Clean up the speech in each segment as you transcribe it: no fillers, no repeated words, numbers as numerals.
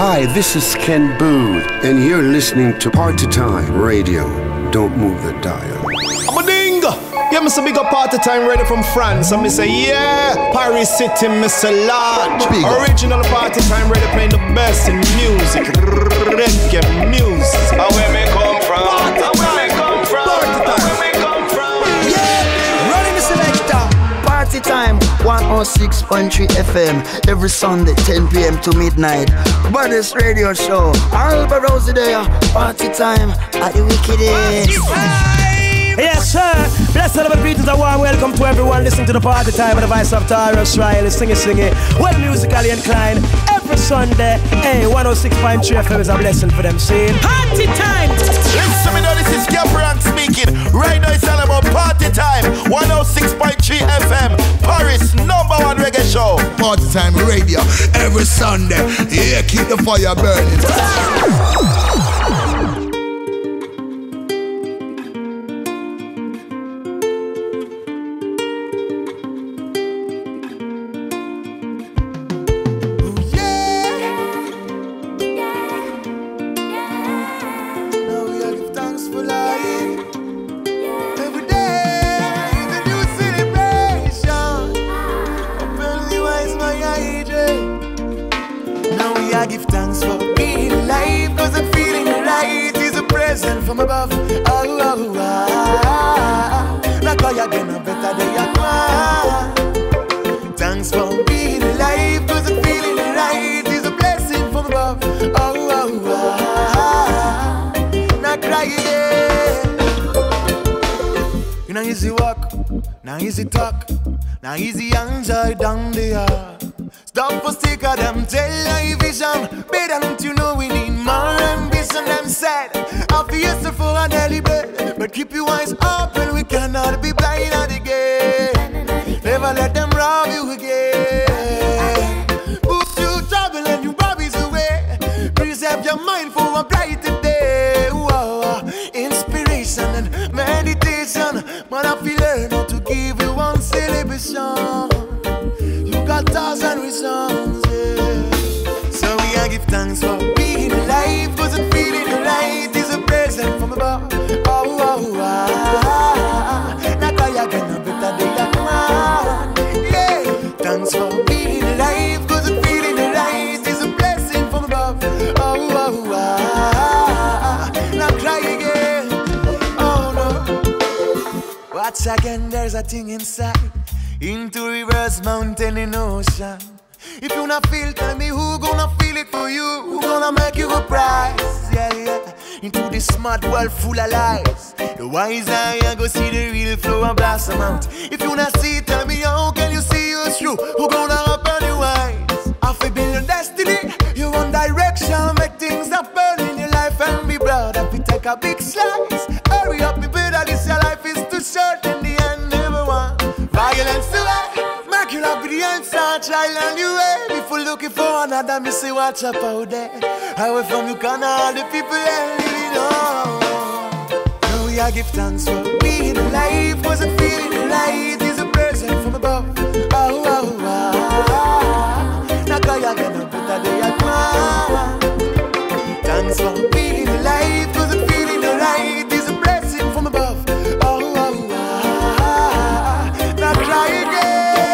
Hi, this is Ken Booth, and you're listening to Party Time Radio. Don't move the dial. I'm a ding! Yeah, Mr. Big up Party Time ready from France. And me say, yeah, Paris City, Mr. Large. Original Party Time ready playing the best in music. Reggae music. Where me come from? Where me come from? Where me come from? Yeah, running the selector. Party Time, 106.3 FM. Every Sunday, 10 p.m. to midnight. Baddest radio show. Alba Rosie there. Party Time at the wickedest. Yes, sir. Blessed of the greetings, a warm welcome to everyone listening to the Party Time with the voice of Tarrus Riley, singing, well musically inclined. Every Sunday, hey, 106.3 FM is a blessing for them, saying Party Time. Listen me now, this is Gabriel speaking. Right now it's all about Party Time, 106.3 FM, Paris #1 reggae show. Party Time Radio, every Sunday. Yeah, keep the fire burning. From above, like how you get no better than you want. Thanks for being alive, cause the feeling right is a blessing from above. Not cry again. You know easy walk, now easy talk, now easy enjoy down the yard. Stop for stick of them, tell your vision. Better don't you know we need more ambition. Them said, I'll be used to for a daily bread. But keep your eyes open, we cannot be blind at the game. Never let them rob you again. Boost you trouble and you bobbies away. Preserve your mind for a brighter day. Whoa. Inspiration and meditation. Man, I feel learn how to give you one celebration. You got 1,000 reasons, yeah. So we are give thanks for being alive, cause the feeling right is a present from above. Not how you get no better than that man. Yeah, thanks for being alive, cause the feeling right is a blessing from above. Not cry again. Oh no. Watch again, there's a thing inside. Into rivers, mountain, and ocean. If you not feel, tell me who gonna feel it for you? Who gonna make you a prize? Yeah, yeah. Into this smart world full of lies. The wise eye go see the real flow and blossom out. If you not see, tell me how can you see us through? Who gonna open your eyes? I feel build your destiny. You want direction, make things happen in your life and be proud. If you take a big slice, hurry up, me better. This your life is too short. In the end, never want violence to life. Make you love with the answer, child and you way. If you're looking for another, me say watch up out there. Away from you can all the people that living on. Now we are give thanks for being alive, cause the feeling right is a present from above. Now cause you get no better than you want. Thanks for being alive, cause the feeling right is a blessing from above. Now cry again.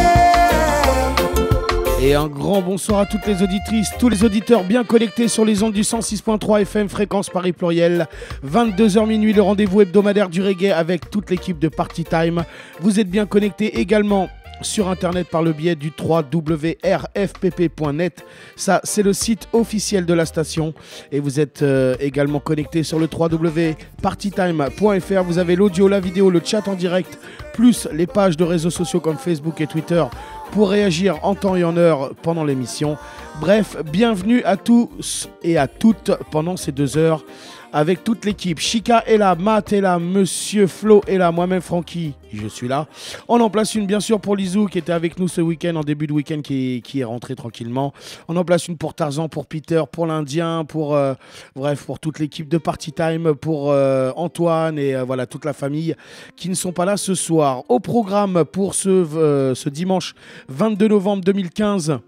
Et un grand bonsoir à toutes les auditrices, tous les auditeurs bien connectés sur les ondes du 106.3 FM, fréquence Paris Pluriel. 22h minuit, le rendez-vous hebdomadaire du reggae avec toute l'équipe de Party Time. Vous êtes bien connectés également sur internet par le biais du www.rfpp.net. Ça, c'est le site officiel de la station. Et vous êtes également connectés sur le www.partytime.fr. Vous avez l'audio, la vidéo, le chat en direct, plus les pages de réseaux sociaux comme Facebook et Twitter pour réagir en temps et en heure pendant l'émission. Bref, bienvenue à tous et à toutes pendant ces 2 heures avec toute l'équipe. Chika est là, Matt est là, Monsieur Flo est là, moi-même Francky, je suis là. On en place une bien sûr pour Lizou qui était avec nous ce week-end, en début de week-end, qui est rentré tranquillement. On en place une pour Tarzan, pour Peter, pour l'Indien, pour bref, pour toute l'équipe de Party Time, pour Antoine et voilà toute la famille qui ne sont pas là ce soir. Au programme pour ce dimanche 22 novembre 2015.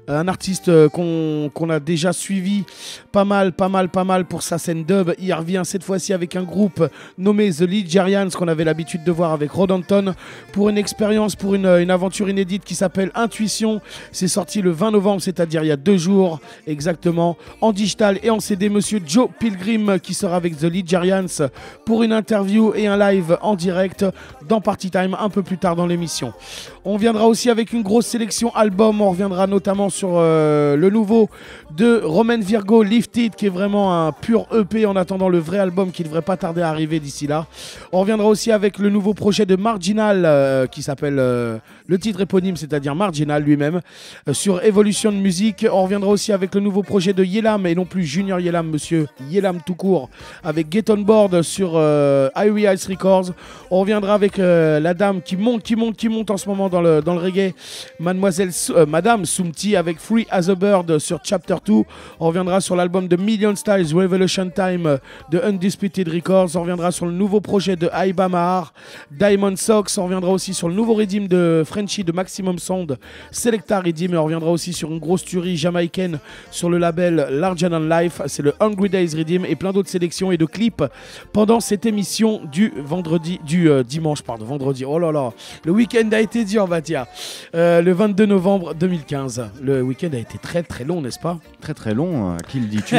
Un artiste qu'on a déjà suivi pas mal pour sa scène dub. Il revient cette fois-ci avec un groupe nommé The Ligerians qu'on avait l'habitude de voir avec Rod Anton pour une expérience, pour une aventure inédite qui s'appelle Intuition. C'est sorti le 20 novembre, c'est-à-dire il y a 2 jours exactement, en digital et en CD. Monsieur Joe Pilgrim qui sera avec The Ligerians pour une interview et un live en direct dans Party Time un peu plus tard dans l'émission. On viendra aussi avec une grosse sélection album. On reviendra notamment sur le nouveau de Roman Virgo, Lifted, qui est vraiment un pur EP en attendant le vrai album qui ne devrait pas tarder à arriver d'ici là. On reviendra aussi avec le nouveau projet de Marginal qui s'appelle le titre éponyme, c'est-à-dire Marginal lui-même, sur Evolution Music. On reviendra aussi avec le nouveau projet de Yelam, et non plus Junior Yelam, monsieur Yelam tout court, avec Get On Board sur Irie Ice Records. On reviendra avec la dame qui monte en ce moment dans le reggae, Madame Soumti avec Free as a Bird sur Chapter 2. On reviendra sur l'album de Million Styles, Revolution Time de Undisputed Records. On reviendra sur le nouveau projet de Aiba Mahar, Diamond Sox. On reviendra aussi sur le nouveau Redeem de Frenchy de Maximum Sound, Selecta Redeem. Et on reviendra aussi sur une grosse tuerie jamaïcaine sur le label Larger Than Life. C'est le Hungry Days Redeem et plein d'autres sélections et de clips pendant cette émission du dimanche. Vendredi. Oh là là, le week-end a été dur, Batia. Le 22 novembre 2015. Le week-end a été très très long, n'est-ce pas? Très très long, qui le dis-tu?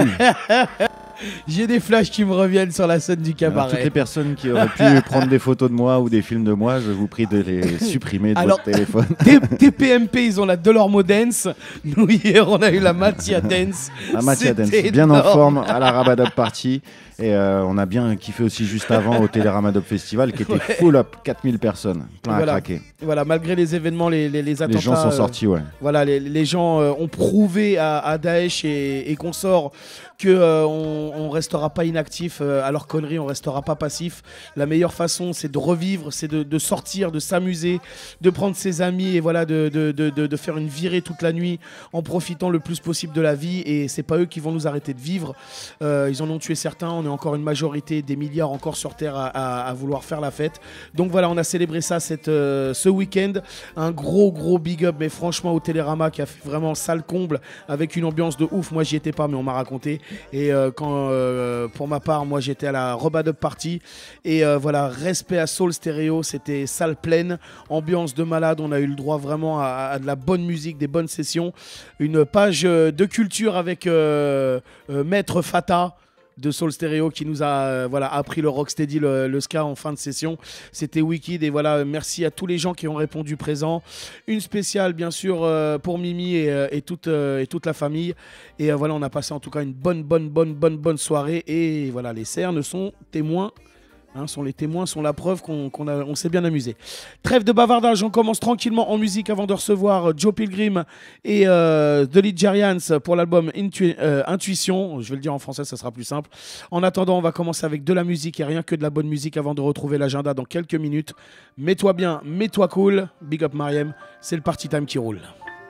J'ai des flashs qui me reviennent sur la scène du cabaret. Alors, toutes les personnes qui auraient pu prendre des photos de moi ou des films de moi, je vous prie de les supprimer de votre téléphone. TPMP, ils ont la Delormo Dance. Nous, hier, on a eu la Matia Dance. La Matia Dance, bien en forme à la Rabadab Party. Et on a bien kiffé aussi juste avant au Télérama Dub Festival qui était full up, 4000 personnes, plein à craquer. Voilà, malgré les événements, les attentats. Les gens sont sortis, ouais. Voilà, les gens ont prouvé à Daesh et consorts qu'on restera pas inactif à leurs conneries, on restera pas passif. La meilleure façon, c'est de revivre, c'est de sortir, de s'amuser, de prendre ses amis et voilà, de faire une virée toute la nuit en profitant le plus possible de la vie. Et c'est pas eux qui vont nous arrêter de vivre. Ils en ont tué certains. On est encore une majorité, des milliards encore sur Terre à vouloir faire la fête. Donc voilà, on a célébré ça ce week-end. Un gros big up, mais franchement au Télérama qui a fait vraiment salle comble avec une ambiance de ouf. Moi j'y étais pas, mais on m'a raconté. Et pour ma part, moi j'étais à la Robadub Party. Et voilà, respect à Soul Stereo, c'était salle pleine, ambiance de malade. On a eu le droit vraiment à de la bonne musique, des bonnes sessions. Une page de culture avec Maître Fata de Soul Stereo qui nous a appris le rocksteady, le ska en fin de session. C'était wicked et voilà, merci à tous les gens qui ont répondu présent. Une spéciale bien sûr pour Mimi et toute la famille. Et voilà, on a passé en tout cas une bonne soirée et voilà, les cernes sont témoins. Sont les témoins, sont la preuve qu'on s'est bien amusé. Trêve de bavardage, on commence tranquillement en musique avant de recevoir Joe Pilgrim et The Ligerians pour l'album Intuition. Je vais le dire en français, ça sera plus simple. En attendant, on va commencer avec de la musique et rien que de la bonne musique avant de retrouver l'agenda dans quelques minutes. Mets-toi bien, mets-toi cool. Big up Mariem, c'est le Party Time qui roule.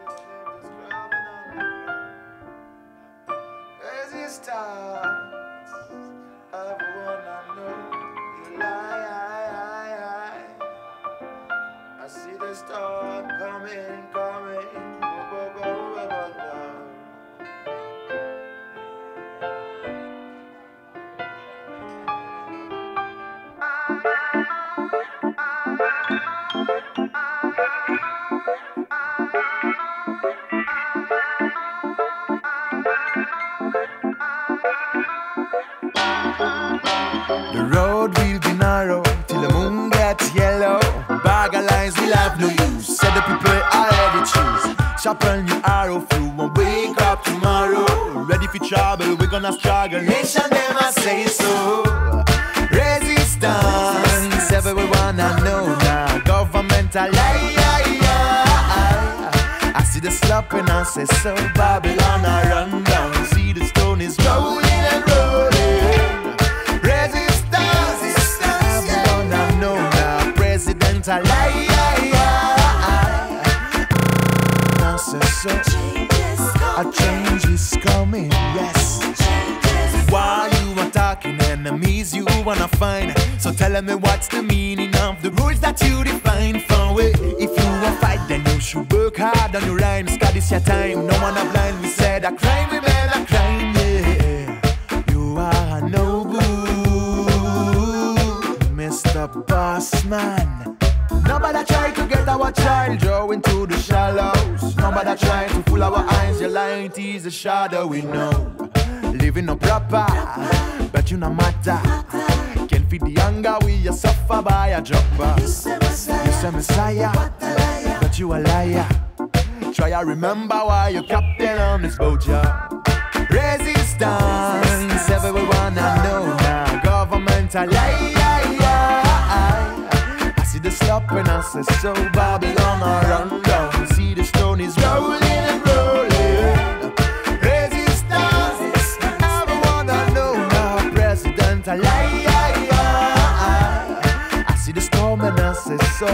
The road will be narrow till the moon gets yellow. Bag of lies will have no use. Said the people I already choose. Sharpen your arrow through and wake up tomorrow. Ready for trouble, we're gonna struggle. Nation them I say so. Resistance, everyone I know now. Governmental lie. I see the slop and I say so. Babylon I run down. See the stone is rolling and rolling. A lie, a change is coming, yes. While you are talking, enemies you wanna find. So tell me what's the meaning of the rules that you define for it. If you wanna fight, then you should work hard on your rhymes. Got this your time. No one a blind, we said a crime, we made a crime, yeah. You are no good, Mr. Boss Man. Nobody try to get our child draw into the shallows. Nobody try to fool our eyes. Your light is a shadow, we know. Living no proper, but you no matter. Can't feed the hunger, we a suffer by a dropper. You say Messiah, but you a liar. Try to remember why you captain on this boat, yeah. Resistance, everyone I know now. Government a liar. The slop and I say so Babylon I run down. See the stone is rolling and rolling. Resistance, everyone I know now. President a liar. I see the storm and I say so.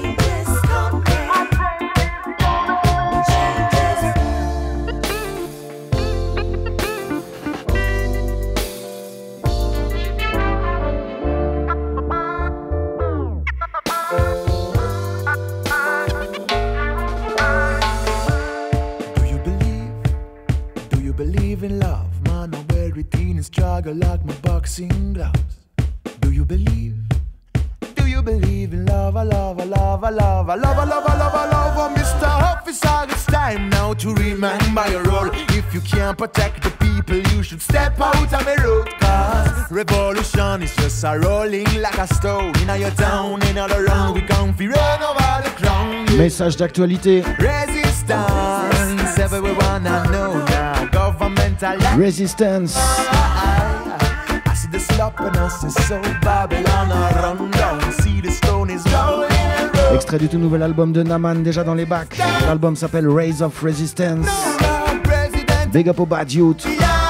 In love, man, I wear it in and struggle like my boxing gloves. Do you believe? Do you believe in love? I love, I love, I love, I love, I love, I love, I love, oh, Mr. Officer, it's time now to remember your role. If you can't protect the people, you should step out of the road. Cause revolution is just a rolling like a stone. In your town, in all around, we come fi run over the crown. Message d'actualité. Resistance, everyone I know now. Resistance. I see the slop and I say so Babylon I run down. See the stone is rolling and rolling. Extrait du tout nouvel album de Naman déjà dans les bacs. L'album s'appelle Rays of Resistance. Big up au Bad Youth.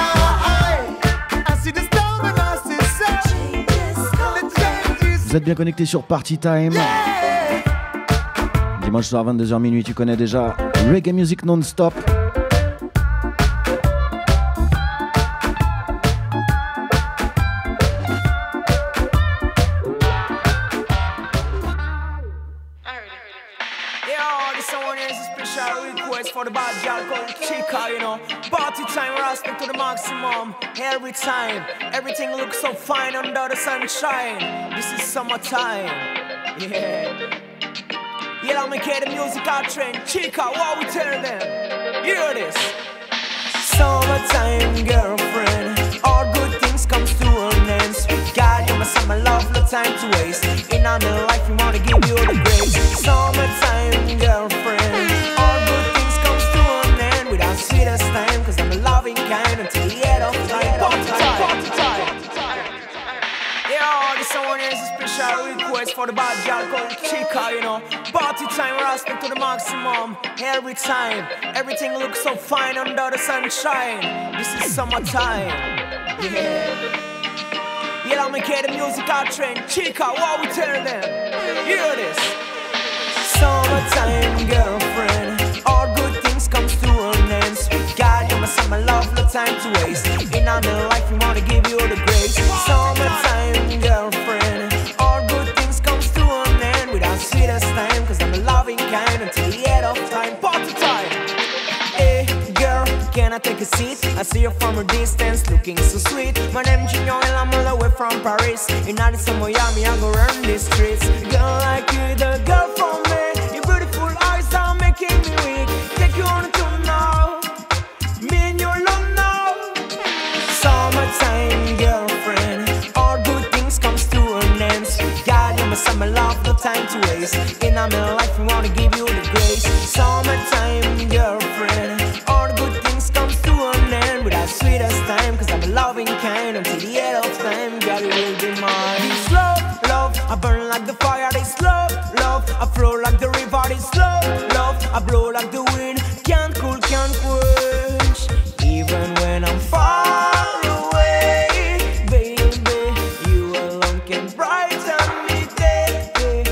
Vous êtes bien connectés sur Party Time. Dimanche soir 22h minuit, tu connais déjà reggae music non-stop. For the bad girl called Chica, you know. Party time, respect to the maximum. Every time, everything looks so fine under the sunshine. This is summertime, yeah. Yeah, I'll make the music out trend. Chica, what we tell them? Hear this. Summertime, girlfriend. All good things comes to an end. Sweet God, you must have my love, no time to waste. In our life, we wanna give you the grace. Summertime, girlfriend. Sweetest time, cause I'm a loving kind until the end of time. Party time. Yeah, this one is a special request for the bad girl called Chica, you know. Party time, respect to the maximum. Every time, everything looks so fine under the sunshine. This is summertime, yeah. Yeah, I'll make the music out trend. Chica, what we tell them? Hear this. Summertime, girlfriend. All good things comes to an end. Sweet God, you must have my love, no time to waste. In our life, we wanna give you the grace. Summertime, girlfriend. All good things comes to an end with our sweetest time. Cause I'm a loving kind until the end of time. Party time. Hey, girl, can I take a seat? I see you from a distance, looking so sweet. My name Junior and I'm all the way from Paris. In Addis and Miami, I go run these streets. Girl like you, the girl from me. Your beautiful eyes are making me weak. Take you on a tour now, me and your love now. Summertime, girlfriend. All good things comes to an end. Sweet God, you must have my love, no time to waste. In our life, we wanna give you the grace. Summertime, girlfriend. All good things comes to an end with our sweetest time. Cause I'm a loving kind until the end of time. God, it will be mine. This love, I burn like the fire. This love, I flow like the river. This love, I blow like the wind. Can't cool, can't quench. Even when I'm far away, baby, you alone can brighten me day.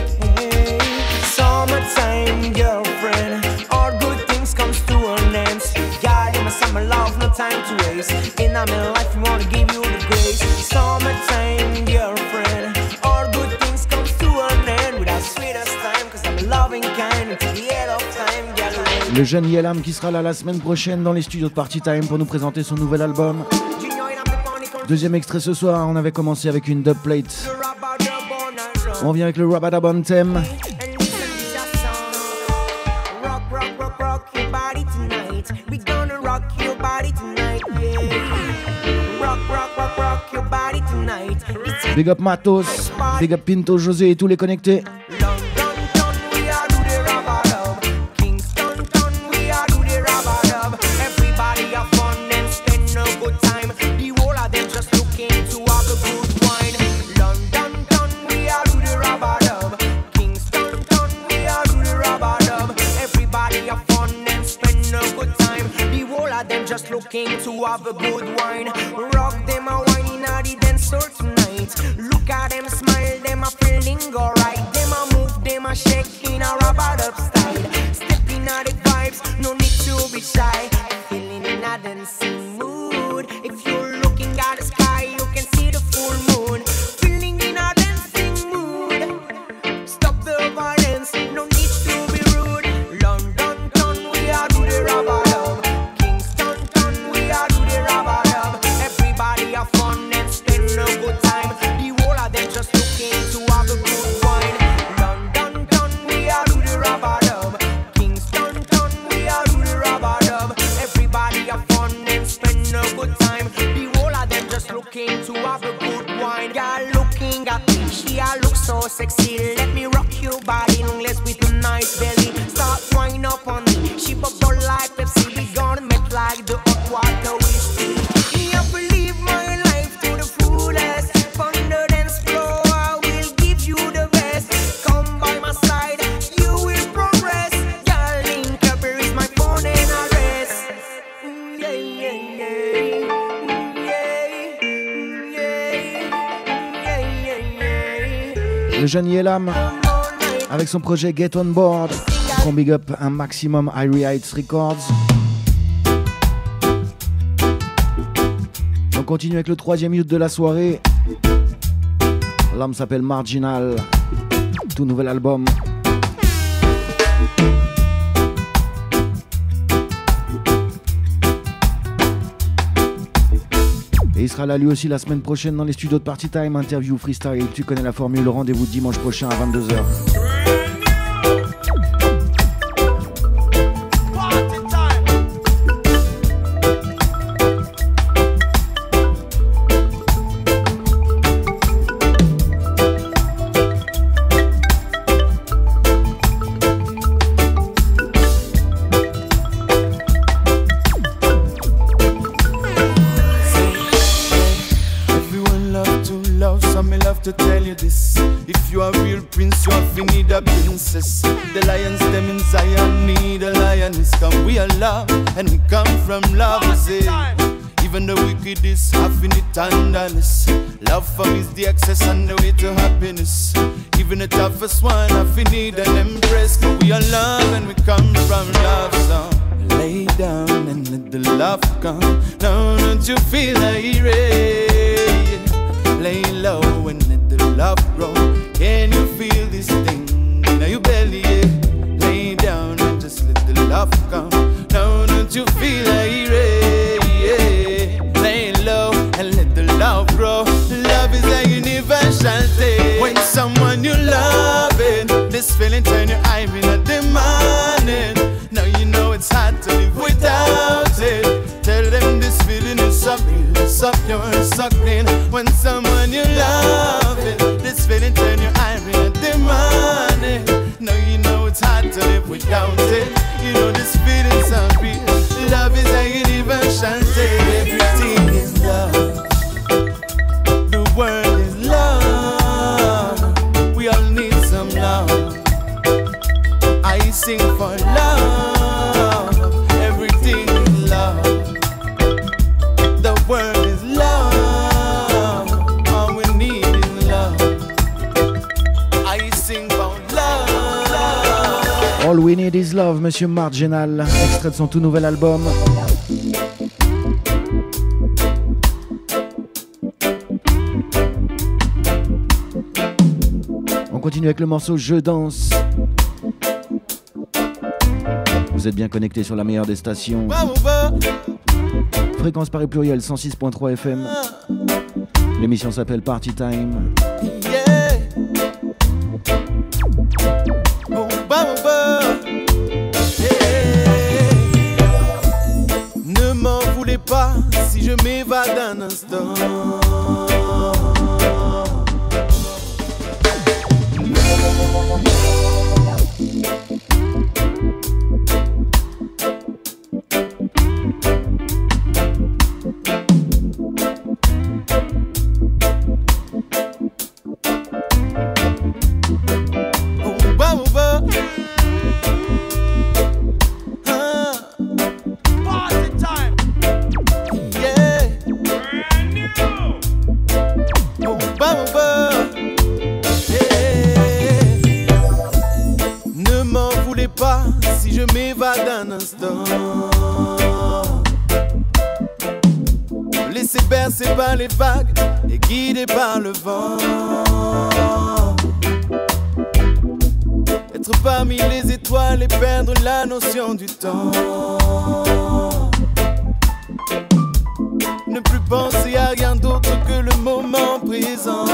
Summertime, girlfriend. All good things comes to an end. Sweet God, you must have my love, no time to waste. In our life, we wanna give you the grace. Summertime, girlfriend. All good things comes to an end with our sweetest time. Cause I'm a loving kind until the end of time, girl. Le jeune Yelam qui sera là la semaine prochaine dans les studios de Party Time pour nous présenter son nouvel album. Deuxième extrait ce soir, on avait commencé avec une dubplate. On vient avec le Rabadab Anthem. Big up Matos, big up Pinto, José et tous les connectés. Just looking to have a good wine. Rock them a wine in the dance floor tonight. Look at them smile, them a feeling alright. Them a move, them a shake in a rubber-up style. Step in the vibes, no need to be shy. Feeling in a dancing mood. If you're looking at the sky, you can see the full moon. Feeling in a dancing mood. Stop the violence, no need to be rude. London town, we are do the rubber. Everybody have fun and spend a good time. The whole of them just looking to have a good wine. London town, we are do the rubber dub. Kingston town, we are do the rubber dub. Everybody have fun and spend a good time. The whole of them just looking to have a good wine. Girl looking at me, she a look so sexy. Let me rock your body, unless with a nice belly. Start wine up on me, she bubble like Pepsi. We gonna make like the hot water whiskey. Le jeune Yelam avec son projet Get On Board. On big up un maximum Irie Heights Records. On continue avec le troisième minute de la soirée. L'homme s'appelle Marginal. Tout nouvel album. Et il sera là lui aussi la semaine prochaine dans les studios de Party Time. Interview, freestyle, tu connais la formule. Rendez-vous dimanche prochain à 22h. To tell you this, if you are a real prince, you have to need a princess. The lions, them in Zion, need a lioness. Come, we are love, and we come from love. Say, even the wickedest have in it tenderness. Love for me is the access and the way to happiness. Even the toughest one have to need an embrace. Cause we are love, and we come from love. So lay down and let the love come. Now don't you feel irate? Lay low and let the love grow. Can you feel this thing in your belly? Yeah? Lay down and just let the love come. Now don't you feel irate? Yeah? Lay low and let the love grow. Love is a universal thing. When someone you love it, this feeling turn your eye in a demanding. Now you know it's hard to live without it. Tell them this feeling is something. Up your suckling when someone you love it. This feeling turn your iron and demand it. Now you know it's hard to live without it. You know this feeling's unreal. Love is a universal thing. Everything is love. The world is love. We all need some love. I sing for love. Everything is love. The world is love. All we need is love. I sing about love. All we need is love, Monsieur Marginal, extrait de son tout nouvel album. On continue avec le morceau Je danse. Vous êtes bien connectés sur la meilleure des stations. Fréquence Paris Pluriel 106.3 FM. L'émission s'appelle Party Time. Yeah. Ne m'en voulez pas si je m'évade un instant. Un instant, laissez bercer par les vagues et guidé par le vent. Être parmi les étoiles et perdre la notion du temps. Ne plus penser à rien d'autre que le moment présent.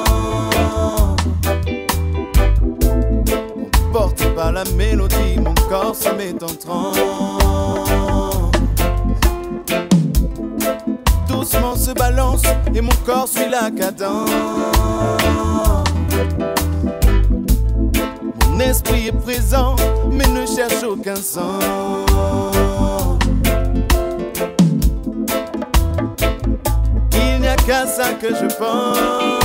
Porté par la mélodie, mon corps se met en transe. Doucement se balance et mon corps suit la cadence. Mon esprit est présent, mais ne cherche aucun sens. Il n'y a qu'à ça que je pense.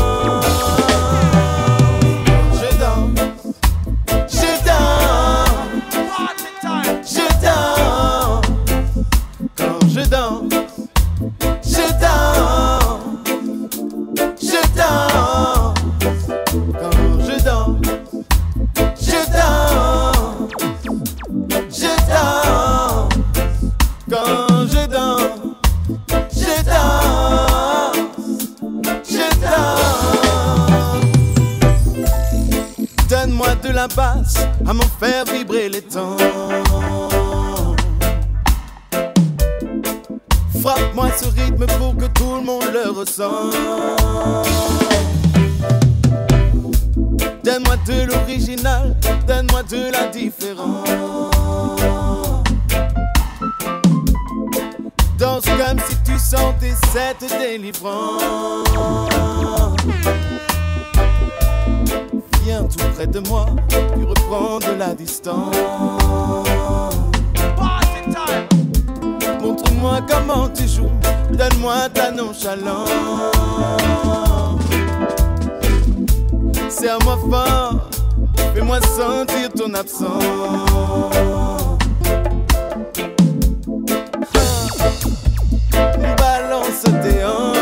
La basse à m'en faire vibrer les temps. Frappe-moi ce rythme pour que tout le monde le ressent. Donne-moi de l'original, donne-moi de la différence. Danse comme si tu sentais cette délivrance. Viens tout près de moi, puis reprends de la distance. Montre-moi comment tu joues, donne-moi ta nonchalance. Serre-moi fort, fais-moi sentir ton absence. Balance tes hanches.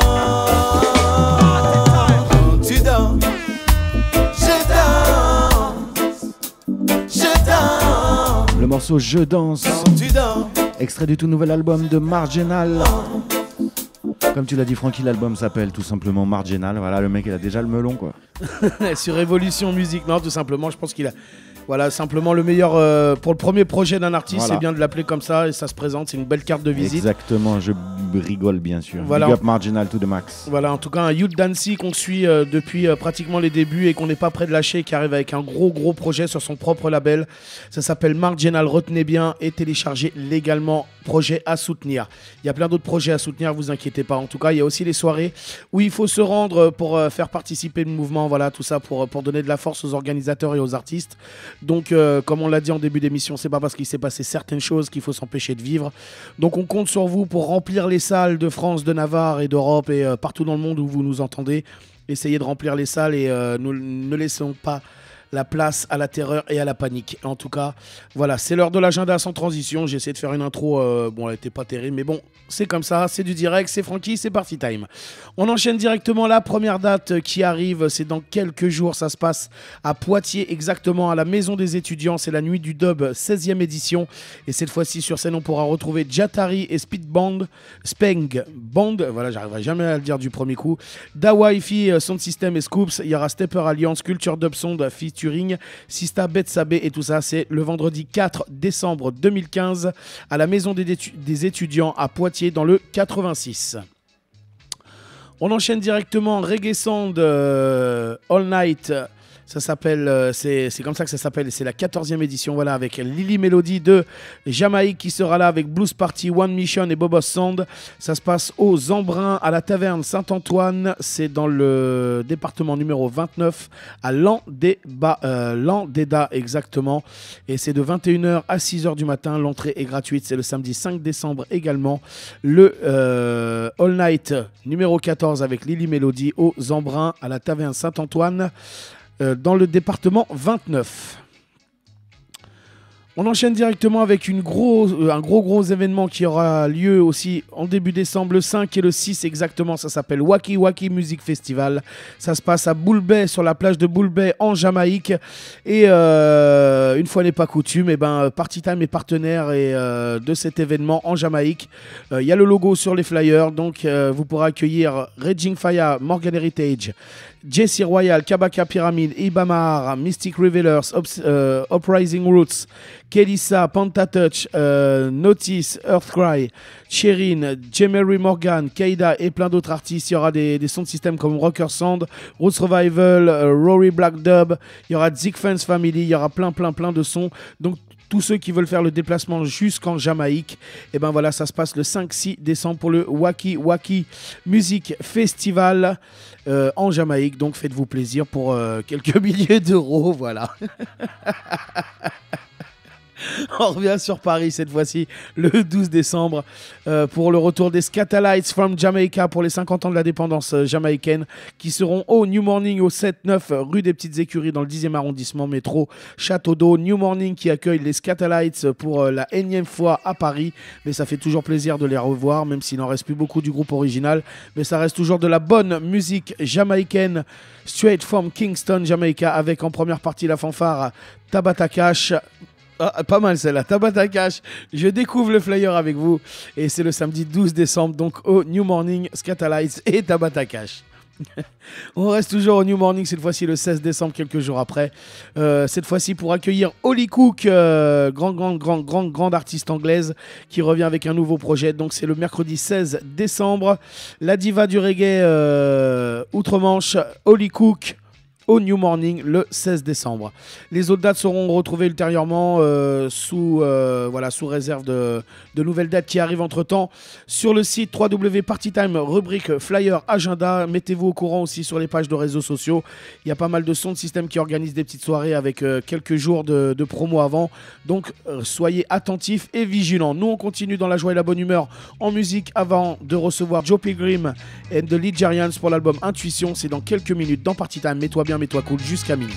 Le morceau Je danse, extrait du tout nouvel album de Marginal. Comme tu l'as dit Francky, l'album s'appelle tout simplement Marginal. Voilà, le mec il a déjà le melon quoi. Sur Révolution Musique, non tout simplement, je pense qu'il a... Voilà, simplement le meilleur pour le premier projet d'un artiste, voilà. C'est bien de l'appeler comme ça et ça se présente, c'est une belle carte de visite. Exactement, je rigole bien sûr. Voilà. Big up Marginal to the max. Voilà, en tout cas un Youth Dancy qu'on suit depuis pratiquement les débuts et qu'on n'est pas prêt de lâcher, qui arrive avec un gros projet sur son propre label. Ça s'appelle Marginal, retenez bien et téléchargez légalement, projet à soutenir. Il y a plein d'autres projets à soutenir, vous inquiétez pas. En tout cas, il y a aussi les soirées où il faut se rendre pour faire participer le mouvement, voilà, tout ça pour donner de la force aux organisateurs et aux artistes. Donc, comme on l'a dit en début d'émission, c'est pas parce qu'il s'est passé certaines choses qu'il faut s'empêcher de vivre. Donc, on compte sur vous pour remplir les salles de France, de Navarre et d'Europe et partout dans le monde où vous nous entendez. Essayez de remplir les salles et ne laissons pas la place à la terreur et à la panique. En tout cas, voilà, c'est l'heure de l'agenda sans transition. J'ai essayé de faire une intro, bon, elle n'était pas terrible, mais bon, c'est comme ça, c'est du direct, c'est Francky, c'est Party Time. On enchaîne directement, la première date qui arrive, c'est dans quelques jours, ça se passe à Poitiers, exactement à la Maison des étudiants, c'est la Nuit du Dub, 16e édition, et cette fois-ci sur scène, on pourra retrouver Jatari et Speng Band, voilà, j'arriverai jamais à le dire du premier coup, Da Wi-Fi, Sound System et Scoops, il y aura Stepper Alliance, Culture Dub Sound, featuring featuring Sista Betsabe et tout ça. C'est le vendredi 4 décembre 2015 à la Maison des étudiants à Poitiers dans le 86. On enchaîne directement Reggae Sound All Night. Ça s'appelle, c'est comme ça que ça s'appelle, c'est la 14e édition, voilà, avec Lily Melody de Jamaïque qui sera là avec Blues Party, One Mission et Bobos Sound. Ça se passe aux Embruns à la taverne Saint-Antoine, c'est dans le département numéro 29 à Landéda exactement. Et c'est de 21h à 6h du matin, l'entrée est gratuite, c'est le samedi 5 décembre également. Le All Night numéro 14 avec Lily Melody aux Embruns à la taverne Saint-Antoine. Dans le département 29. On enchaîne directement avec un gros événement qui aura lieu aussi en début décembre, le 5 et le 6 exactement. Ça s'appelle Wacky Wacky Music Festival. Ça se passe à Bull Bay, sur la plage de Bull Bay en Jamaïque. Et une fois n'est pas coutume, Party Time est partenaire de cet événement en Jamaïque. Il y a le logo sur les flyers, donc vous pourrez accueillir Raging Fire, Morgan Heritage, Jesse Royal, Kabaka Pyramid, Ibamar, Mystic Revelers, Uprising Roots, Kelissa, Pantatouch, Notice, Earthcry, Sherin, Jemery Morgan, Keida et plein d'autres artistes. Il y aura des sons de système comme Rocker Sound, Roots Revival, Rory Black Dub, il y aura Zig Fans Family, il y aura plein de sons. Donc tous ceux qui veulent faire le déplacement jusqu'en Jamaïque, voilà, ça se passe le 5-6 décembre pour le Wacky Wacky Music Festival en Jamaïque. Donc faites-vous plaisir pour quelques milliers d'euros, voilà. On revient sur Paris cette fois-ci le 12 décembre pour le retour des Scatalites from Jamaica pour les 50 ans de l'indépendance jamaïcaine qui seront au New Morning au 7-9 rue des Petites Écuries dans le 10e arrondissement métro Château d'Eau. New Morning qui accueille les Scatalites pour la énième fois à Paris, mais ça fait toujours plaisir de les revoir même s'il n'en reste plus beaucoup du groupe original, mais ça reste toujours de la bonne musique jamaïcaine straight from Kingston, Jamaica, avec en première partie la fanfare Tabata Cash. Ah, pas mal celle-là, Tabata Cash. Je découvre le flyer avec vous et c'est le samedi 12 décembre donc au New Morning, Scatalites et Tabata Cash. On reste toujours au New Morning, cette fois-ci le 16 décembre, quelques jours après. Cette fois-ci pour accueillir Holly Cook, grande artiste anglaise qui revient avec un nouveau projet. Donc c'est le mercredi 16 décembre. La diva du reggae outre-Manche, Holly Cook, au New Morning le 16 décembre. Les autres dates seront retrouvées ultérieurement sous réserve de nouvelles dates qui arrivent entre-temps sur le site www.partytime, rubrique flyer agenda. Mettez-vous au courant aussi sur les pages de réseaux sociaux. Il y a pas mal de sons de système qui organisent des petites soirées avec quelques jours de promo avant. Donc soyez attentifs et vigilants. Nous on continue dans la joie et la bonne humeur en musique avant de recevoir Joe Pilgrim and the Ligerians pour l'album Intuition. C'est dans quelques minutes dans Party Time. Mets-toi bien, mets-toi cool jusqu'à minuit.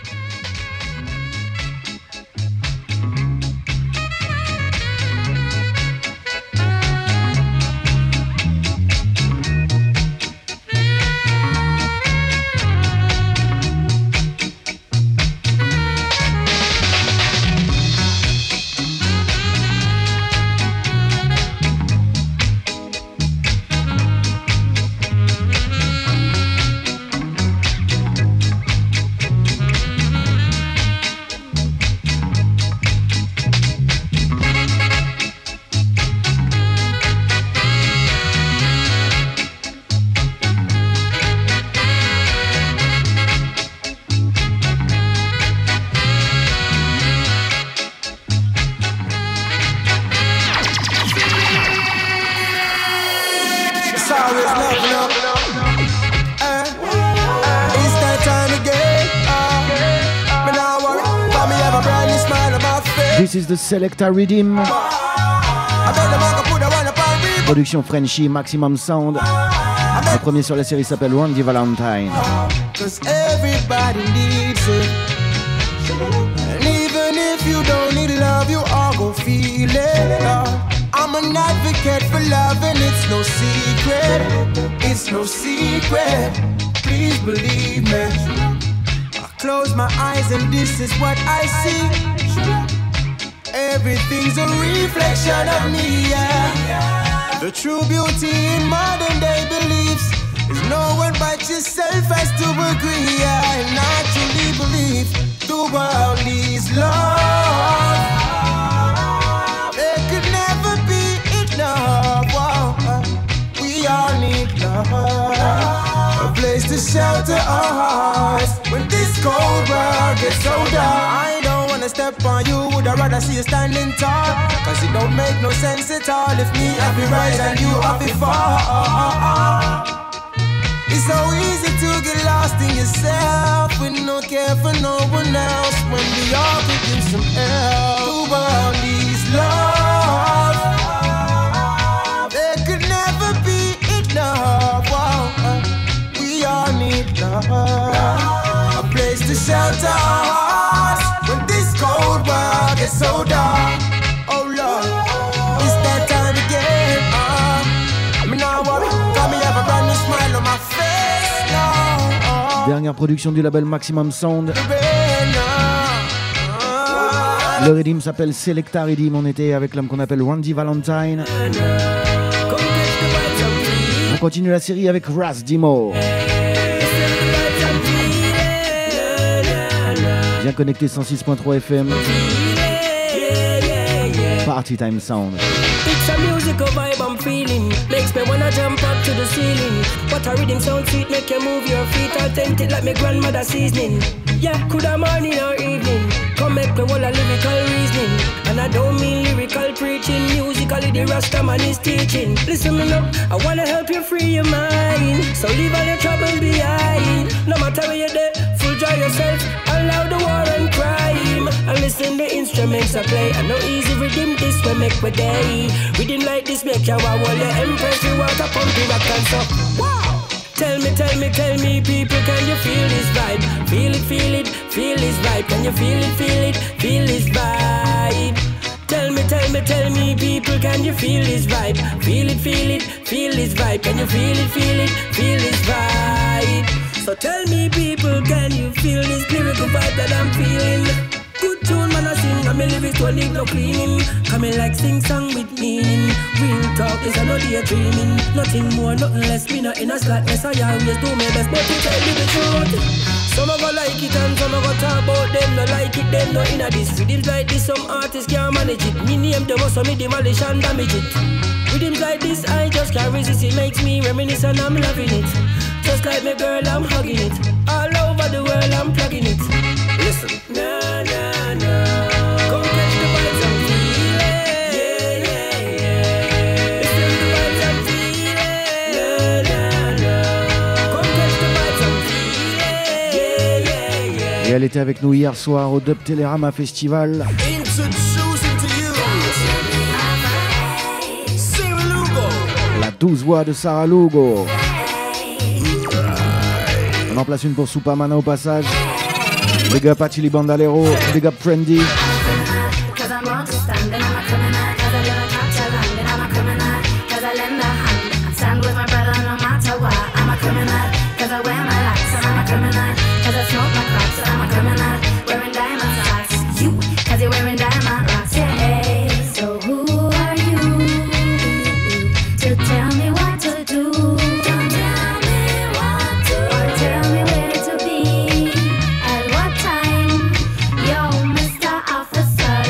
This is the Selecta Rhythm. Production Frenchy, Maximum Sound. Le premier sur la série s'appelle Randy Valentine. Cause everybody needs it. And even if you don't need love, you all go feel it. I'm an advocate for love and it's no secret. It's no secret. Please believe me. I close my eyes and this is what I see. Everything's a reflection of me, yeah. The true beauty in modern day beliefs is no one but yourself has to agree. I naturally believe world needs love. There could never be enough. We all need love. A place to shelter our hearts when this cold world gets so dark. I don't wanna step on you, would I rather see you standing tall? Cause it don't make no sense at all if me have to rise and you have to fall. It's so easy to get lost in yourself with no care for no one else when we all could use some help. The world needs love. There could never be enough. We all need love. A place to shelter our hearts when this cold world gets so dark. Oh Lord, it's that time again. I mean, now what? Got me have a brand new smile on my face now. Dernière production du label Maximum Sound. Le rythme s'appelle Selecta Rhythm. On était avec l'homme qu'on appelle Randy Valentine. On continue la série avec Ras Dimo. Bien connecté 106.3 FM. Party Time Sound. It's a musical vibe I'm feeling. Makes me wanna jump up to the ceiling. What a rhythm sound sweet, make you move your feet. Authentic like my grandmother seasoning. Yeah, coulda morning or evening. Come make me all a lyrical reasoning. And I don't mean lyrical preaching. Musically the Rasta man is teaching. Listen me up, I wanna help you free your mind. So leave all your troubles behind. No matter where you're there, full joy yourself. Allow the war and crime. And listen the instruments I play. I know easy rhythm this way make my day. Rhythm like this make you wow. All your empress you want to pump the rock and so. Wow. Tell me, people, can you feel this vibe? Feel it, feel this vibe. Can you feel it, feel this vibe? Tell me, people, can you feel this vibe? Feel it, feel this vibe. Can you feel it, feel this vibe? So tell me, people, can you feel this lyrical vibe that I'm feeling? Good tune, man, I sing, and me lyrics don't need no cleaning. Come in like sing song with meaning. Real talk is no daydreaming. Nothing more, nothing less. Me not in a slackness. I always do my best, but to tell you the truth. Some of go like it and some of go talk about them. No like it, them no inna this. Rhythms like this, some artists can't manage it. Me name them so me demolish and damage it. Rhythms like this, I just can't resist. It makes me reminisce and I'm loving it. Just like my girl, I'm hugging it. All over the world, I'm plugging it. Listen. Na na na. Come catch the vibes I'm feeling. Yeah, yeah, yeah. Listen to the vibes I'm feeling. Na na na. Come catch the vibes I'm feeling. Yeah, yeah, yeah. Et elle était avec nous hier soir au Dub Télérama Festival. Introducing to you Sarah Lugo. La 12 voix de Sarah Lugo. On en place une pour Supamana au passage. Big up Achille Bandalero, big up Trendy. Officer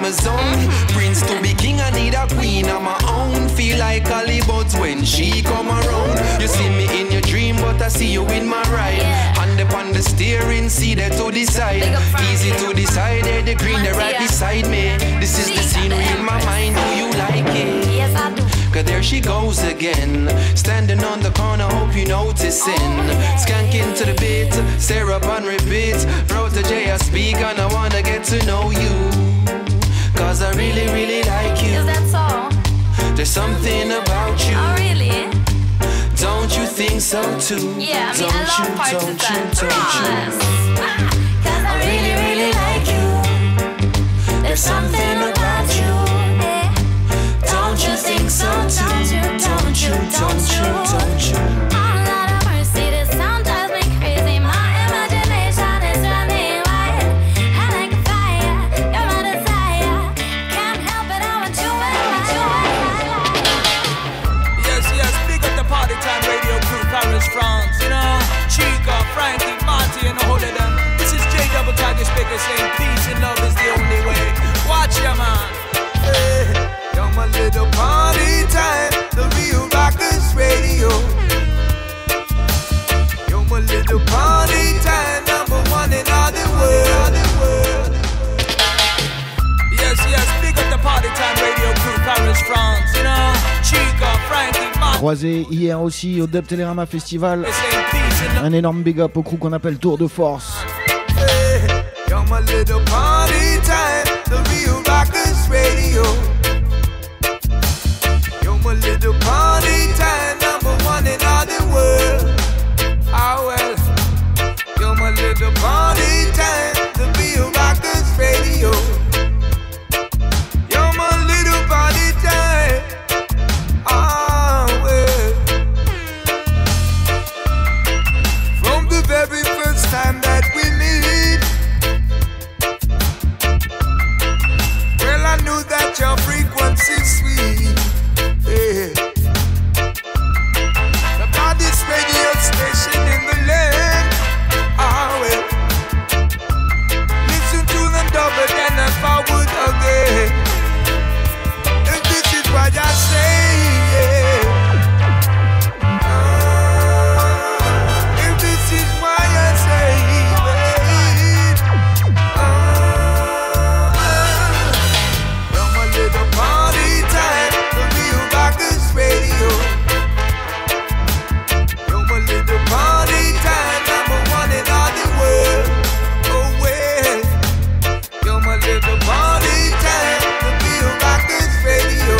my zone. Prince to be king, I need a queen of my own. Feel like Hollywood's when she come around. You see me in your dream, but I see you in my ride. Hand upon the steering, see there to the side. Easy to decide, there the green, they're right beside me. This is the scenery in my mind, do you like it? Yes, I do. Cause there she goes again, standing on the corner, hope you noticing. Skanking to the beat, stare up and repeat. Bro to J, I speak and I wanna get to know you. Cause I really, really like you. Is that so? There's something about you. Oh, really? Don't you think so too? Yeah, I mean, don't I love parts don't of that. you? Cause I really, really like you. There's something about you. Don't you think so too? Don't you? Oh, Lord of mercy, this sound drives me crazy. My imagination is running wild. I like a fire, you're my desire. Can't help it, I want you in my life. Yes, big up the Party Time Radio crew, Paris, France. You know, Chica, Frankie, Marty, and the whole of them. This is J Double Tiger Speaker saying peace and love is the only way. Watch ya, man. Hey. You're my little party time, the real Rockers Radio. You're my little party time, #1 in all the world. Yes, big up the Party Time Radio crew, Paris, France. You know, Chica, Frankie, Mark. Croisé hier aussi au Dub Télérama Festival. Un énorme big up au crew qu'on appelle Tour de Force. Hey, you're my little party time, the real Rockers Radio. A little party time, #1 in all the world. Ah well, you're my little party time, the real Rockers Radio. You're my little party time. Ah well, from the very first time that we meet, well I knew that your frequency's sweet. Yeah. The baddest radio station in the land. Ah well, listen to them double then and forward again. And this is what I say, yeah. And this is why I say, you're my little party time. Radio. You're my little party time, #1 in all the world. Oh well, you're my little party time, the real Rockers Radio.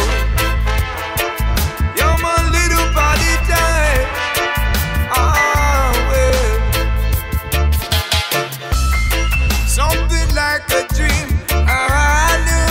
You're my little party time. Ah well, something like a dream. I knew.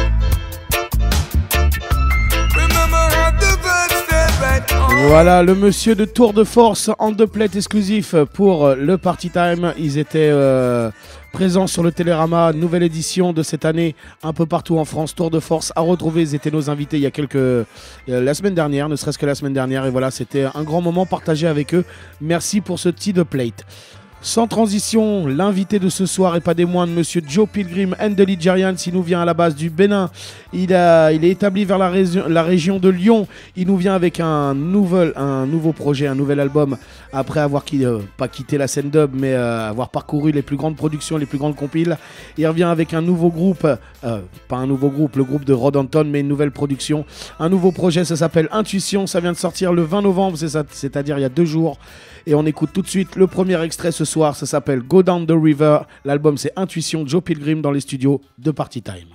Voilà le monsieur de Tour de Force en dubplate exclusif pour le Party Time. Ils étaient présents sur le Télérama, nouvelle édition de cette année, un peu partout en France. Tour de Force à retrouver, ils étaient nos invités il y a la semaine dernière, ne serait-ce que la semaine dernière. Et voilà, c'était un grand moment partagé avec eux. Merci pour ce petit dubplate. Sans transition, l'invité de ce soir et pas des moindres, monsieur Joe Pilgrim and the Ligerians. Il nous vient à la base du Bénin. Il est établi vers la région de Lyon. Il nous vient avec un nouveau projet, un nouvel album. Après avoir pas quitté la scène dub, mais avoir parcouru les plus grandes productions, les plus grandes compiles. Il revient avec un nouveau groupe, pas un nouveau groupe, le groupe de Rod Anton, mais une nouvelle production. Un nouveau projet, ça s'appelle Intuition. Ça vient de sortir le 20 novembre, c'est-à-dire il y a 2 jours. Et on écoute tout de suite le premier extrait ce soir, ça s'appelle Go Down the River. L'album c'est Intuition, Joe Pilgrim dans les studios de Party Time.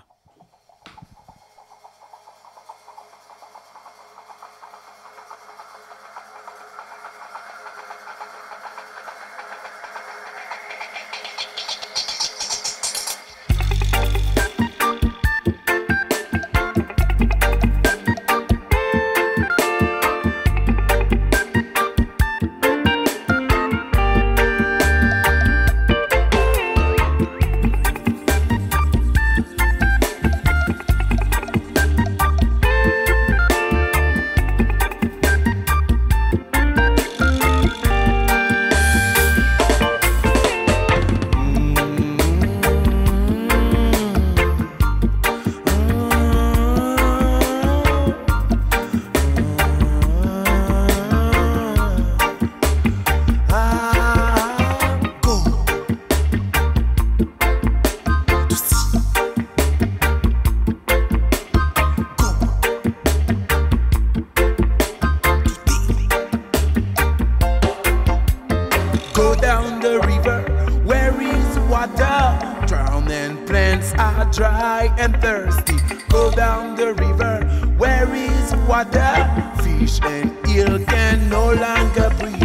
water? Drowning plants are dry and thirsty. Go down the river. Where is water? Fish and eel can no longer breathe.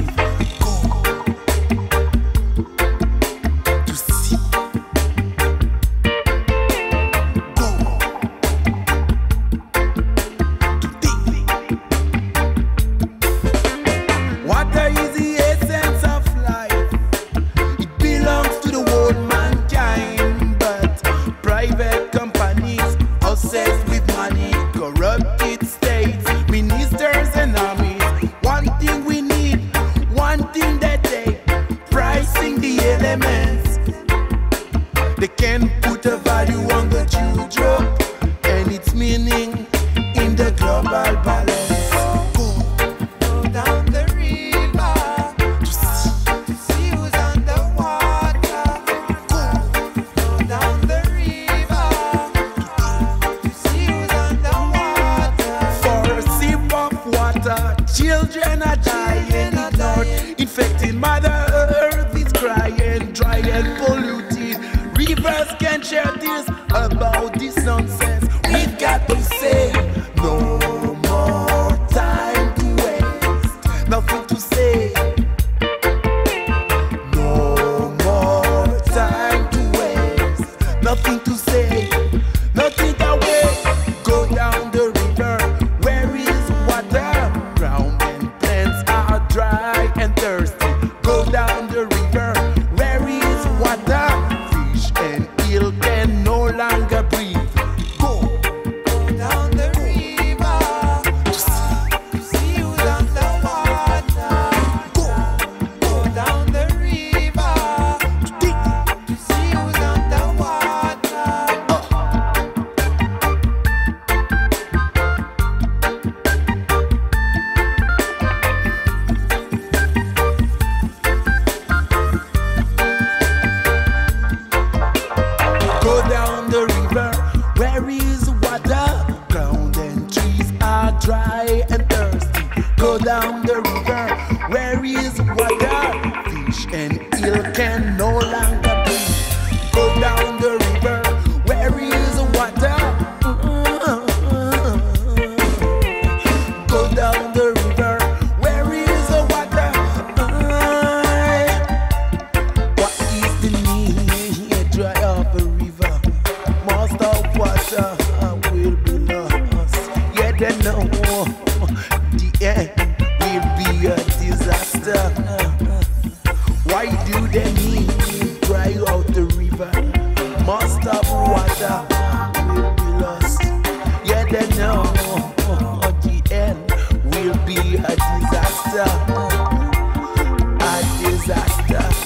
They can put a value on the dewdrop and its meaning in the global balance. Go down the river to see who's underwater. Go down the river to see who's underwater. For a sip of water, children are dying, ignored, infecting Mother Earth is crying, dry and polluted. Rivers can share tears about this nonsense. We've got to say no more time to waste. Nothing to say. No more time to waste. Nothing to say. Nothing to wait. Go down the river. Where is water? Ground and plants are dry and thirsty. Go down the river. Where is water? And eel can no longer breathe. Go down the river to see who's underwater. Go down the river to see who's underwater. Go down the river, where is water? Ground and trees are dry and thirsty. Go down the river, where is water? Fish and eel can no longer breathe. Go down the river, where is water? Go down the river, where is water? What is the need? Dry up a river. Most of water will be lost. Yeah, they know the end will be a disaster. Why do they need to dry out the river? Most of water will be lost. Yeah, they know the end will be a disaster. A disaster.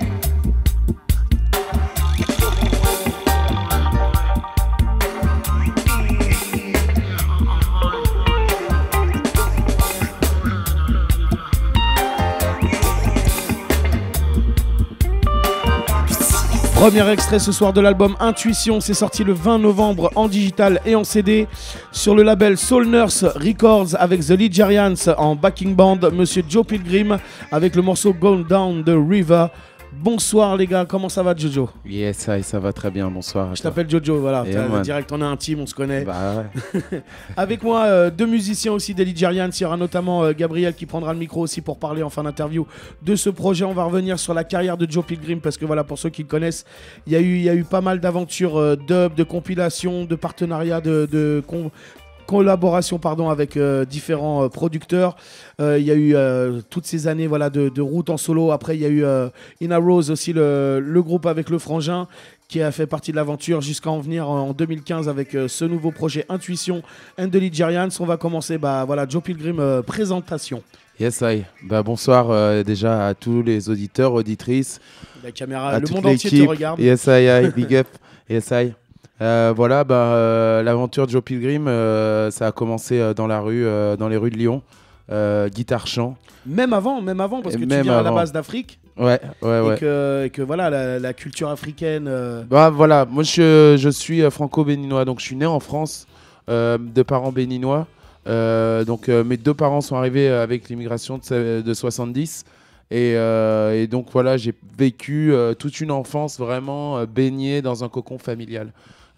Premier extrait ce soir de l'album Intuition, c'est sorti le 20 novembre en digital et en CD sur le label Soul Nurse Records avec The Ligerians en backing band, Monsieur Joe Pilgrim avec le morceau Go Down the River. Bonsoir les gars, comment ça va Jojo? Yes, ça va très bien, bonsoir. Je t'appelle Jojo, voilà, direct on est intime, on se connaît. Bah ouais. Avec moi deux musiciens aussi des Ligerians, il y aura notamment Gabriel qui prendra le micro aussi pour parler en fin d'interview de ce projet. On va revenir sur la carrière de Joe Pilgrim parce que voilà, pour ceux qui le connaissent, il y a eu pas mal d'aventures dub, de compilations, de partenariats, de collaboration avec différents producteurs. Il y a eu toutes ces années de route en solo. Après, il y a eu Ina Rose aussi, le groupe avec le Frangin, qui a fait partie de l'aventure jusqu'à en venir en 2015 avec ce nouveau projet Intuition and the Ligerians. On va commencer, Joe Pilgrim, présentation. Yes, bonsoir déjà à tous les auditeurs, auditrices. La caméra, le monde entier te regarde. Yes, big up. Yes, l'aventure de Joe Pilgrim, ça a commencé dans les rues de Lyon, guitare-chant. Même avant, parce que tu viens à la base d'Afrique. Ouais. Et que voilà, la culture africaine. Moi je suis franco-béninois, donc je suis né en France de parents béninois. Mes deux parents sont arrivés avec l'immigration de 70. Et donc voilà, j'ai vécu toute une enfance vraiment baignée dans un cocon familial.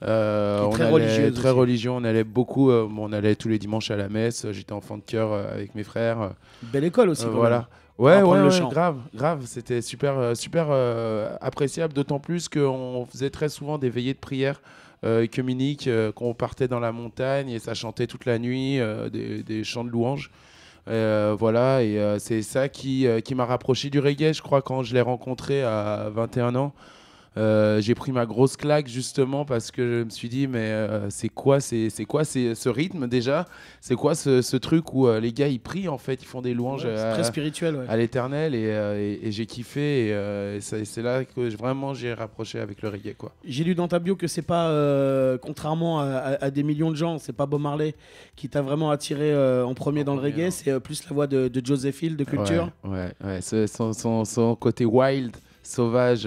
Très religieux, on allait beaucoup, on allait tous les dimanches à la messe, j'étais enfant de chœur avec mes frères. Belle école aussi. Voilà. Ouais, grave, c'était super appréciable, d'autant plus qu'on faisait très souvent des veillées de prière œcuméniques, qu'on partait dans la montagne et ça chantait toute la nuit, des chants de louanges. Voilà, et c'est ça qui m'a rapproché du reggae, je crois, quand je l'ai rencontré à 21 ans. J'ai pris ma grosse claque justement parce que je me suis dit mais c'est quoi ce rythme déjà, c'est quoi ce truc où les gars ils prient en fait, ils font des louanges très spirituel, à l'Éternel et j'ai kiffé et c'est là que vraiment j'ai rapproché avec le reggae quoi. J'ai lu dans ta bio que c'est pas contrairement à des millions de gens, c'est pas Bob Marley qui t'a vraiment attiré en premier dans le reggae, c'est plus la voix de Joseph Hill de Culture. Ouais. Son côté wild, sauvage.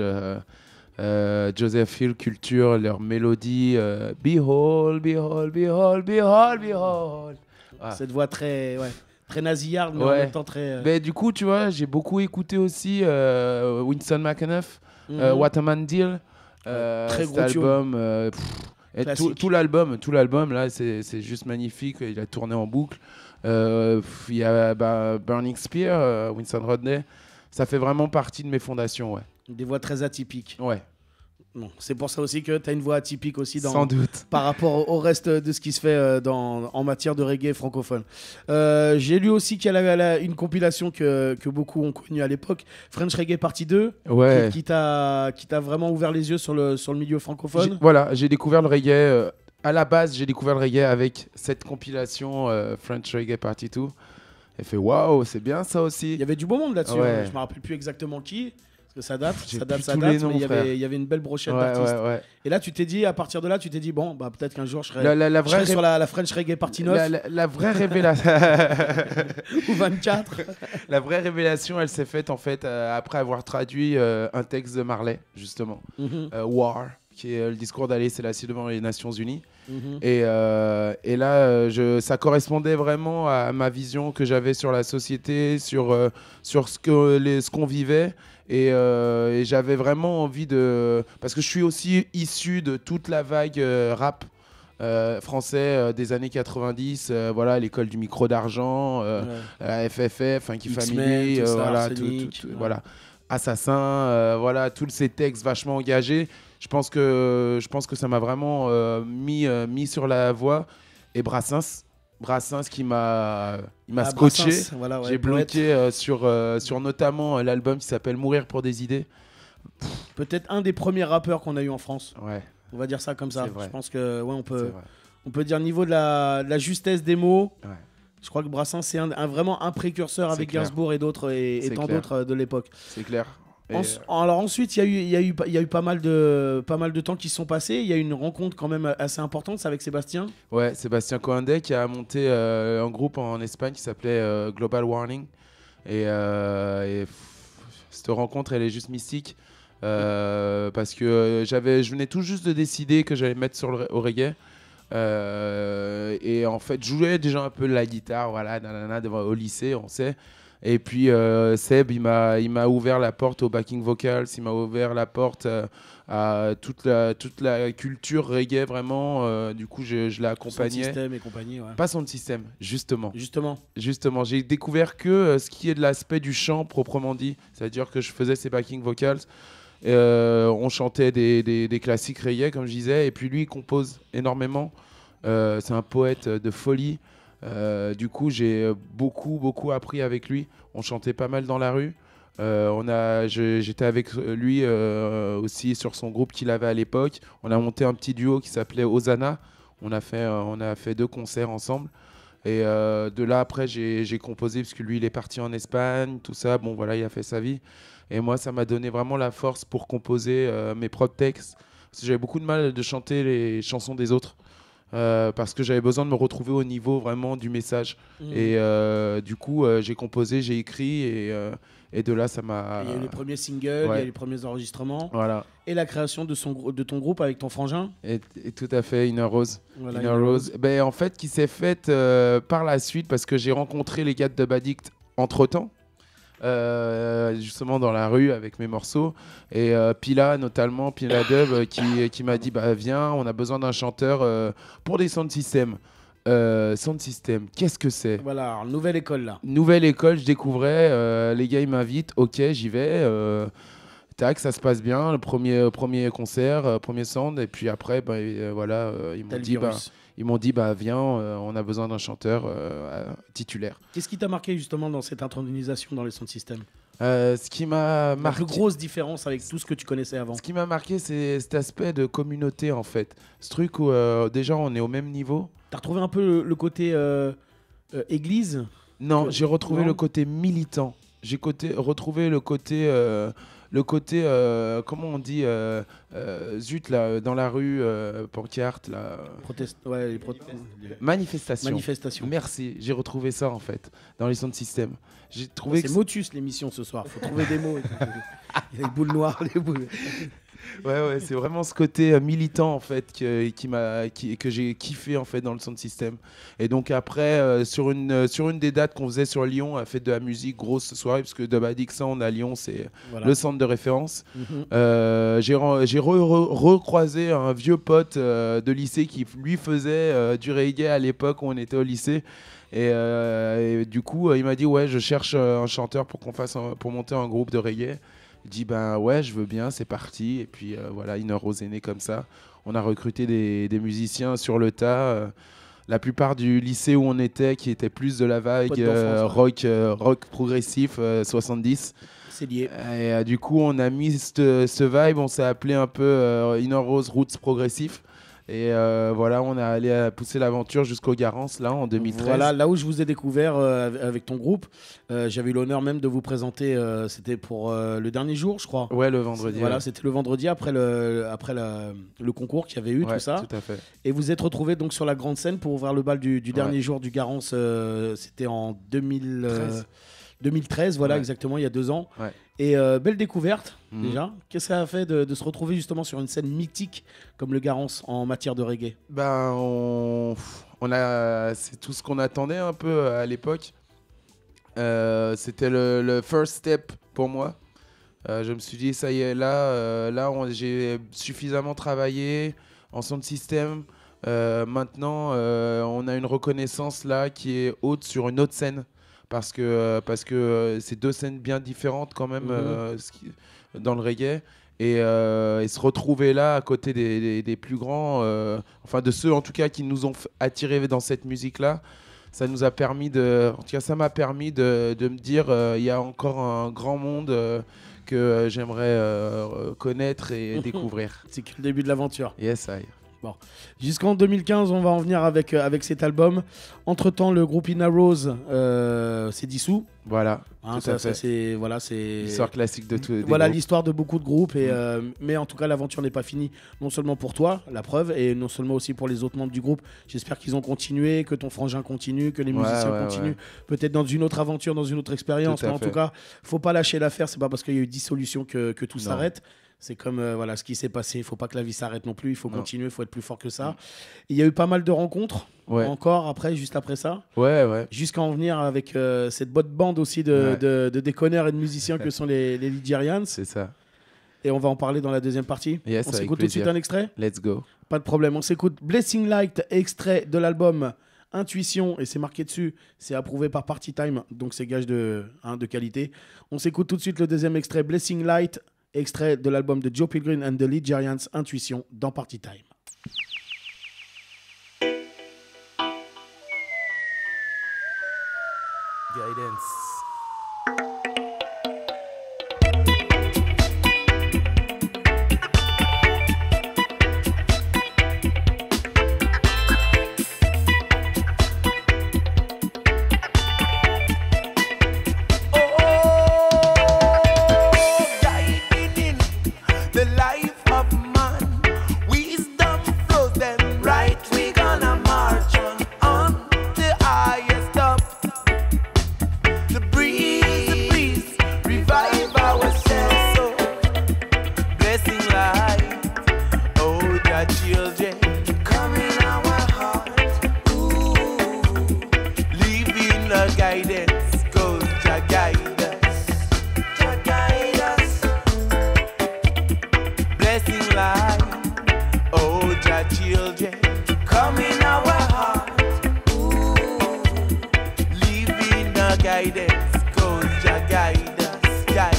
Joseph Hill, Culture, leur mélodie Behold, behold, behold, behold, behold. Cette voix très nasillarde, mais en même temps très... Mais du coup, tu vois, j'ai beaucoup écouté aussi Winston McAnuff, What a Man Deal, très cet gros album. Et tout l'album, là, c'est juste magnifique. Il a tourné en boucle. Il y a Burning Spear, Winston Rodney. Ça fait vraiment partie de mes fondations, ouais. Des voix très atypiques. Ouais. Bon, c'est pour ça aussi que tu as une voix atypique aussi sans doute. Par rapport au reste de ce qui se fait en matière de reggae francophone. J'ai lu aussi qu'elle avait une compilation que beaucoup ont connue à l'époque, French Reggae Partie 2, ouais. qui t'a vraiment ouvert les yeux sur le milieu francophone. J'ai découvert le reggae. À la base, j'ai découvert le reggae avec cette compilation French Reggae Partie 2. Elle fait waouh, c'est bien ça aussi. Il y avait du beau monde là-dessus. Ouais. Je me rappelle plus exactement qui. Parce que ça date, noms, mais il y avait une belle brochette d'artistes. Ouais. Et là, tu t'es dit, à partir de là, bon, peut-être qu'un jour, je serai sur la French Reggae Partie 9. La vraie révélation. Ou 24. La vraie révélation, elle s'est faite en fait après avoir traduit un texte de Marley, justement. War, qui est le discours d'Haïlé Sélassié devant les Nations Unies. Et là, ça correspondait vraiment à ma vision que j'avais sur la société, sur ce qu'on vivait. Et j'avais vraiment envie de... Parce que je suis aussi issu de toute la vague rap français des années 90, voilà, l'école du micro d'argent, FFF, Funky Family, voilà, Assassin, voilà, tous ces textes vachement engagés. Je pense que ça m'a vraiment mis sur la voie. Et Brassens qui m'a scotché. Voilà, j'ai bloqué sur notamment l'album qui s'appelle Mourir pour des idées. Peut-être un des premiers rappeurs qu'on a eu en France. Ouais. On va dire ça comme ça. Je pense que on peut dire niveau de la justesse des mots. Ouais. Je crois que Brassens c'est vraiment un précurseur avec Gainsbourg et d'autres et tant d'autres de l'époque. C'est clair. Alors ensuite, il y a eu pas mal de temps qui se sont passés. Il y a eu une rencontre quand même assez importante, c'est avec Sébastien. Ouais, Sébastien Coandé qui a monté un groupe en Espagne qui s'appelait Global Warning. Et cette rencontre, elle est juste mystique parce que je venais tout juste de décider que j'allais me mettre au reggae. Et en fait, je jouais déjà un peu la guitare, voilà, au lycée, on sait. Et puis Seb, il m'a ouvert la porte au backing vocals, il m'a ouvert la porte à toute la culture reggae vraiment. Du coup, je l'ai accompagné. Son système et compagnie, ouais. Pas son système, justement. Justement, j'ai découvert que ce qui est de l'aspect du chant proprement dit, c'est-à-dire que je faisais ses backing vocals. On chantait des classiques reggae, comme je disais, et puis lui, il compose énormément. C'est un poète de folie. Du coup, j'ai beaucoup appris avec lui. On chantait pas mal dans la rue. J'étais avec lui aussi sur son groupe qu'il avait à l'époque. On a monté un petit duo qui s'appelait Hosanna. On a fait 2 concerts ensemble. Et de là, après, j'ai composé parce que lui, il est parti en Espagne, tout ça. Bon, voilà, il a fait sa vie. Et moi, ça m'a donné vraiment la force pour composer mes propres textes. Parce que j'avais beaucoup de mal de chanter les chansons des autres. Parce que j'avais besoin de me retrouver au niveau vraiment du message. Et du coup, j'ai composé, j'ai écrit et de là, ça m'a... Il y a eu les premiers singles, il y a eu les premiers enregistrements. Voilà. Et la création de ton groupe avec ton frangin. Et tout à fait, Inner Rose. Voilà, Inner Rose. Ben, en fait, qui s'est faite par la suite parce que j'ai rencontré les gars de Dub Addict entre-temps. justement dans la rue avec mes morceaux. Et Pila, notamment, Pila Dub, qui m'a dit bah, viens, on a besoin d'un chanteur pour des sound systems. Sound system, qu'est-ce que c'est? Voilà, alors, nouvelle école là. Nouvelle école, je découvrais. Les gars, ils m'invitent. Ok, j'y vais. Tac, ça se passe bien. Le premier concert, premier sound. Et puis après, bah, voilà, ils m'ont dit bah, viens, on a besoin d'un chanteur titulaire. Qu'est-ce qui t'a marqué justement dans cette intronisation dans les sound systems? Ce qui m'a marqué, la plus grosse différence avec tout ce que tu connaissais avant. Ce qui m'a marqué, c'est cet aspect de communauté en fait. Ce truc où déjà on est au même niveau. T'as retrouvé un peu le côté église? Non, j'ai retrouvé le côté militant. J'ai retrouvé le côté comment on dit, zut là, dans la rue, pancarte là. Manifestation. Merci, j'ai retrouvé ça en fait dans les sound systems. J'ai trouvé c'est Motus l'émission ce soir. Faut trouver des mots. Les boules noires, les boules. Ouais, c'est vraiment ce côté militant en fait que j'ai kiffé en fait dans le sound system. Et donc après sur une des dates qu'on faisait sur Lyon, à Fête de la musique, grosse soirée parce que Dub Addict Sound à Lyon c'est le centre de référence. J'ai recroisé un vieux pote de lycée qui lui faisait du reggae à l'époque où on était au lycée. Et du coup il m'a dit ouais, je cherche un chanteur pour monter un groupe de reggae. Il dit ben ouais, je veux bien, c'est parti. Et puis voilà, Inner Rose est né comme ça. On a recruté des musiciens sur le tas. La plupart du lycée où on était, qui était plus de la vague rock progressif 70. C'est lié. Et du coup, on a mis ce vibe, on s'est appelé un peu Inner Rose Roots Progressif. Et voilà, on a allé pousser l'aventure jusqu'au Garance là en 2013. Voilà, là où je vous ai découvert avec ton groupe, j'avais eu l'honneur même de vous présenter. C'était pour le dernier jour, je crois. Ouais, le vendredi. Voilà, c'était le vendredi après le concours qu'il y avait eu, tout ça. Tout à fait. Et vous êtes retrouvés donc sur la grande scène pour ouvrir le bal du dernier jour du Garance. C'était en 2013, voilà, exactement, il y a 2 ans. Ouais. Et belle découverte, déjà. Qu'est-ce que ça a fait de se retrouver justement sur une scène mythique comme le Garance en matière de reggae? Ben, c'est tout ce qu'on attendait un peu à l'époque. C'était le first step pour moi. Je me suis dit, ça y est, là j'ai suffisamment travaillé en sound system. Maintenant, on a une reconnaissance là qui est haute sur une autre scène. Parce que c'est 2 scènes bien différentes quand même dans le reggae. Et se retrouver là à côté des plus grands, enfin de ceux en tout cas qui nous ont attirés dans cette musique-là, ça nous a permis en tout cas ça m'a permis de me dire il y a encore un grand monde que j'aimerais connaître et découvrir. C'est que le début de l'aventure. Yes, I. Bon. Jusqu'en 2015, on va en venir avec cet album. Entre-temps, le groupe Inner Rose s'est dissous. Voilà, hein, tout à fait. C'est l'histoire classique de tous les voilà groupes. L'histoire de beaucoup de groupes. Mais en tout cas, l'aventure n'est pas finie. Non seulement pour toi, la preuve, et non seulement aussi pour les autres membres du groupe. J'espère qu'ils ont continué, que ton frangin continue, que les musiciens continuent. Peut-être dans une autre aventure, dans une autre expérience. Mais en tout cas, faut pas lâcher l'affaire. C'est pas parce qu'il y a eu dissolution que tout s'arrête. C'est comme ce qui s'est passé. Il ne faut pas que la vie s'arrête non plus. Il faut continuer, il faut être plus fort que ça. Il y a eu pas mal de rencontres encore juste après ça. Ouais. Jusqu'à en venir avec cette bonne bande aussi de déconneurs et de musiciens que sont les Ligerians. C'est ça. Et on va en parler dans la deuxième partie. Yes, on s'écoute tout de suite un extrait? Let's go. Pas de problème. On s'écoute Blessing Light, extrait de l'album Intuition. Et c'est marqué dessus. C'est approuvé par Party Time. Donc c'est gage de qualité. On s'écoute tout de suite le deuxième extrait, Blessing Light. Extrait de l'album de Joe Pilgrim and the Ligerians, Intuition, dans Party Time. Guidance. Guidance, 'cause Jah guide us. Jah children, come in our heart. Ooh, living the guidance, cause Jah guide us, guide us.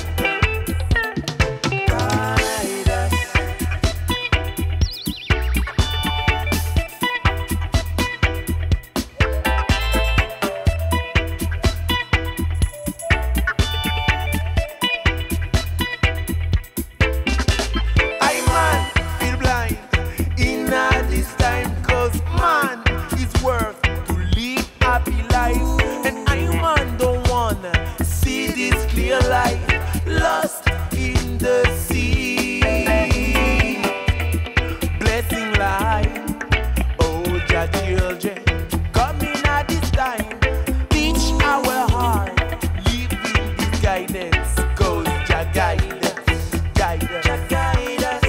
Lost in the sea, blessing life. Oh, Jah children, come in at this time, teach our heart, live in this guidance, cause Jah guide us, guide us, Jah guide us.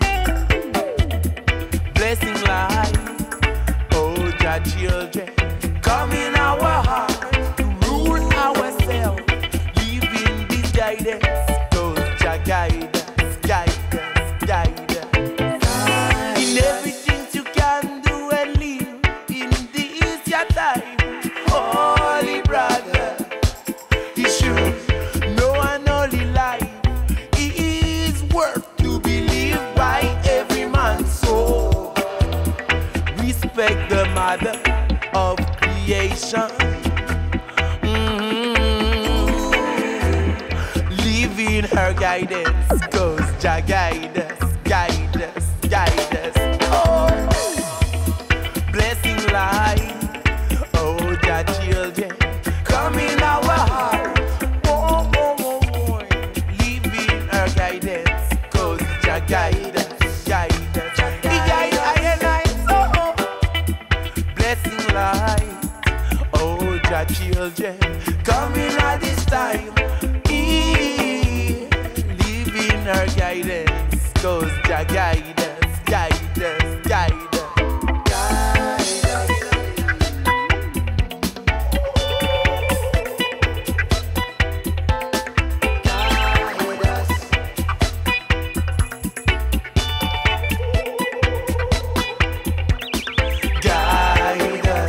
Blessing life. Oh, Jah children, come in our heart, to rule ourselves, live in this guidance. Guide us, guide us, guide us. In everything you can do and live in this your time, holy brother. You should know an holy life. It is worth to be lived by every man's soul. Respect the mother of creation. In her guidance, cause Jah guide us, guide us, guide us. Oh, blessing life. Oh, Jah children, come in our heart. Oh, oh, oh, oh. Live in her guidance, cause Jah guide us, guide us. He guide I and I, oh, blessing life. Oh, Jah children, come in at this time. Her guidance, cause Jah guide us, guide us, guide us, guide us. Guide us.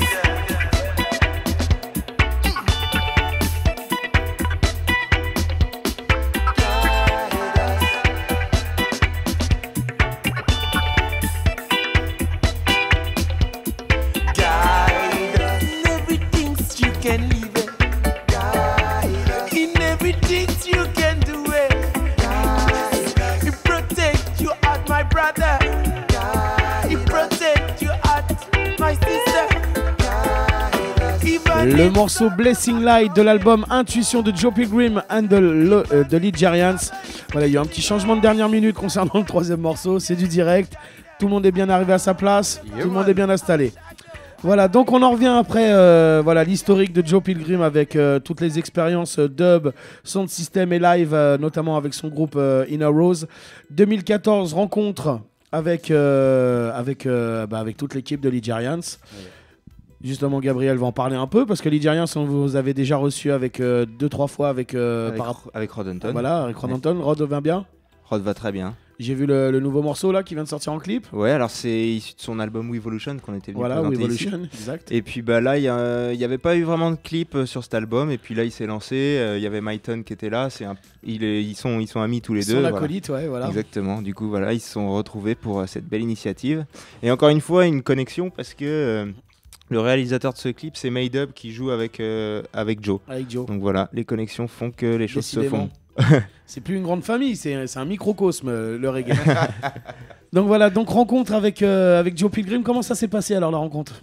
Le morceau Blessing Light de l'album Intuition de Joe Pilgrim and the Ligerians. Voilà, il y a un petit changement de dernière minute concernant le troisième morceau, c'est du direct. Tout le monde est bien arrivé à sa place, tout le monde est bien installé. Voilà, donc on en revient après voilà, l'historique de Joe Pilgrim avec toutes les expériences dub, sound system et live, notamment avec son groupe Inner Rose. 2014, rencontre avec toute l'équipe de Ligerians. Ouais. Justement, Gabriel va en parler un peu parce que Ligerians, on vous avez déjà reçu avec 2-3 fois avec Rod Anton. Voilà, avec Rod Anton. Rod va bien. Rod va très bien. J'ai vu le nouveau morceau là qui vient de sortir en clip. Ouais, alors c'est issu de son album Evolution qu'on était venu présenter Evolution, ici. Exact. Et puis bah là, il y avait pas eu vraiment de clip sur cet album. Et puis là, il s'est lancé. Il y avait Myton qui était là. Ils sont amis tous les deux. Ils sont acolytes, ouais, voilà. Exactement. Du coup, voilà, ils se sont retrouvés pour cette belle initiative. Et encore une fois, une connexion parce que le réalisateur de ce clip, c'est Maydub qui joue avec Joe. Avec Joe. Donc voilà, les connexions font que les choses se font. C'est plus une grande famille, c'est un microcosme, le reggae. Donc voilà, donc rencontre avec Joe Pilgrim. Comment ça s'est passé alors la rencontre?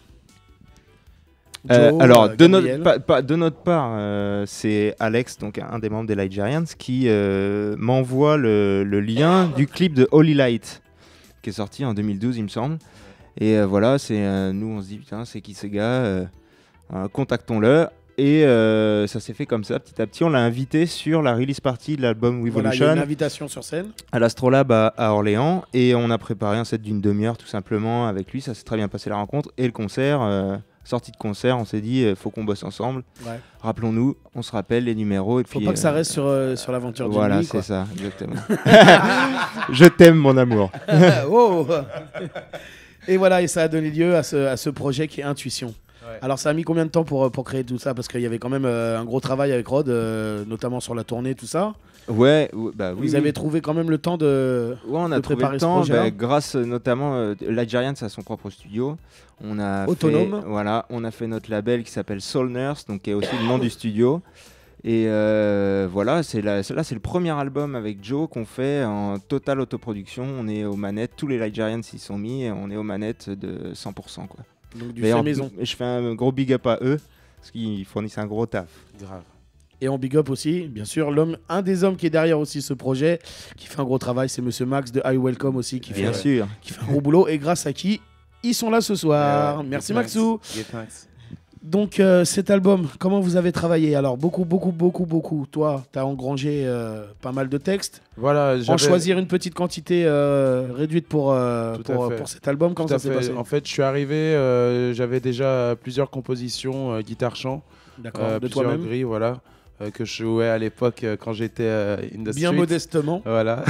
Alors de notre part, c'est Alex, donc un des membres des Ligerians, qui m'envoie le lien du clip de Holy Light qui est sorti en 2012, il me semble. Et voilà, nous on se dit putain, c'est qui ce gars, contactons-le. Et ça s'est fait comme ça, petit à petit. On l'a invité sur la release party de l'album Evolution. Voilà, il y a une invitation sur scène. À l'Astrolabe à Orléans. Et on a préparé un set d'une demi-heure tout simplement avec lui. Ça s'est très bien passé la rencontre. Et le concert, sortie de concert, on s'est dit faut qu'on bosse ensemble. Ouais. Rappelons-nous, on se rappelle les numéros. Et faut pas que ça reste sur l'aventure d'une voilà, nuit. Voilà, c'est ça, exactement. Je t'aime, mon amour. Oh. Et voilà, et ça a donné lieu à ce projet qui est Intuition. Ouais. Alors ça a mis combien de temps pour créer tout ça? Parce qu'il y avait quand même un gros travail avec Rod, notamment sur la tournée, tout ça. Ouais, bah oui. Vous avez trouvé quand même le temps de on a trouvé préparer le temps, ce projet. grâce notamment Ligerians a son propre studio. On a autonome. On a fait notre label qui s'appelle Soul Nurse, donc qui est aussi le nom du studio. Et voilà, c'est le premier album avec Joe qu'on fait en totale autoproduction. On est aux manettes, tous les Ligerians s'y sont mis, et on est aux manettes de 100%, quoi. Donc du fait maison. Je fais un gros big up à eux parce qu'ils fournissent un gros taf. Grave. Et on big up aussi, bien sûr, un des hommes qui est derrière aussi ce projet, qui fait un gros travail, c'est Monsieur Max de I Welcome aussi, qui fait un gros boulot, et grâce à qui ils sont là ce soir. Merci Maxou. Donc cet album, comment vous avez travaillé? Alors beaucoup. Toi, tu as engrangé pas mal de textes. Voilà, en choisir une petite quantité réduite pour cet album, comment ça s'est passé? En fait, je suis arrivé, j'avais déjà plusieurs compositions guitare-chant. D'accord, de plusieurs toi-même. grilles, voilà, que je jouais à l'époque quand j'étais in the Bien street. modestement. Voilà.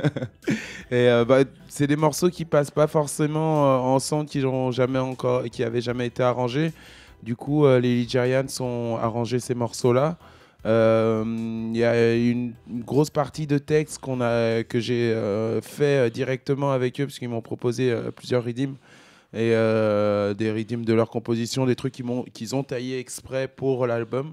Et c'est des morceaux qui passent pas forcément ensemble, qui avaient jamais été arrangés. Du coup, les Ligerians ont arrangé ces morceaux-là. Il y a une grosse partie de texte que j'ai fait directement avec eux, parce qu'ils m'ont proposé plusieurs rythms. Et des rythms de leur composition, des trucs qu'ils ont taillé exprès pour l'album.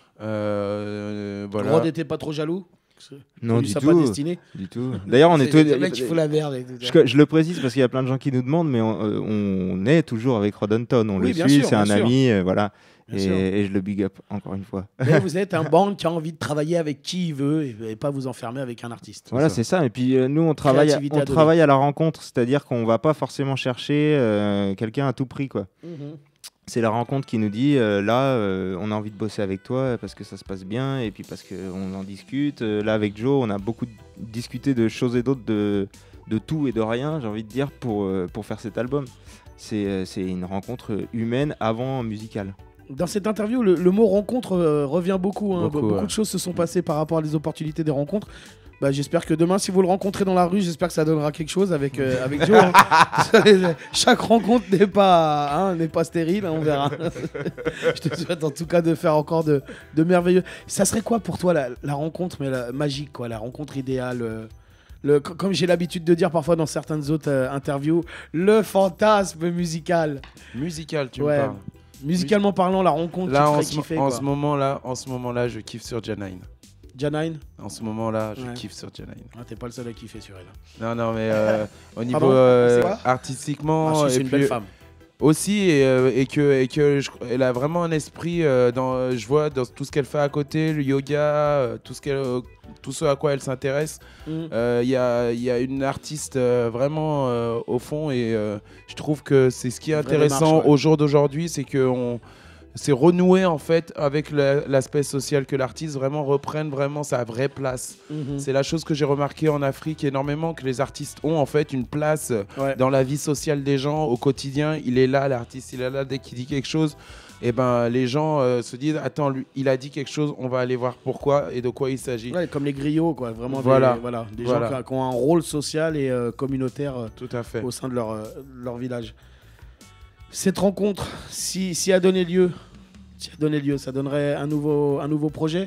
Voilà. Rod n'était pas trop jaloux? Non, du tout. Pas destiné. Du tout. D'ailleurs, on est tous. Le mec qui fout la merde. Et tout. Je le précise parce qu'il y a plein de gens qui nous demandent, mais on est toujours avec Rod Anton. On le suit, c'est un ami, voilà. Et je le big up encore une fois. Mais vous êtes un band qui a envie de travailler avec qui il veut et pas vous enfermer avec un artiste. Voilà, c'est ça. Et puis nous, on travaille à la rencontre, c'est-à-dire qu'on va pas forcément chercher quelqu'un à tout prix, quoi. C'est la rencontre qui nous dit là, on a envie de bosser avec toi parce que ça se passe bien et puis parce qu'on en discute. Là, avec Joe, on a beaucoup discuté de choses et d'autres, de tout et de rien, j'ai envie de dire, pour faire cet album. C'est une rencontre humaine avant musicale. Dans cette interview, le mot rencontre revient beaucoup. Beaucoup ouais. de choses se sont passées par rapport à des opportunités des rencontres. Bah, j'espère que demain, si vous le rencontrez dans la rue, j'espère que ça donnera quelque chose avec Joe. Chaque rencontre n'est pas stérile, on verra. Je te souhaite en tout cas de faire encore de merveilleux. Ça serait quoi pour toi la rencontre magique, quoi, la rencontre idéale comme j'ai l'habitude de dire parfois dans certaines autres interviews, le fantasme musical. Musical, tu me parles. Musicalement parlant, la rencontre là, qui te ferait kiffer. En ce moment-là, je kiffe sur Janine. Janine. En ce moment-là, je kiffe sur Janine. Ah, t'es pas le seul à kiffer sur elle. Non, mais au niveau artistiquement, c'est une belle femme. Aussi, et que elle a vraiment un esprit je vois dans tout ce qu'elle fait à côté, le yoga, tout ce à quoi elle s'intéresse. Il y a une artiste vraiment au fond, et je trouve que c'est ce qui est intéressant au jour d'aujourd'hui, c'est que c'est renouer en fait avec l'aspect social, que l'artiste vraiment reprenne vraiment sa vraie place. C'est la chose que j'ai remarqué en Afrique énormément, que les artistes ont en fait une place dans la vie sociale des gens au quotidien. Il est là, l'artiste, il est là dès qu'il dit quelque chose. Et ben les gens se disent attends, lui, il a dit quelque chose, on va aller voir pourquoi et de quoi il s'agit. Ouais, comme les griots, quoi, vraiment des gens qui ont un rôle social et communautaire tout à fait. Au sein de leur village. Cette rencontre, si a donné lieu, ça donnerait un nouveau projet?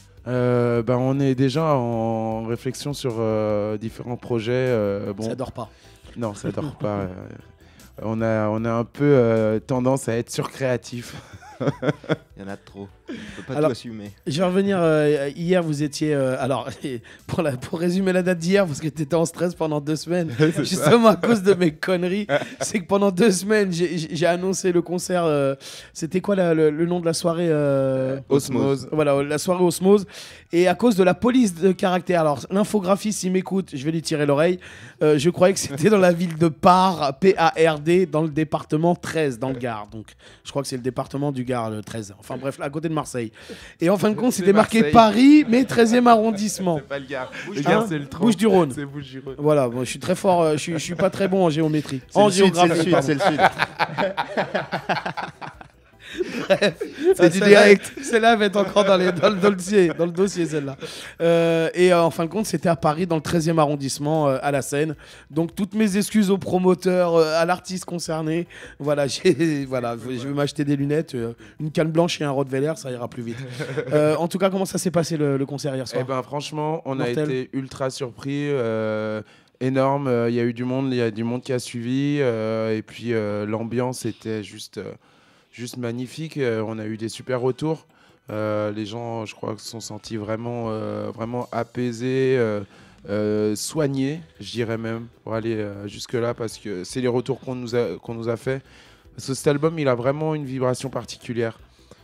On est déjà en réflexion sur différents projets. Ça dort pas. Non, ça dort pas. On a un peu tendance à être surcréatif. Il y en a trop. On peut pas tout assumer. Je vais revenir. Hier, vous étiez. Alors, pour résumer la date d'hier, parce que tu étais en stress pendant 2 semaines, justement à cause de mes conneries, c'est que pendant 2 semaines, j'ai annoncé le concert. C'était quoi le nom de la soirée Osmose. Voilà, la soirée Osmose. Et à cause de la police de caractère, alors l'infographiste, s'il m'écoute, je vais lui tirer l'oreille. Je croyais que c'était dans la ville de Pard, P-A-R-D, dans le département 13, dans le Gard. Donc, je crois que c'est le département du Gard, le 13. Enfin bref, à côté de Marseille. Et en fin de compte, c'était marqué Paris, mais 13e arrondissement. C'est pas le Gard. Le Gard, c'est le 30. Bouches-du-Rhône. C'est Bouches-du-Rhône. Voilà, bon, je suis très fort, je suis pas très bon en géométrie. C'est le sud. Bref, c'est du direct. Celle-là va être encore dans le dossier, celle-là. Et en fin de compte, c'était à Paris, dans le 13e arrondissement, à la Seine. Donc, toutes mes excuses aux promoteurs, à l'artiste concerné. Voilà, je vais m'acheter des lunettes, une canne blanche et un Rottweiler, ça ira plus vite. En tout cas, comment ça s'est passé le concert hier soir? Eh ben, franchement, on Mortel. a été ultra surpris. Énorme, il y a eu du monde, qui a suivi. Et puis, l'ambiance était juste magnifique. On a eu des super retours. Les gens, je crois, se sont sentis vraiment apaisés, soignés, je dirais même, pour aller jusque-là, parce que c'est les retours qu'on nous a fait. Parce que cet album, il a vraiment une vibration particulière.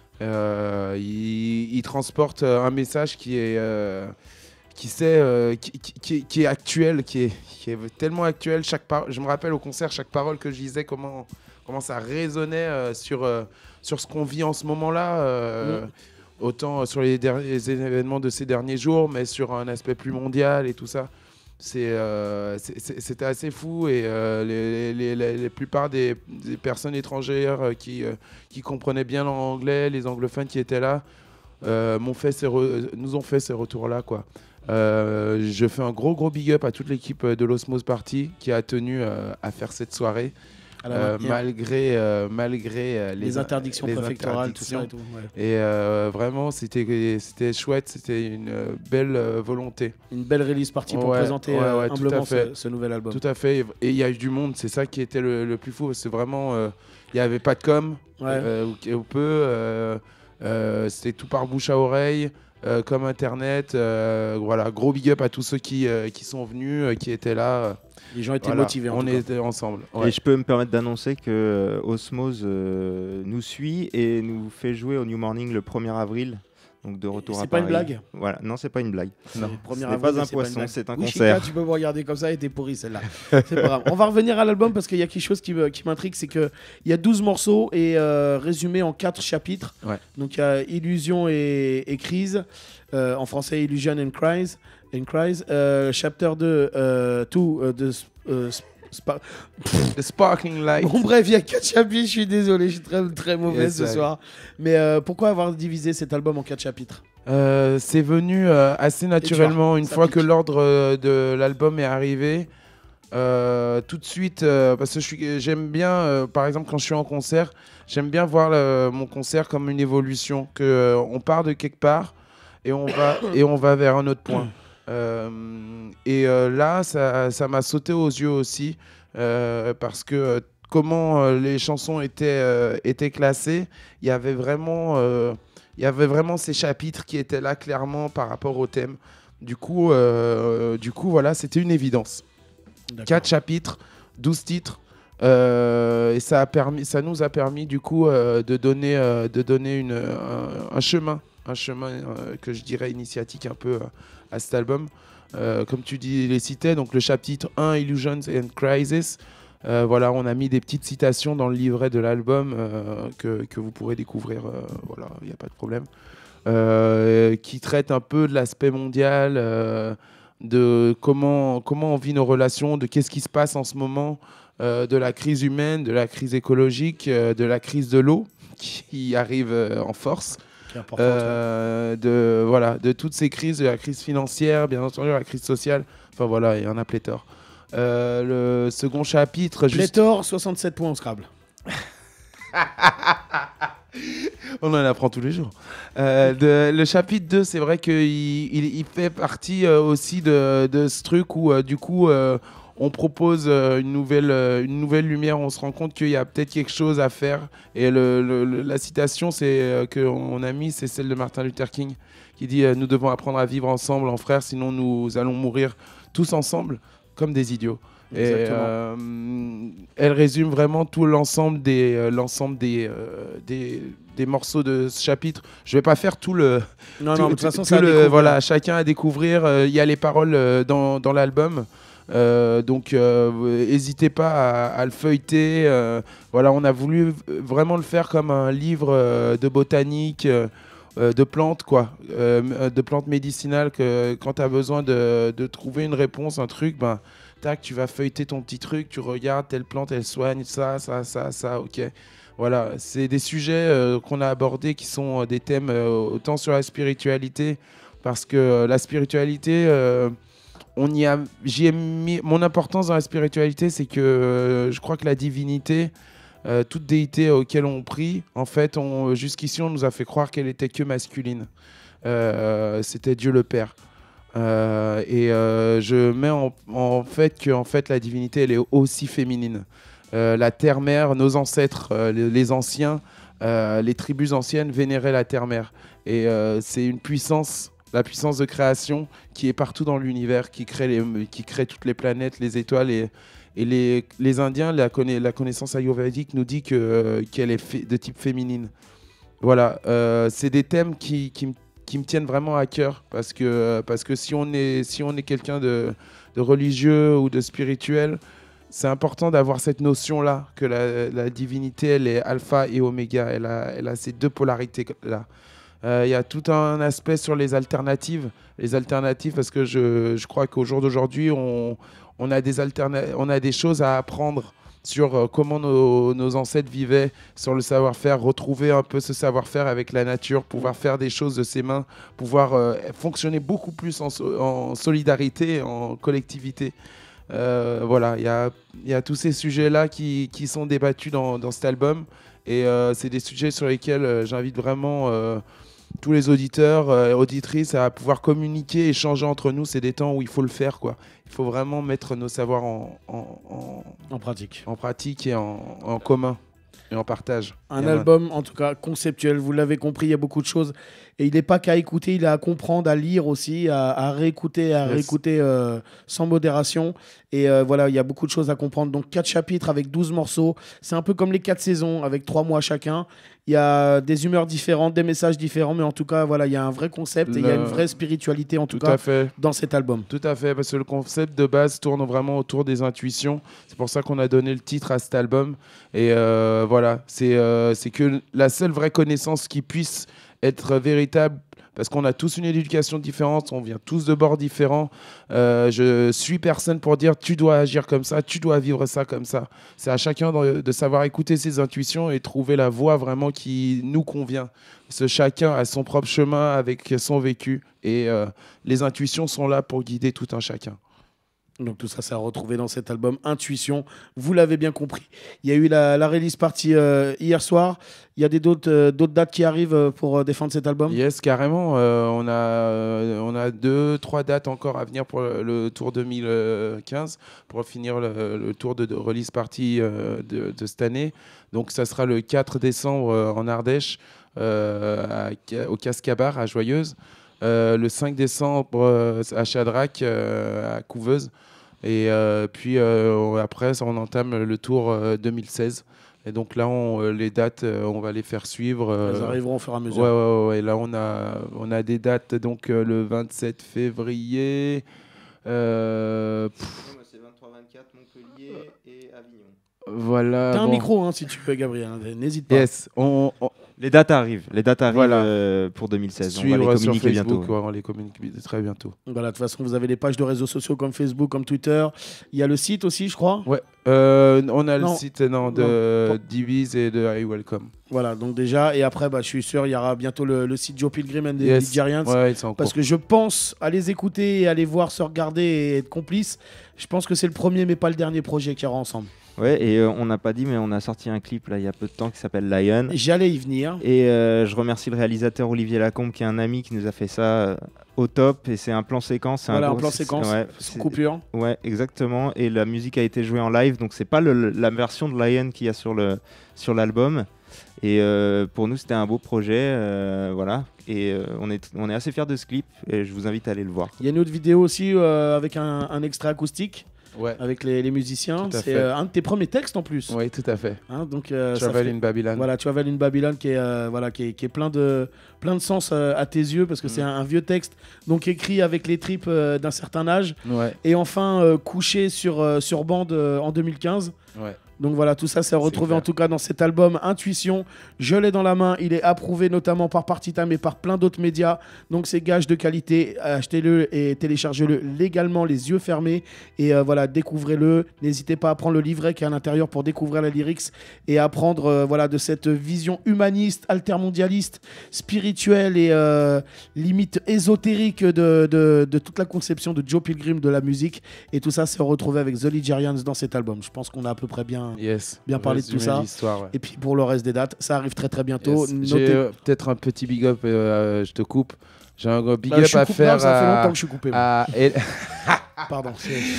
Il transporte un message qui est actuel, qui est tellement actuel. Je me rappelle au concert, chaque parole que je disais, comment ça résonnait sur ce qu'on vit en ce moment-là, autant sur les événements de ces derniers jours, mais sur un aspect plus mondial et tout ça. C'était assez fou, et la plupart des personnes étrangères qui comprenaient bien l'anglais, les anglophones qui étaient là, nous ont fait ces retours-là, quoi. Je fais un gros big up à toute l'équipe de l'Osmose Party qui a tenu à faire cette soirée. Malgré les interdictions préfectorales, tout ça et tout. Ouais. Et vraiment, c'était chouette, c'était une belle volonté. Une belle release party pour présenter humblement ce nouvel album. Tout à fait. Et il y a eu du monde, c'est ça qui était le plus fou. C'est vraiment, il n'y avait pas de com, ou peu. C'était tout par bouche à oreille. Comme internet, voilà, gros big up à tous ceux qui sont venus, qui étaient là. Les gens étaient motivés. On était ensemble. Ouais. Et je peux me permettre d'annoncer que Osmose nous suit et nous fait jouer au New Morning le 1er avril. Donc de retour à Paris. C'est pas une blague? Voilà, non, c'est pas une blague. Ce n'est pas un poisson, c'est un concert. Tu peux me regarder comme ça et t'es pourri celle-là. C'est pas grave. On va revenir à l'album parce qu'il y a quelque chose qui m'intrigue, c'est qu'il y a 12 morceaux et résumés en 4 chapitres. Ouais. Donc il y a Illusion et Crise, en français Illusion and Cries. Chapter 2, The Sparkling Light. Bon bref, il y a 4 chapitres, je suis désolé, je suis très, très mauvais ce soir. Mais pourquoi avoir divisé cet album en 4 chapitres? C'est venu assez naturellement une fois que l'ordre de l'album est arrivé. Tout de suite, parce que j'aime bien, par exemple quand je suis en concert, j'aime bien voir mon concert comme une évolution, qu'on part de quelque part et on va vers un autre point. Là, ça m'a sauté aux yeux aussi, parce que comment les chansons étaient classées, il y avait vraiment ces chapitres qui étaient là clairement par rapport au thème. Du coup, voilà, c'était une évidence. 4 chapitres, 12 titres, et ça nous a permis du coup de donner un chemin que je dirais initiatique un peu à cet album. Comme tu dis, les citais, donc le chapitre 1, Illusions and Crisis. Voilà, on a mis des petites citations dans le livret de l'album que vous pourrez découvrir, voilà, il n'y a pas de problème. Qui traite un peu de l'aspect mondial, de comment on vit nos relations, de qu'est-ce qui se passe en ce moment, de la crise humaine, de la crise écologique, de la crise de l'eau qui arrive en force. De toutes ces crises, de la crise financière, bien entendu, la crise sociale. Enfin voilà, il y en a pléthore. Le second chapitre... Pléthore, 67 points au Scrabble. On en apprend tous les jours. Le chapitre 2, c'est vrai qu'il fait partie aussi de ce truc où du coup... on propose une nouvelle lumière, on se rend compte qu'il y a peut-être quelque chose à faire. Et la citation qu'on a mis, c'est celle de Martin Luther King, qui dit « Nous devons apprendre à vivre ensemble en frères, sinon nous allons mourir tous ensemble comme des idiots ». Et elle résume vraiment tout l'ensemble des morceaux de ce chapitre. Je vais pas faire tout le... Non, de toute façon, voilà, chacun à découvrir. Il y a les paroles dans l'album. Donc n'hésitez pas à le feuilleter. Voilà, on a voulu vraiment le faire comme un livre de botanique, de plantes, quoi, de plantes médicinales, que quand tu as besoin de trouver une réponse, un truc, ben, tac, tu vas feuilleter ton petit truc, tu regardes telle plante, elle soigne ça, ok. Voilà, c'est des sujets qu'on a abordés qui sont des thèmes autant sur la spiritualité, parce que la spiritualité, j'y ai mis mon importance dans la spiritualité, c'est que je crois que la divinité, toute déité auquel on prie, en fait, jusqu'ici, on nous a fait croire qu'elle était que masculine. C'était Dieu le Père. Je mets en fait que la divinité, elle est aussi féminine. La terre-mère, nos ancêtres, les anciens, les tribus anciennes vénéraient la terre-mère. Et c'est une puissance, la puissance de création qui est partout dans l'univers, qui crée toutes les planètes, les étoiles. Et les Indiens, la connaissance ayurvédique nous dit qu'elle est de type féminine. Voilà, c'est des thèmes qui me tiennent vraiment à cœur, parce que si on est quelqu'un de religieux ou de spirituel, c'est important d'avoir cette notion-là, que la divinité, elle est alpha et oméga, elle a ces deux polarités-là. Il y a tout un aspect sur les alternatives, parce que je crois qu'au jour d'aujourd'hui, on a des choses à apprendre sur comment nos ancêtres vivaient, sur le savoir-faire, retrouver un peu ce savoir-faire avec la nature, pouvoir faire des choses de ses mains, pouvoir fonctionner beaucoup plus en solidarité, en collectivité. Voilà, il y a tous ces sujets-là qui sont débattus dans cet album, et c'est des sujets sur lesquels j'invite vraiment tous les auditeurs et auditrices à pouvoir communiquer, échanger entre nous. C'est des temps où il faut le faire, quoi. Il faut vraiment mettre nos savoirs en pratique et en commun et en partage. Un album, en tout cas, conceptuel. Vous l'avez compris, il y a beaucoup de choses. Et il n'est pas qu'à écouter, il est à comprendre, à lire aussi, à réécouter, sans modération. Et voilà, il y a beaucoup de choses à comprendre. Donc 4 chapitres avec 12 morceaux. C'est un peu comme les 4 saisons, avec 3 mois chacun. Il y a des humeurs différentes, des messages différents. Mais en tout cas, voilà, il y a un vrai concept et il y a une vraie spiritualité, en tout cas, dans cet album. Tout à fait, parce que le concept de base tourne vraiment autour des intuitions. C'est pour ça qu'on a donné le titre à cet album. Et voilà, c'est que la seule vraie connaissance qui puisse être véritable, parce qu'on a tous une éducation différente, on vient tous de bords différents. Je suis personne pour dire tu dois agir comme ça, tu dois vivre ça comme ça. C'est à chacun de savoir écouter ses intuitions et trouver la voie vraiment qui nous convient. Chacun a son propre chemin avec son vécu, et les intuitions sont là pour guider tout un chacun. Donc tout ça, c'est à retrouver dans cet album Intuition. Vous l'avez bien compris. Il y a eu la release party hier soir. Il y a d'autres dates qui arrivent pour défendre cet album. Yes, carrément. On a 2-3 dates encore à venir pour le tour 2015, pour finir le tour de release party de cette année. Donc ça sera le 4 décembre en Ardèche, au Cascabar à Joyeuse. Le 5 décembre à Chadrac, à Couveuse. Et puis après, on entame le tour 2016. Et donc là, les dates, on va les faire suivre. Elles arriveront au fur et à mesure. Ouais. Là, on a des dates. Donc le 27 février. C'est 23-24 Montpellier et Avignon. Voilà. T'as un micro, hein, si tu veux, Gabriel. N'hésite pas. Yes. Les dates arrivent. Voilà. Pour 2016. Suivre on va les communiquer sur Facebook, bientôt. on va les communiquer très bientôt. Voilà, de toute façon, vous avez les pages de réseaux sociaux comme Facebook, comme Twitter. Il y a le site aussi, je crois. Ouais. On a le site de Divise et de I Welcome. Voilà, donc déjà, et après, je suis sûr, il y aura bientôt le site Joe Pilgrim and the Giants. Ouais, c'est en parce cours. que je pense à les écouter et à les voir se regarder et être complices. Je pense que c'est le premier, mais pas le dernier projet qu'il y aura ensemble. Ouais, et on n'a pas dit, mais on a sorti un clip là il y a peu de temps qui s'appelle Lion. J'allais y venir. Et je remercie le réalisateur Olivier Lacombe, qui est un ami qui nous a fait ça au top. Et c'est un plan séquence. Voilà, un plan séquence, sans coupure. Ouais, exactement. Et la musique a été jouée en live, donc c'est pas la version de Lion qu'il y a sur l'album. Et pour nous, c'était un beau projet, voilà. Et on est assez fiers de ce clip. Et je vous invite à aller le voir. Il y a une autre vidéo aussi avec un extrait acoustique. Ouais. Avec les musiciens. C'est un de tes premiers textes en plus. Oui, tout à fait. Donc, Travel in Babylon. Voilà, Travel in Babylon qui est plein de sens à tes yeux, parce que c'est un vieux texte, donc écrit avec les tripes d'un certain âge. Ouais. Et enfin couché sur bande en 2015. Ouais. Donc voilà, tout ça s'est retrouvé en tout cas dans cet album Intuition. Je l'ai dans la main, il est approuvé notamment par Party Time et par plein d'autres médias. Donc c'est gage de qualité. Achetez-le et téléchargez-le légalement, les yeux fermés. Et voilà, découvrez-le. N'hésitez pas à prendre le livret qui est à l'intérieur pour découvrir la lyrics et apprendre voilà, de cette vision humaniste, altermondialiste, spirituelle et limite ésotérique de toute la conception de Joe Pilgrim de la musique. Et tout ça s'est retrouvé avec The Ligerians dans cet album. Je pense qu'on a à peu près bien parlé de tout ça. Ouais. Et puis pour le reste des dates, ça arrive très très bientôt. J'ai peut-être un petit big up, je te coupe. J'ai un big up à faire. Ça fait longtemps que je suis coupé. Pardon.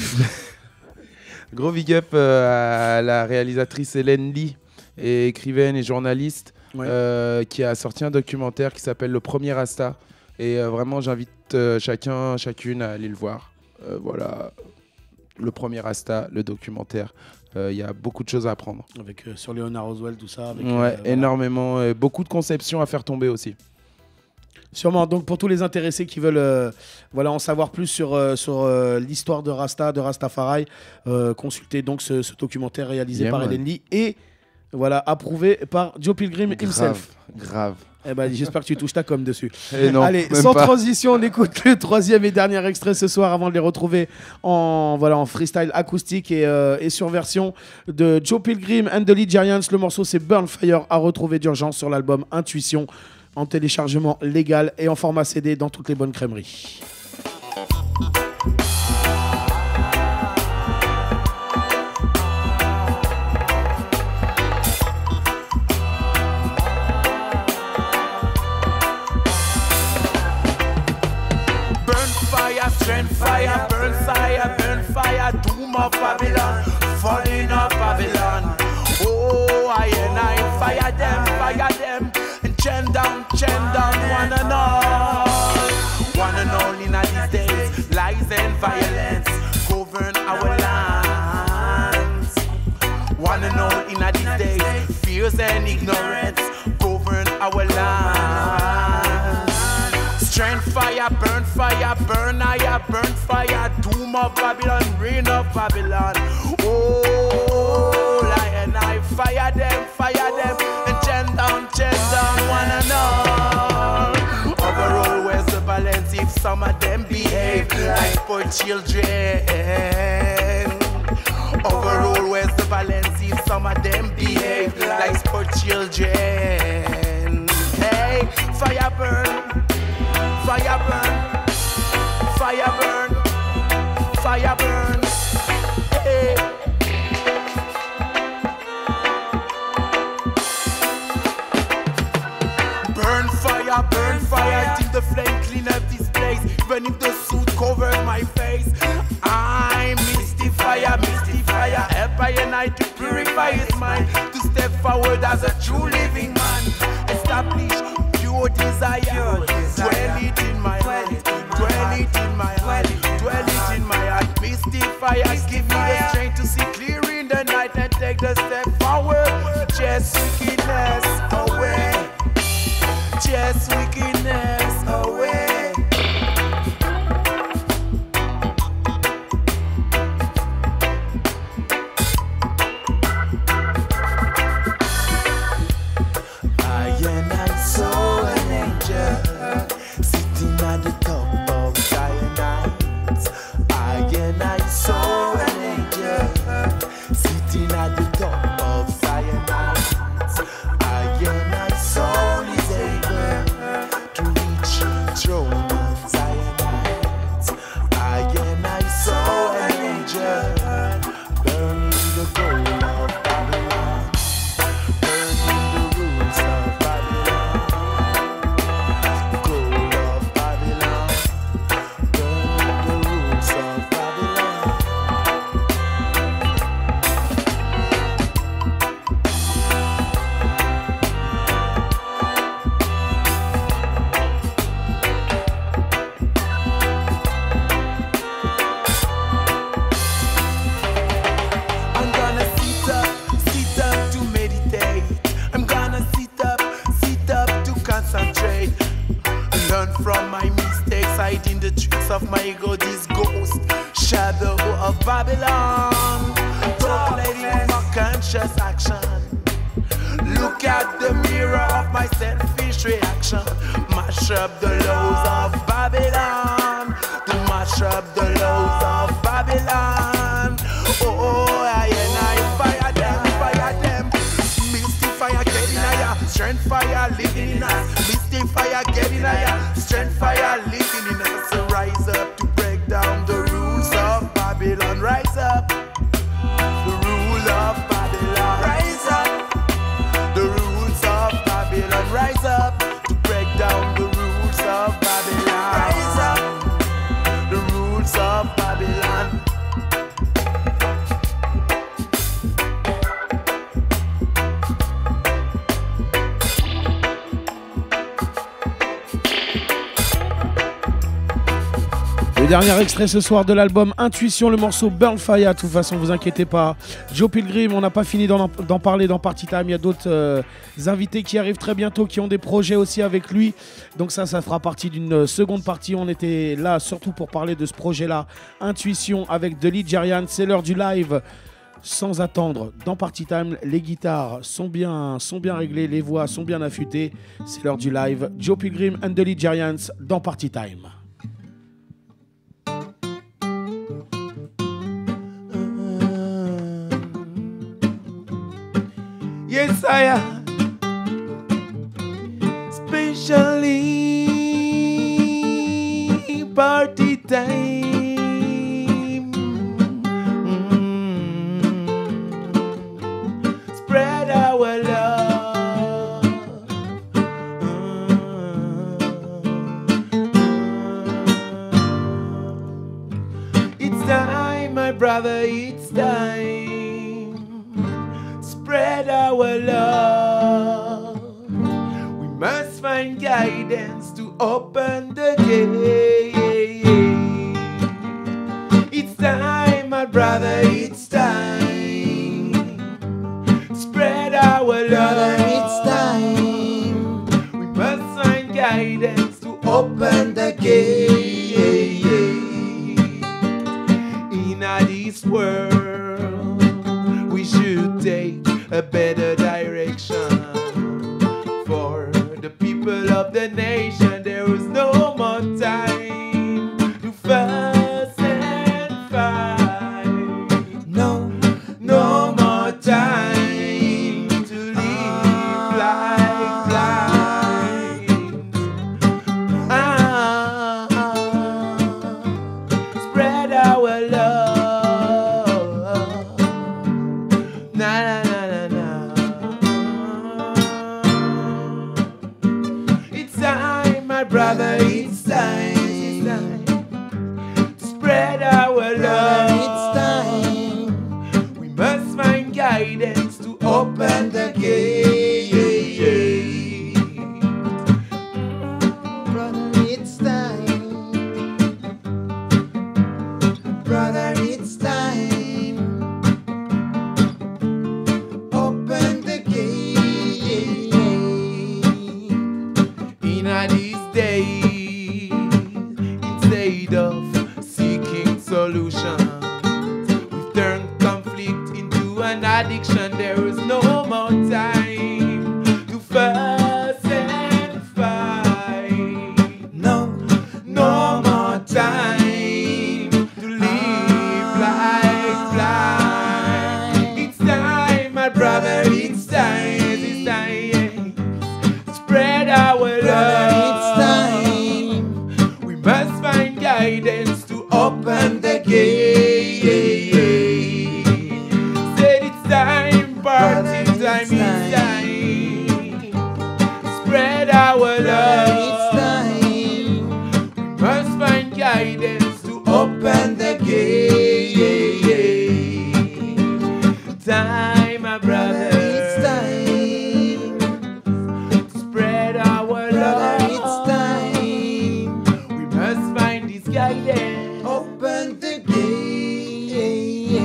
Gros big up à la réalisatrice Hélène Lee, et écrivaine et journaliste, qui a sorti un documentaire qui s'appelle Le Premier Rasta. Et vraiment, j'invite chacune à aller le voir. Voilà, Le Premier Rasta, le documentaire. Il y a beaucoup de choses à apprendre. Avec, sur Leonard Roswell, tout ça. Avec, énormément. Beaucoup de conceptions à faire tomber aussi. Sûrement. Donc pour tous les intéressés qui veulent en savoir plus sur l'histoire de Rasta, de Rastafari, consultez donc ce documentaire réalisé par Hélène Lee et voilà, approuvé par Joe Pilgrim himself. Grave. Eh ben, j'espère que tu touches ta com dessus. Non, allez, sans transition, on écoute le troisième et dernier extrait ce soir avant de les retrouver en freestyle acoustique et sur version de Joe Pilgrim and the Ligerians. Le morceau c'est Burn Fire, à retrouver d'urgence sur l'album Intuition, en téléchargement légal et en format CD dans toutes les bonnes crèmeries. Strength fire, burn fire, doom of Babylon, falling of Babylon. Oh, I fire them, and chain down, one and all in these days, lies and violence govern our lands. One and all in these days, fears and ignorance govern our lands. Strength fire, burn fire, doom of Babylon, reign of Babylon. Oh, lion, I fire them, and chain down, one and all. Overall, where's the balance if some of them behave like poor children? Overall, where's the balance if some of them behave like poor children? Hey, fire burn. Fire burn, fire burn, fire burn. Hey. Burn fire, till the flame clean up this place. Even if the suit covers my face, I'm misty fire. Help I and I to purify his mind, to step forward as a true living man. Establish pure desire. Dwell it in my heart, dwell it in my heart, dwell it in my heart. Misty fire, give me the strength to see clear in the night and take the step forward. Just wickedness away, just wickedness away. Of my ego, this ghost shadow of Babylon. Don't let it mock and conscious action. Look at the mirror of my selfish reaction. Mash up the laws of Babylon. To mash up the laws of Babylon. Oh, I fire them. Misty fire getting higher. Strength fire living in us. Misty fire getting higher. Strength fire living in us. So rise up to break down the rules of Babylon. Rise up. The rule of Babylon. Rise up. The rules of Babylon. Rise up to break down the rules of Babylon. Rise up. The rules of Babylon. Le dernier extrait ce soir de l'album Intuition, le morceau Burn Fire. De toute façon, vous inquiétez pas. Joe Pilgrim, on n'a pas fini d'en parler dans Party Time. Il y a d'autres invités qui arrivent très bientôt, qui ont des projets aussi avec lui. Donc ça fera partie d'une seconde partie. On était là surtout pour parler de ce projet-là, Intuition avec The Ligerians. C'est l'heure du live. Sans attendre, dans Party Time, les guitares sont bien réglées, les voix sont bien affûtées. C'est l'heure du live. Joe Pilgrim and The Ligerians dans Party Time. Yes, I am. Especially party time. Spread our love. It's time, my brother, it's time. Spread our love. We must find guidance to open the gate. It's time, my brother, it's time. Spread our love. It's time. We must find guidance to open the gate. In this world, we should take a better direction for the people of the nation. There is no more time to fuss and fight. No more time to live like blind. Spread our love. Na na na na. My brother, it's time. To spread our love. It's time. We must find guidance to open the gate. Brother, it's time. Brother, it's time. Open the gate. In these days, instead of seeking solutions, we've turned conflict into an addiction. There is no more time to fuss and fight. No more time to live like blind. It's time, my brother, it's time. It's time. Spread our love. It's time. We must find guidance to open the gate. Said it's time, party time, it's time. Spread our love. It's time. We must find guidance to open the gate. Time, my brother. It's time. Spread our love. It's time. We must find this guidance. Open the gate.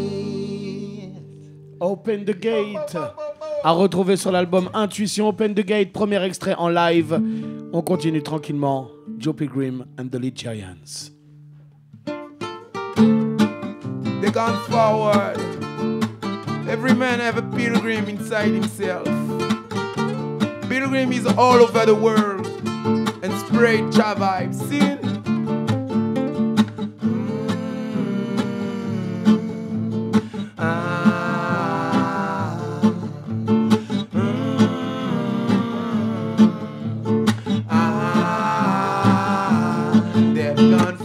Open the Gate. À retrouver sur l'album Intuition. Open the Gate, premier extrait en live. On continue tranquillement. Joe Pilgrim and the Ligerians. They gone forward. Every man have a pilgrim inside himself. Pilgrim is all over the world and spread Jah vibes. Sin. They've gone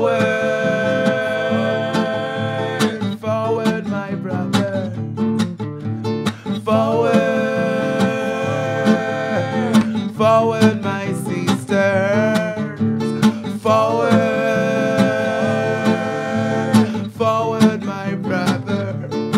forward, my brother. Forward, my sisters. Forward, my brother.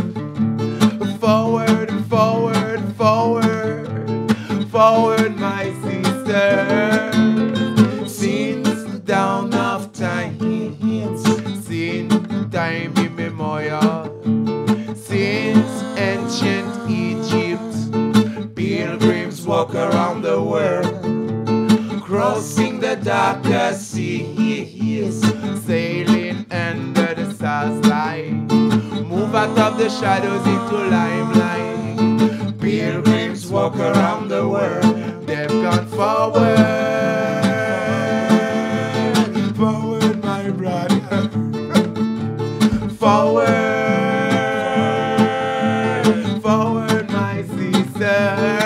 Forward, my sisters. Since the dawn of time, since time immemorial, since ancient Egypt, pilgrims walk around the world, crossing the darkest seas, sailing under the stars light, move out of the shadows into limelight. Pilgrims walk around the world, they've gone forward, my brother. Forward, my sisters.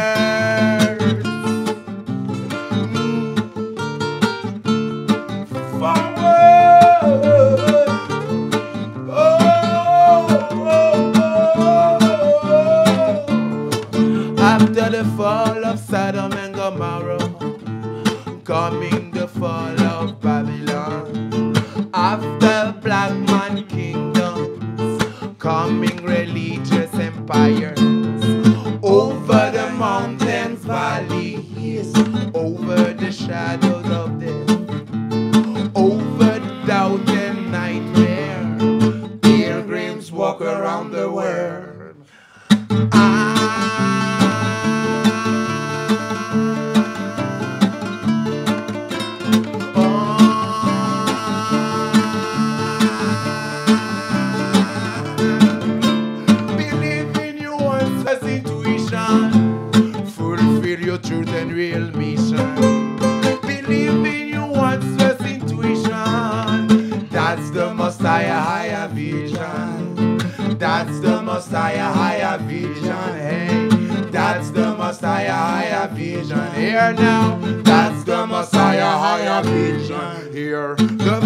After the fall of Sodom and Gomorrah, coming the fall of Babylon. After black man kingdoms, coming religious empires. Over the mountains, valleys, over the shadows of death, over doubt and nightmare, pilgrims walk around the world. Truth and real mission. Believe in your one's first intuition. That's the most higher vision. That's the most higher vision. Hey, that's the most higher vision. Here now, that's the most higher vision. Hear the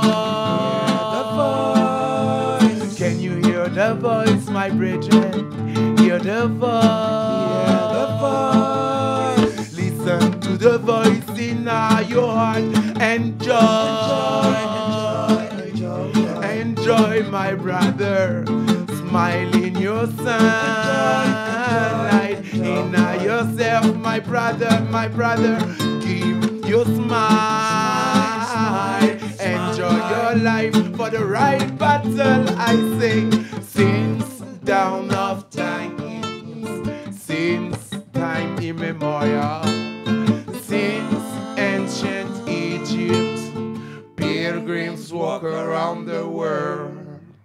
voice. Can you hear the voice, my brethren? Hear the voice. Listen to the voice in your heart. Enjoy, my brother. Smile in your sunlight. In yourself, my brother. Give your smile. Enjoy your life for the right battle. I say, since dawn of time, since time immemorial, since ancient Egypt, pilgrims walk around the world.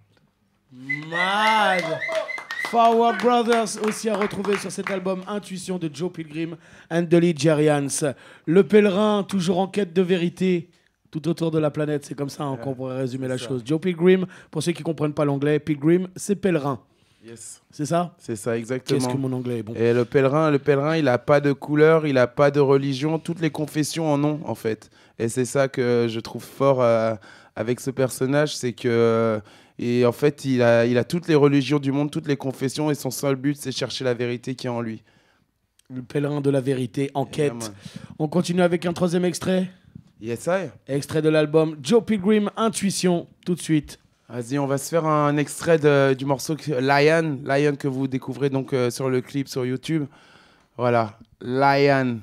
Mad. Forward Brothers, aussi à retrouver sur cet album Intuition de Joe Pilgrim and the Ligerians. Le pèlerin, toujours en quête de vérité tout autour de la planète. C'est comme ça qu'on pourrait résumer la chose. Joe Pilgrim, pour ceux qui ne comprennent pas l'anglais, Pilgrim, c'est pèlerin. Yes. C'est ça? C'est ça, exactement. Qu'est-ce que mon anglais est bon. Et le pèlerin, il n'a pas de couleur, il n'a pas de religion. Toutes les confessions en ont, en fait. Et c'est ça que je trouve fort avec ce personnage, c'est que... Et en fait, il a toutes les religions du monde, toutes les confessions, et son seul but, c'est chercher la vérité qui est en lui. Le pèlerin de la vérité en quête. On continue avec un troisième extrait. Yes, I. Extrait de l'album Joe Pilgrim, Intuition, tout de suite. Vas-y, on va se faire un extrait du morceau Lion que vous découvrez donc sur le clip sur YouTube. Voilà, Lion.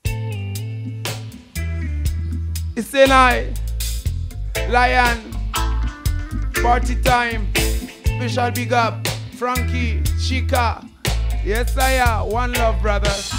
It's a night. Lion. Party time. Special big up. Frankie, Chica. Yes, I am. One love, brothers.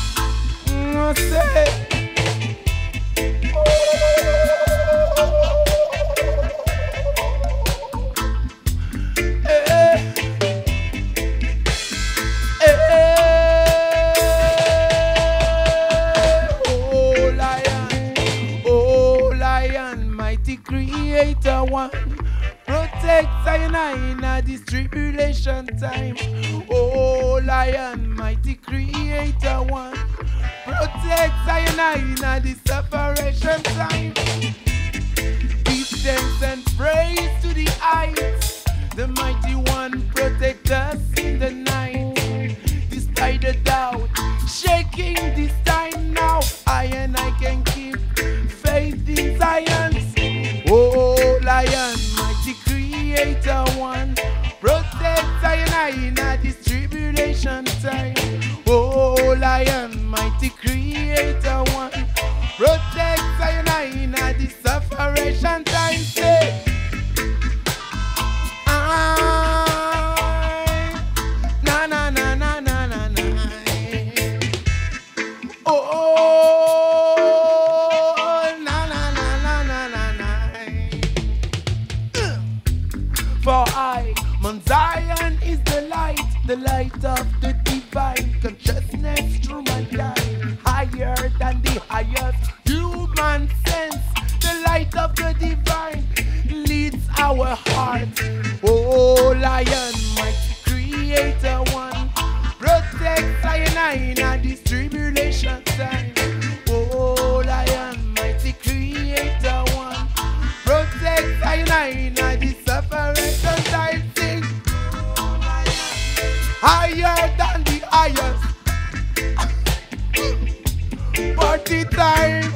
I and I in this tribulation time. Oh, Lion, mighty creator one. Protect I and I in this separation time. Give thanks and praise to the heights. The mighty one protect us in the night. Despite the doubt, shaking this time now, I and I can keep faith in Zion. Oh, Lion, mighty creator one, protect I and I in this tribulation time. Oh, Lion, mighty creator one, protect I and I in this separation time. Say, na na na na na na na. Oh, na na na na na na na. For I, Mount Zion is the light of the divine consciousness through mankind, higher than the highest human sense. The light of the divine leads our heart. Oh, Lion, mighty creator one, protect Zion in this tribulation time. Oh, Lion, mighty creator one, protect Zion in this separation time. Sing, higher than the highest. Party time.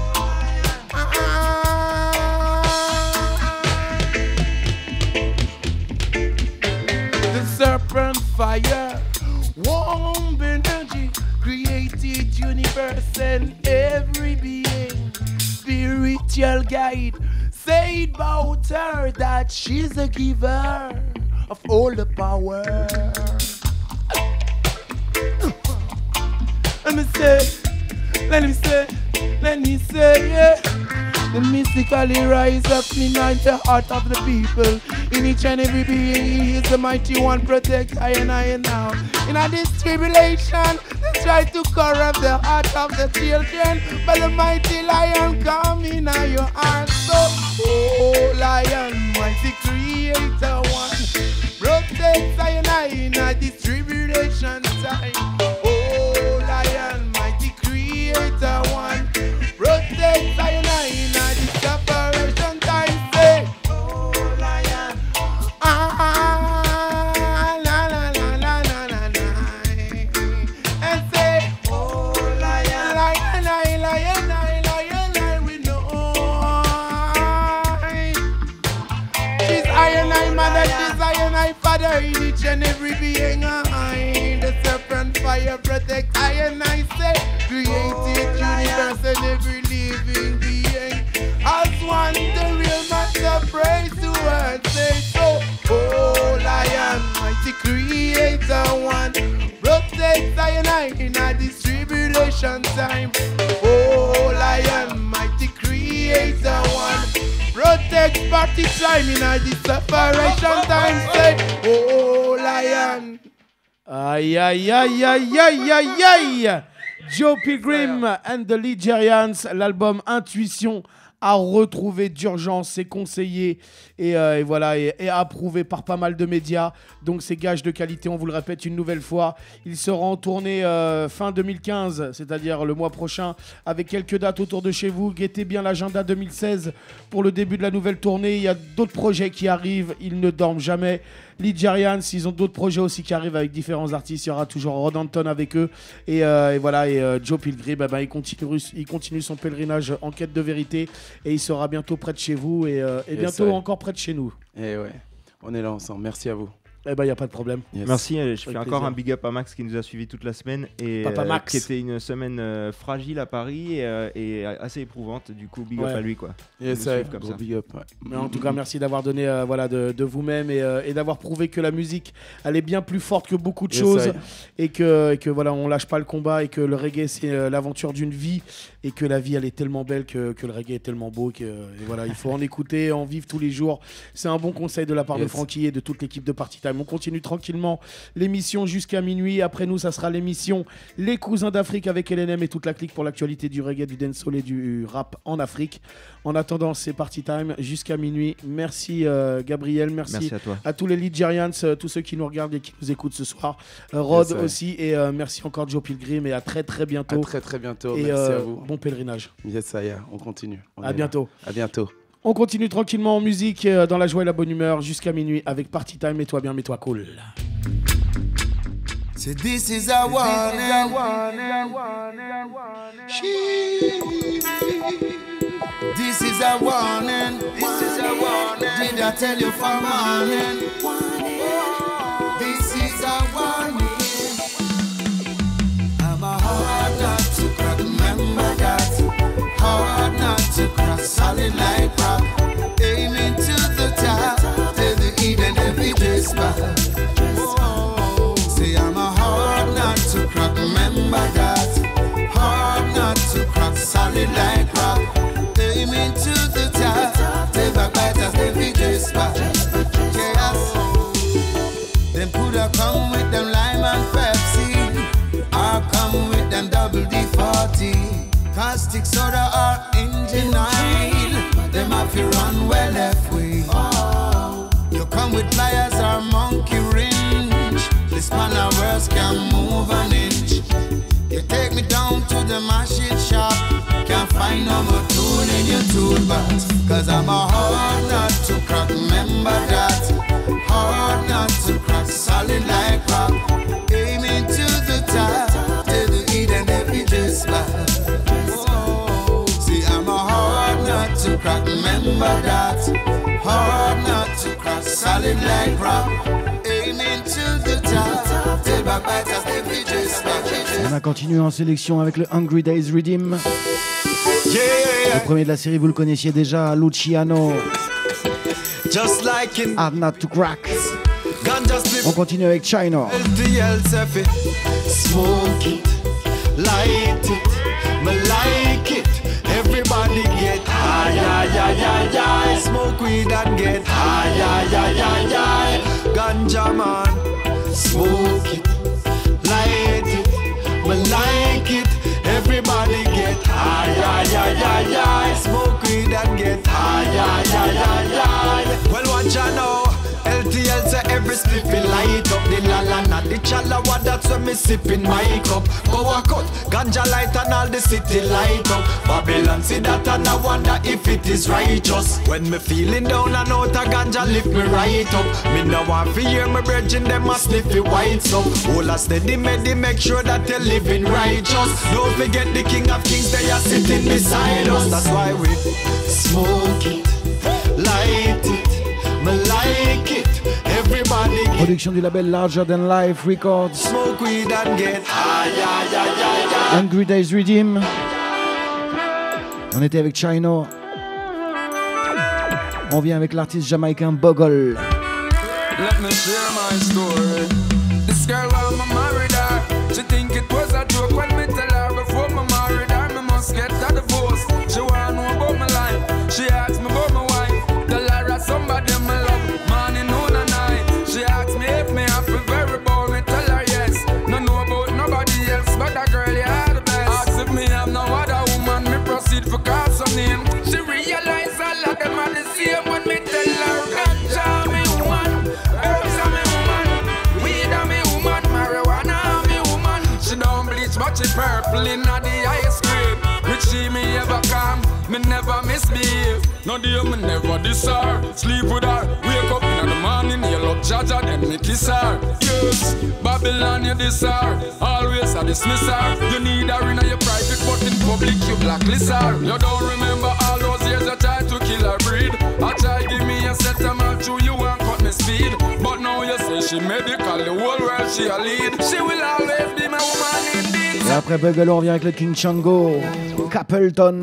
The serpent fire, warm energy, created universe and every being. Spiritual guide, say about her that she's a giver of all the power. Let me say, yeah. The mystically rise up in the heart of the people. In each and every being, he is the mighty one, protect I and now. In this tribulation, they try to corrupt the heart of the children, but the mighty Lion come in your heart. So, oh, Lion, mighty creator one, protect I and in this tribulation time. Oh, Lion, mighty creator one, protect I and in this separation time. Say, oh, Lion, la la la la la la la, and say, oh, Lion, lion, we know. She's I and I mother, she's I and I father, in each and every being. The serpent fire protect I and I say, created universe and every living being. As one, the real master praise to her, say so. Oh, Lion, mighty creator one, protect I and I in this tribulation time. Oh, Lion, mighty creator one, protect party time in this separation time. Say, oh, Lion. Aïe, aïe, aïe, aïe, aïe, aïe, aïe. Joe Pilgrim and the Ligerians, l'album Intuition à retrouver d'urgence, c'est conseillé et voilà, et approuvé par pas mal de médias. Donc c'est gage de qualité, on vous le répète une nouvelle fois. Il sera en tournée fin 2015, c'est-à-dire le mois prochain, avec quelques dates autour de chez vous. Guettez bien l'agenda 2016 pour le début de la nouvelle tournée. Il y a d'autres projets qui arrivent, ils ne dorment jamais. Ligerians, ils ont d'autres projets aussi qui arrivent avec différents artistes. Il y aura toujours Rod Anton avec eux. Et voilà, et Joe Pilgrim, il continue son pèlerinage en quête de vérité. Et il sera bientôt près de chez vous et bientôt encore près de chez nous. Et ouais, on est là ensemble. Merci à vous. Eh ben, il n'y a pas de problème. Yes. Merci, je fais encore un big up à Max qui nous a suivis toute la semaine et qui était une semaine fragile à Paris et assez éprouvante. Du coup, big up à lui, quoi. Yes, comme ça. Big up, ouais. Mais en tout cas, merci d'avoir donné voilà, de vous-même et d'avoir prouvé que la musique, elle est bien plus forte que beaucoup de choses et que voilà, on lâche pas le combat et que le reggae, c'est l'aventure d'une vie et que la vie, elle est tellement belle que le reggae est tellement beau et voilà, il faut en écouter, en vivre tous les jours. C'est un bon conseil de la part de Francky et de toute l'équipe de Party Time On continue tranquillement l'émission jusqu'à minuit. Après nous, ça sera l'émission Les Cousins d'Afrique avec LNM et toute la clique pour l'actualité du reggae, du dancehall et du rap en Afrique. En attendant, c'est Party Time jusqu'à minuit. Merci Gabriel, merci à toi. À tous les Ligerians, tous ceux qui nous regardent et qui nous écoutent ce soir. Rod aussi, et merci encore Joe Pilgrim, et à très très bientôt. À très bientôt, et merci à vous. Bon pèlerinage. Yes, ça y est, on continue. À bientôt. À bientôt. On continue tranquillement en musique, dans la joie et la bonne humeur jusqu'à minuit avec Party Time. Mets-toi bien, mets-toi cool. So this is a warning. This is a warning. This is a warning. Did I tell you for morning? This is a warning. I'm a hard nut to crack. Remember that. Hard not to crack. Solid like rock. Aiming to the top. Till the Eden every day spot. Say I'm a hard nut to crack. Remember that. Hard not to crack. Solid like rock. Aiming to the top. Take back biters every day spot. Yes. Them coulda come with them lime and Pepsi, or come with them double D40. Caustic soda or engine oil. Them have to run well left way. You come with pliers or monkey wrench. This man of words can move an inch. You take me down to the machine shop. Can't find no more tool in your toolbox. Cause I'm a hard nut to crack. Remember that. Hard nut to crack. Solid like rock. Aiming to the top. Till the Eden every day spot. See I'm a hard nut to crack. Remember that. Hard nut to crack. Solid like rock. Aiming to the top. Till back biters every day spot. On a continué en sélection avec le Hungry Days Redeem. Le premier de la série, vous le connaissiez déjà, Luciano. Just like in Hard Not to Crack. On continue avec China. Smoke it, light it, me like it. Everybody get high, yeah, yeah, yeah, yeah. Smoke weed and get high, yeah, yeah, yeah, yeah. Ganja man, smoke it, light it, me like it. Everybody get high, yeah, yeah, yeah, yeah. Smoke weed and get high, yeah, yeah, yeah, yeah. Well, watch out now. LTL say every spliffy light up the lalana. The chalawa, that's when me sipping my cup. Go a cut, ganja light and all the city light up. Babylon see that and I wonder if it is righteous. When me feeling down and out a ganja lift me right up. Me no want to hear me brethren them a sniffy white up. All a steady make sure that they're living righteous. Don't forget the King of Kings, they are sitting beside us. That's why we smoke it, light it. Me like it. Everybody get Production du label Larger Than Life Records. Smoke weed and get high, yeah, yeah, yeah, yeah. Hungry Days Redeem. On était avec Chino. On vient avec l'artiste jamaïcain Bogle. Let me share my story. This girl when I married her, she think it was a joke when me tell her before me married her, me must get a divorce. She wanna know about my life. She asked me about my wife. Tell her somebody me love, morning, noon and night. She asked me if me happy, very bold. Me tell her yes. No know about nobody else, but that girl you are the best. Ask if me have no other woman, me proceed for call some name. She realize all of them are the same when me tell her ganja me woman, herbs are me woman, weed are me woman, marijuana are me woman. She don't bleach but she purple in the ice cream. Which she me ever come, me never misbehave. No day me never diss her, sleep with her, wake up in the morning, you love Jaja, then me kiss her. Yes, Babylon you diss her, always I dismiss her. You need her in your private, but in public you blacklist her. You don't remember all those years I tried to kill her breed. I tried give me a settlement through you and cut me speed. But now you say she medical, the whole world she a lead. She will always be my woman indeed. Et après Bugle, on revient avec le King Chango, Capleton.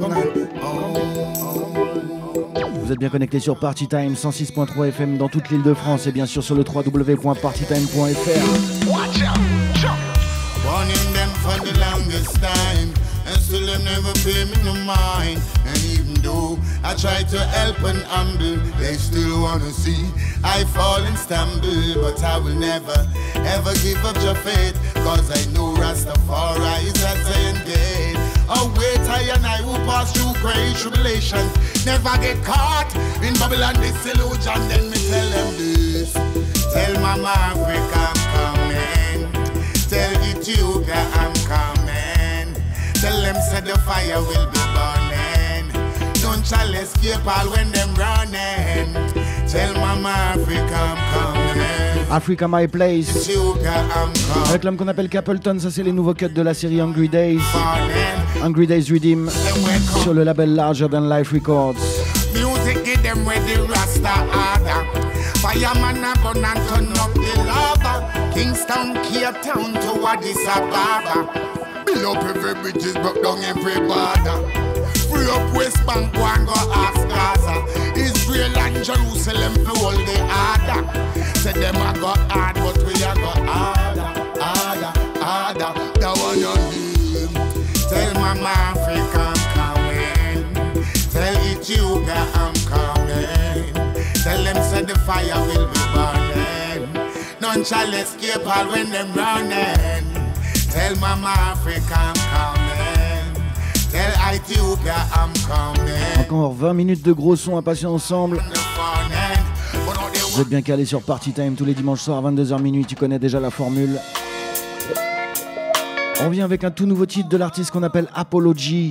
Vous êtes bien connectés sur Party Time 106.3 FM dans toute l'île de France et bien sûr sur le www.partytime.fr. Watch out, jump. Warning them for the longest time. And still them never pay me no mind. And even though I try to help and humble, they still wanna see I fall and stumble. But I will never, ever give up your faith, cause I know Rastafari is a saying day. Oh wait, I and I will pass through great tribulation, never get caught in Babylon disillusion. Then me tell them this, tell Mama Africa I'm coming, tell Ethiopia I'm coming, tell them said the fire will be burning, don't shall escape all when them running, tell Mama Africa I'm coming. Africa My Place. Avec l'homme qu'on appelle Capleton, ça c'est les nouveaux cuts de la série Hungry Days. Hungry Days Redeem sur le label Larger Than Life Records. Music give them where the Rasta order. Fireman a gun and turn up the lava. Kingston, Cape Town to Addis Ababa. Build up every bridges, broke down every border. Free up West Bank, go and go ask Gaza. Israel and Jerusalem to hold the order. Say them a go hard, but we a go harder, harder, harder. That one you need. Tell Mama Africa I'm coming. Tell Ethiopia I'm coming. Tell them say the fire will be burning. None shall escape all when them running. Tell Mama Africa I'm coming. Tell Ethiopia I'm coming. Encore 20 minutes de gros son à passer ensemble. Vous êtes bien calés sur Party Time tous les dimanches soirs à 22h minuit, tu connais déjà la formule. On vient avec un tout nouveau titre de l'artiste qu'on appelle Apology.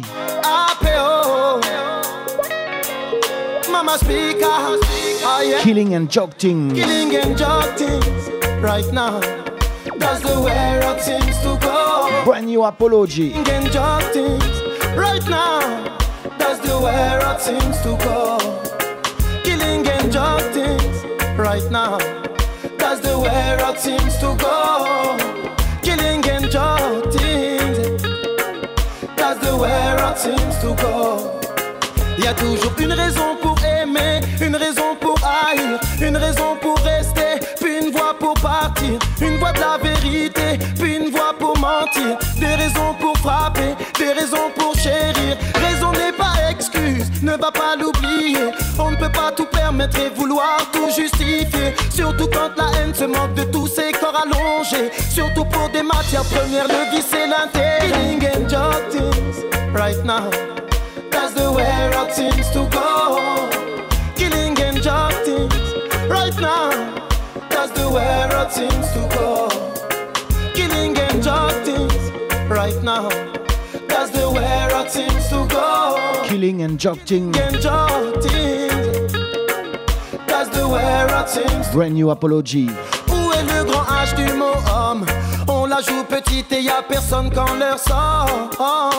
Mama speaker, oh yeah. Killing and Joking. Killing and joking, right now. That's the way it seems to go. Brand new Apology. Killing and joking, right now. That's the way it seems to go. Killing and joking, right now. That's the way it seems to go. Killing and joking, that's the way it seems to go. Y a toujours une raison pour aimer, une raison pour haïr, une raison pour rester, puis une voix pour partir, une voix de la vérité, puis une voix pour mentir, des raisons pour frapper, des raisons pour chérir. Raison n'est pas excuse, ne va pas l'oublier. On ne peut pas tout permettre et vouloir tout justifier, surtout quand la haine se moque de tous ces corps allongés, surtout pour des matières premières, le vice et l'intérêt. Killing and joking, right now. That's the way it seems to go. Killing and joking, right now. That's the way it seems to go. Killing and joking, right now. That's the way it seems to go. Killing and joking. And joking, that's the way it seems. Brand new Apology. Où est le grand H du mot homme? On la joue petite et y'a personne quand l'heure sort.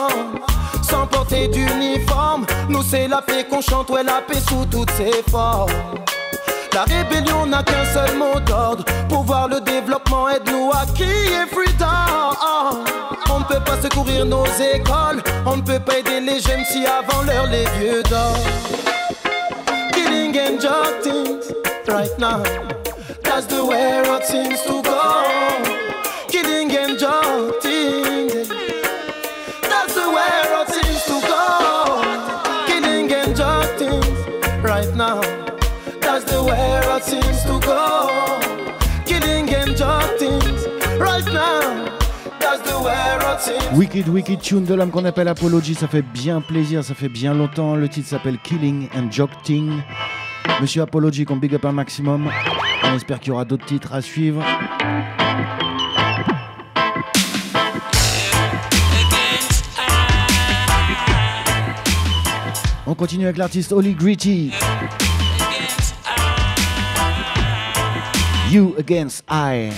Sans porter d'uniforme, nous c'est la paix qu'on chante, ouais la paix sous toutes ses formes. La rébellion n'a qu'un seul mot d'ordre, pouvoir le développement aide-nous à crier freedom. On ne peut pas secourir nos écoles, on ne peut pas aider les jeunes si avant l'heure les vieux dorment. Killing and joking, right now, that's the way it seems to go. Killing and joking, that's the way it seems to go. Killing and joking, right now. That's the way it seems to go. Killing and joking, right now. That's the way it seems. Wicked tune de l'homme qu'on appelle Apology, ça fait bien plaisir, ça fait bien longtemps. Le titre s'appelle Killing and Joking. Monsieur Apology qu'on big up un maximum. On espère qu'il y aura d'autres titres à suivre. On continue avec l'artiste Holy Gritty. You Against I.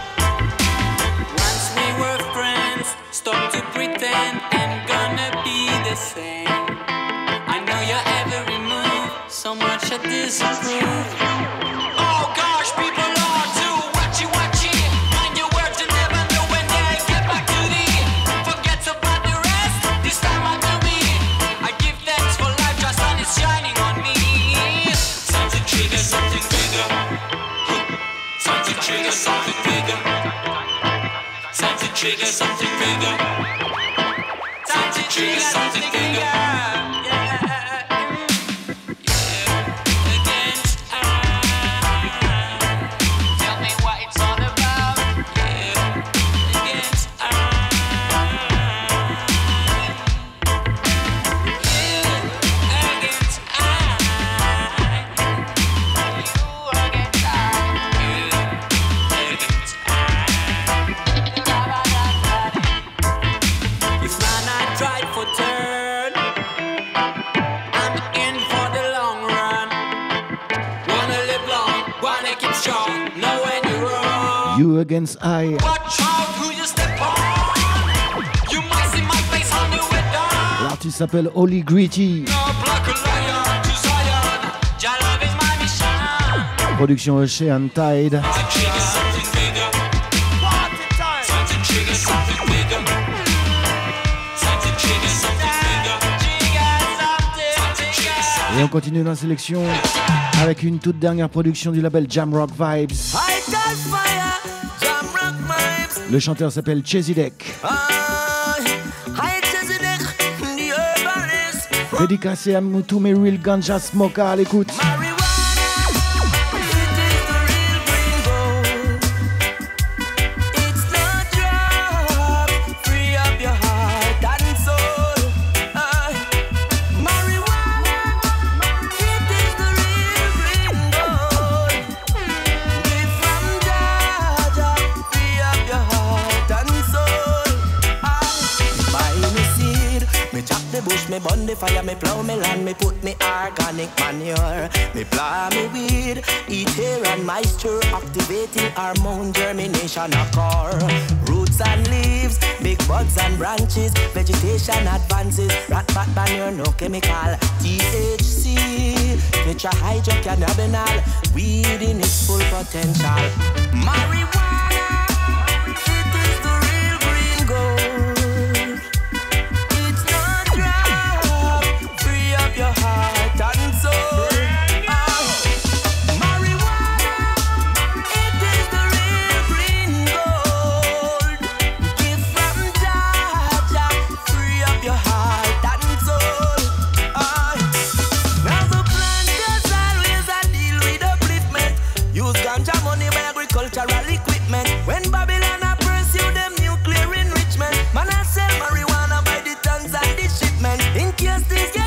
Stop to pretend and gonna be I disapprove. Oh gosh, people are too watchy. Mind your words, you never know when they get back to the. Forget about the rest, this time I do me. I give thanks for life, just sun is shining on me. Something trigger, something bigger. Something trigger, something bigger. Something trigger, something bigger. Something trigger, something bigger. You against I. Watch out who you step on. You might see my face on the way down. L'artiste s'appelle Holy Gritty. Production Oshé and Tide. Et on continue dans la sélection avec une toute dernière production du label Jamrock Vibes. Le chanteur s'appelle Chezidek. Dédicacé à tous mes real ganja smokers à l'écoute. Me burn the fire, me plow me land, me put me organic manure. Me plant me weed, eat hair and moisture, activating hormone germination occur. Roots and leaves, big buds and branches, vegetation advances. Rat bat manure, no chemical. THC, tetrahydrocannabinol, weed in its full potential. Marijuana, it is the real green gold. Your heart and soul. Marijuana, it is the real green gold. Give from Jaja, free up your heart and soul. Now the plant does always a deal with upliftment. Use ganja money by agricultural equipment. When Babylon a pursue them nuclear enrichment, man I sell marijuana by the tons and the shipment. In case things get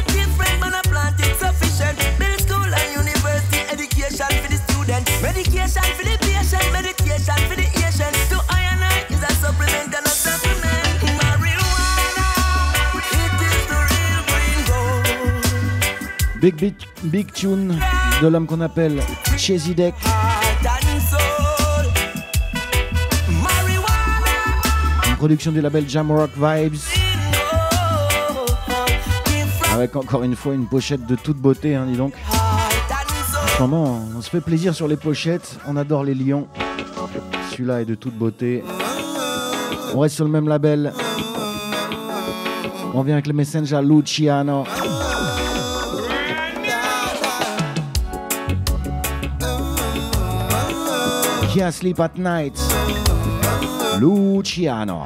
medication for the patient, meditation for the Asian. To iron is a supplement and a supplement. Marijuana, it is the real green gold. Big tune de l'homme qu'on appelle Chezidek. Une production du label Jamrock Vibes. Avec encore une fois une pochette de toute beauté, hein, dis donc. Vraiment, on se fait plaisir sur les pochettes, on adore les lions. Celui-là est de toute beauté. On reste sur le même label. On vient avec le Messenger Luciano. Can't sleep at night. Luciano.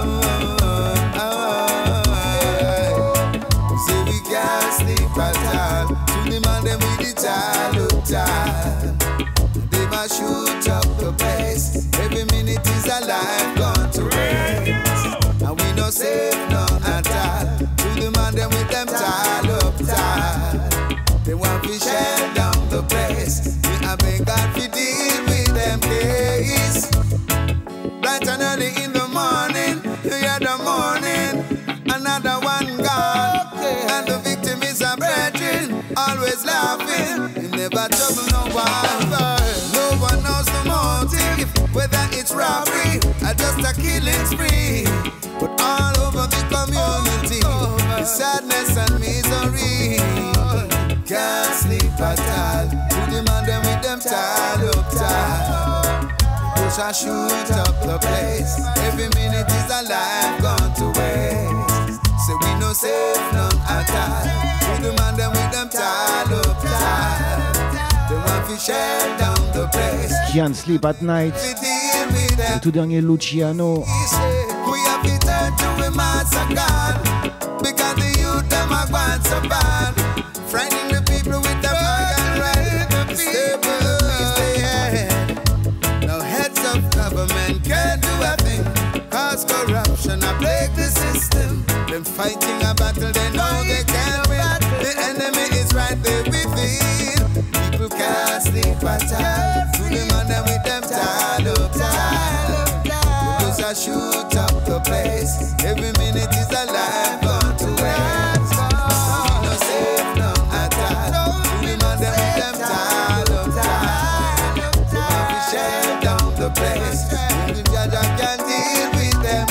They must shoot up the place. Every minute is a life gone to waste. And we no safe none at all. To the man them with them tied up tight. They want to shut down the place. We have been God to deal with them case. Bright and early in the morning, you hear the morning. Another one gone, and the victim is a brethren. Always laughing, you never trouble no one. No one knows the motive, whether it's robbery or just a killing spree. But all over the community, the sadness and misery. can't sleep at all. To the man them with them tall up tall. Push and shoot up the place. Every minute is a life gone to waste. So we no safe none at all. To the man them with them tall up tall. They want to share down the place. Can't Sleep at Night. Le tout dernier Luciano. We have to turn to a massacre. Because the youth them are going so bad. Frightening the people with the flag and right. Stable, yeah. No heads of government can't do a thing. Cause corruption I plague the system. Them fighting a battle they know they can't win. The enemy is right there within. People can't sleep at all. To the man them with them tall up tall. Because I shoot up the place. Every minute is a life gone to waste. No safe no at all. To the man them with them tall up tall. We share down the place. The judge can deal with them.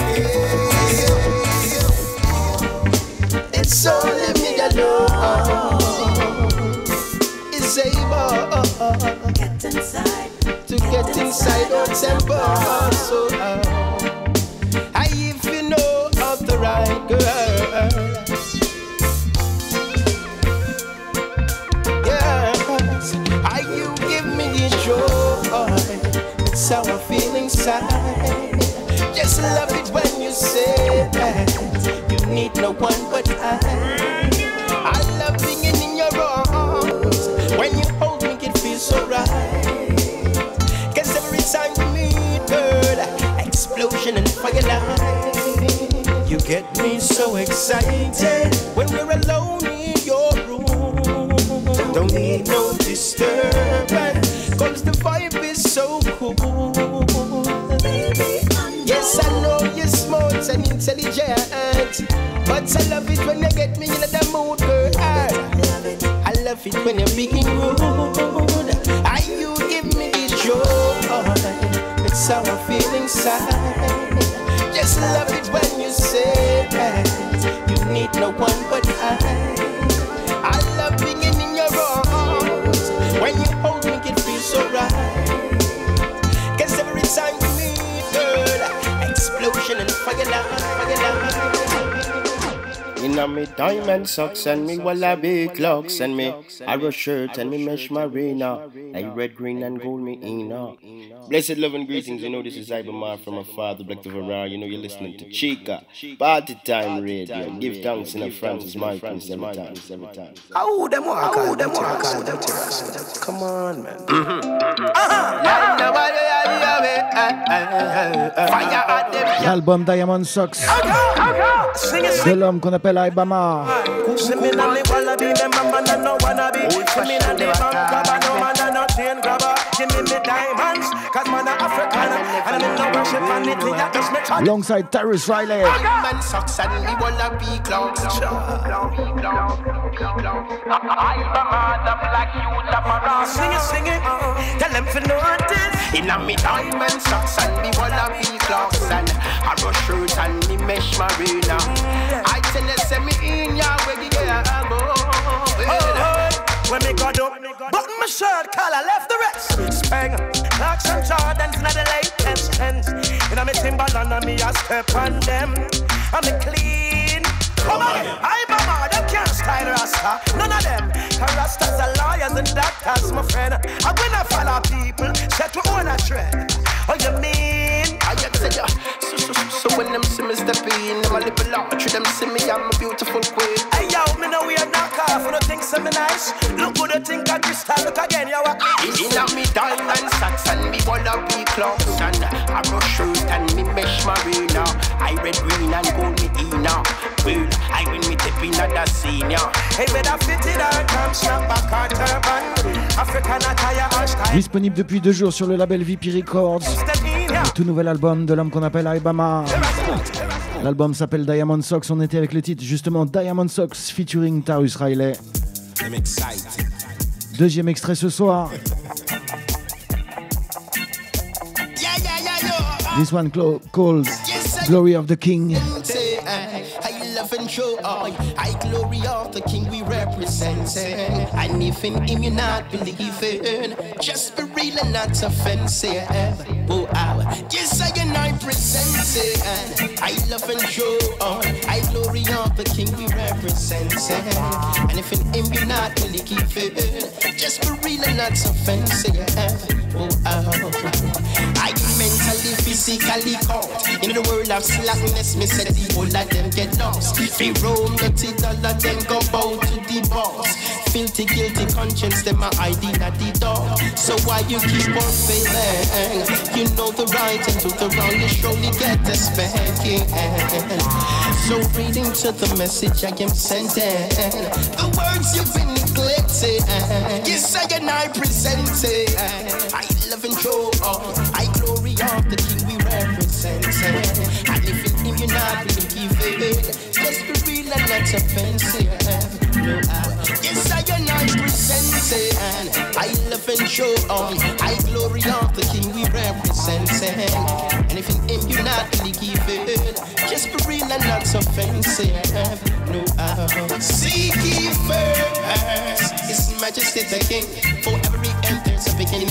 It's only me alone is able to get inside our temple. So I if you know of the right girl, yes, I you give me the joy. It's how I feel inside. Just love it when you say that you need no one but I love being in your arms. When you hold me, it feels so right. Cause every time we meet, girl, explosion and firelight. You get me so excited when we're alone in your room. Don't need no disturbance, cause the vibe is so cool. Yes, I know you're smart and intelligent, but I love it when you get me in the mood, girl. I love it when you're being rude. You give me this joy. It's how I feel inside. Just love it when you say that you need no one but I love being in your arms. When you hold me, it feels so right. Cause every time we meet, girl, explosion and firelight. Inna me diamond socks and me wallaby clocks and me arrow shirt and me mesh marina. Like red, green and gold me inna. Blessed love and greetings, you know this is Ibamar from my father, Black the Ferrari. You know you're listening to Chica, Party Time Radio. Give thanks in a Francis my prince every time. Oh, them walk, come on, man. L'album Diamond Socks de l'homme qu'on appelle Ibama. Alongside Tarrus Riley. Diamond socks and me wanna be clowns. Sing it. Tell them for notice. Inna me diamond socks and me wanna be clowns and a rush shirt and me mesh marina. I tell you, send me in your way, yeah, go. When me got up, button my shirt, collar left the rest. Spang, Clarks and Jordans, not the latest trends. Inna me Timberland and me a step on them. I'm clean. Come on, Ibama, them can't style Rasta. None of them. Cause Rastas are lawyers and doctors, my friend. I'm gonna follow people, set to own a trend. Oh, you mean? I tell you. So when them see me step in, them a little large, them see me, I'm a beautiful queen. Hey yo, me know we are knock off, you don't think so me nice. Look good, you think a crystal, look again, you are. Inna me diamond socks and me wallaby clocks and a rush shirt and me mesh marina. I red, green and gold me inna. Well, I win me tip inna the senior. Hey, better fit it out, come snap back our turban. African attire, hashtag. Disponible depuis 2 jours sur le label VP Records. Le tout nouvel album de l'homme qu'on appelle Ibama. L'album s'appelle Diamond Socks. On était avec le titre justement Diamond Socks featuring Tarrus Riley. Deuxième extrait ce soir. This one called Glory of the King. love and joy, I glory of the King we represent. And if in him you're not believing, just be real and not offensive. Oh, yes, I and I present it. I love and joy, I glory of the King we represent. And if in him you're not believing, just be real and not offensive. Oh, I mentally, physically caught in the world of slackness. Me said the whole of them get lost. They roam the all of them go bow to the boss. Filthy, guilty conscience, them are hiding at the door. So why you keep on failing? You know the right and do the wrong, you surely get the spanking. So reading to the message I am sending, the words you've been neglected, yes I and I present it. I love and joy, I glory of the King we represent. And if in him you're not believing, just be real and not offensive. No, yes I and I present it. I love and joy, I glory of the King we represent. And if in him you're not believing, just be real and not offensive. No, seek ye first His Majesty the King, for every end there's a beginning.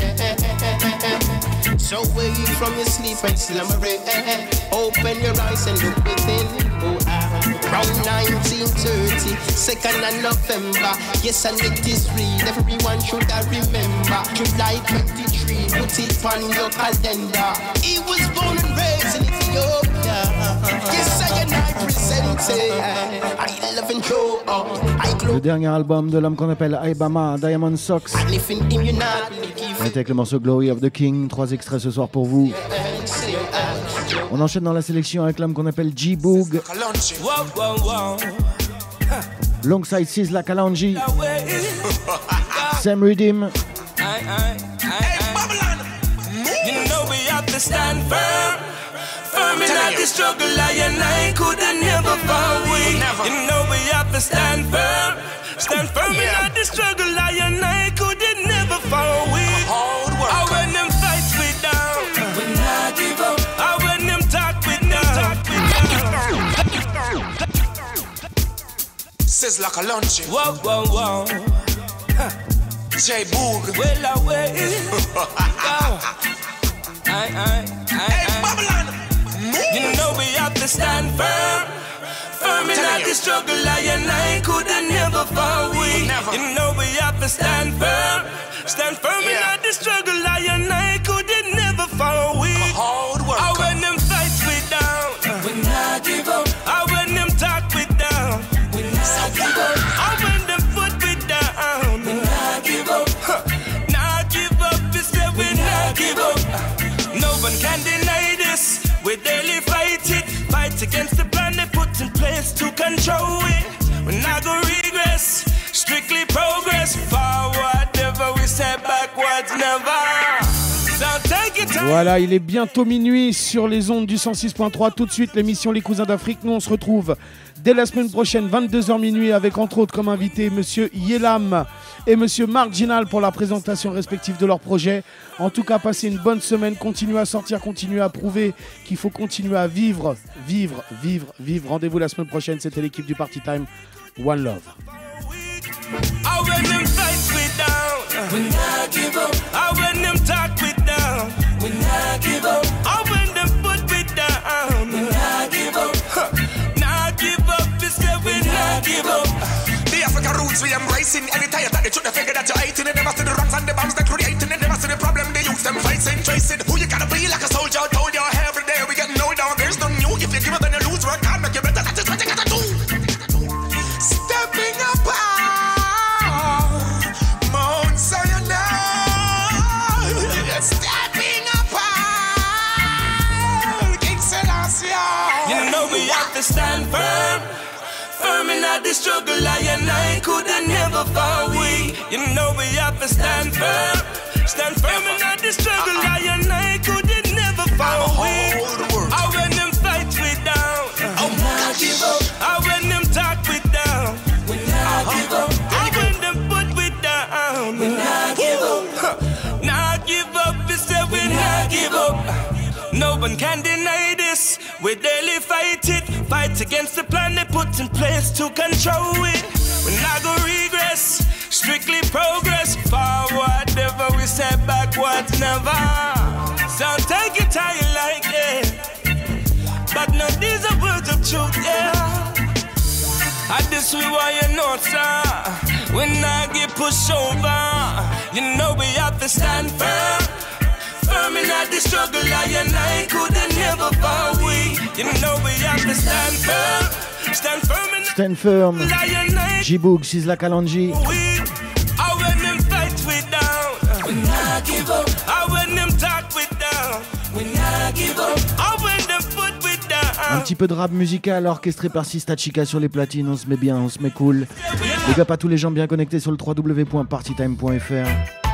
So wake from your sleep and slumber, open your eyes and look within. Oh, around 1930, 2nd of November, yes and it is real, everyone should I remember. July 23, put it on your calendar. He was born and raised in Ethiopia. Yes I and I present it. I love and joy, I glory. Le dernier album de l'homme qu'on appelle Aibama, Diamond Socks. And if in him you're not On était avec le morceau Glory of the King, 3 extraits ce soir pour vous. On enchaîne dans la sélection avec l'homme qu'on appelle G-Boog. Longside Sizzla Kalonji. Sam Redeem. You know we have to stand firm. Firm in the struggle, I could never fall weak. You know we have to stand firm. Stand firm in the struggle, I could never fall weak. I when them fights we down, we not give up. I when them talk we down, Sizzla Kalonji. Whoa, whoa, whoa. J-Boog. Well away. You know we have to stand firm. Firm in the struggle, I could never fall weak. You know we have to stand firm. Stand firm in the struggle, I could never fall weak. I when them fights we down, we not give up. I when them talk we down, we not give up. I when them put we down, we not give up. Not give up, we say we not give up. No one can deny this. We daily fight it, fight against the plan they put in place to control it. We're not gonna regress, strictly progress. Forward, never we step backwards, never. So take it time. Voilà, il est bientôt minuit sur les ondes du 106.3. Tout de suite, l'émission Les Cousins d'Afrique. Nous, on se retrouve dès la semaine prochaine, 22h minuit, avec entre autres comme invité Monsieur Yelam et Monsieur Marginal pour la présentation respective de leur projet. En tout cas, passez une bonne semaine, continuez à sortir, continuez à prouver qu'il faut continuer à vivre. Rendez-vous la semaine prochaine, c'était l'équipe du Party Time. One Love. I when them fights we down, we not give up. I when them talk we down, we not give up. I when them put we down, we not give up. Not give up, we say we not give up. The African roots we embracing. Any tire that they should have figured that you're hating. They never see the wrongs and the bombs they're creating. They never see the problem they use them facing. Tracing who you gotta be like a soldier. Told you every day we getting no down. There's no new. If you give up then you lose. Work hard, make you better. That's just what you gotta do. Stepping up, Mount Zion. Stepping up, King Selassie. You know we have to stand firm. Firm in the struggle, I could never fall weak. You know we have to stand firm. Stand firm in the struggle, I could never fall weak. I when them fights we down, we not give up. I when them talk we down, we not give up. I when them put we down, we not give up. Not give up, we say we not give up. No one can deny this. We daily fight it. Fight against the plan they put in place to control it. We're not gonna regress, strictly progress. Forward never, we set backwards never. So take it how you like it, but no, these are words of truth, yeah. And this we want you know, sir. When I get pushed over, you know we have to stand firm. Firm in the struggle, I couldn't never fall weak. You know we have to stand firm. Stand firm in Stand firm. J-Boog, Sizzla Kalonji. I when them fight we down, we not give up. I when them talk we down, we not give up. I when them put we down. Un petit peu de rap musical orchestré par Sista Chica sur les platines. On se met bien, on se met cool. Les gars, pas tous les gens bien connectés sur le www.partytime.fr.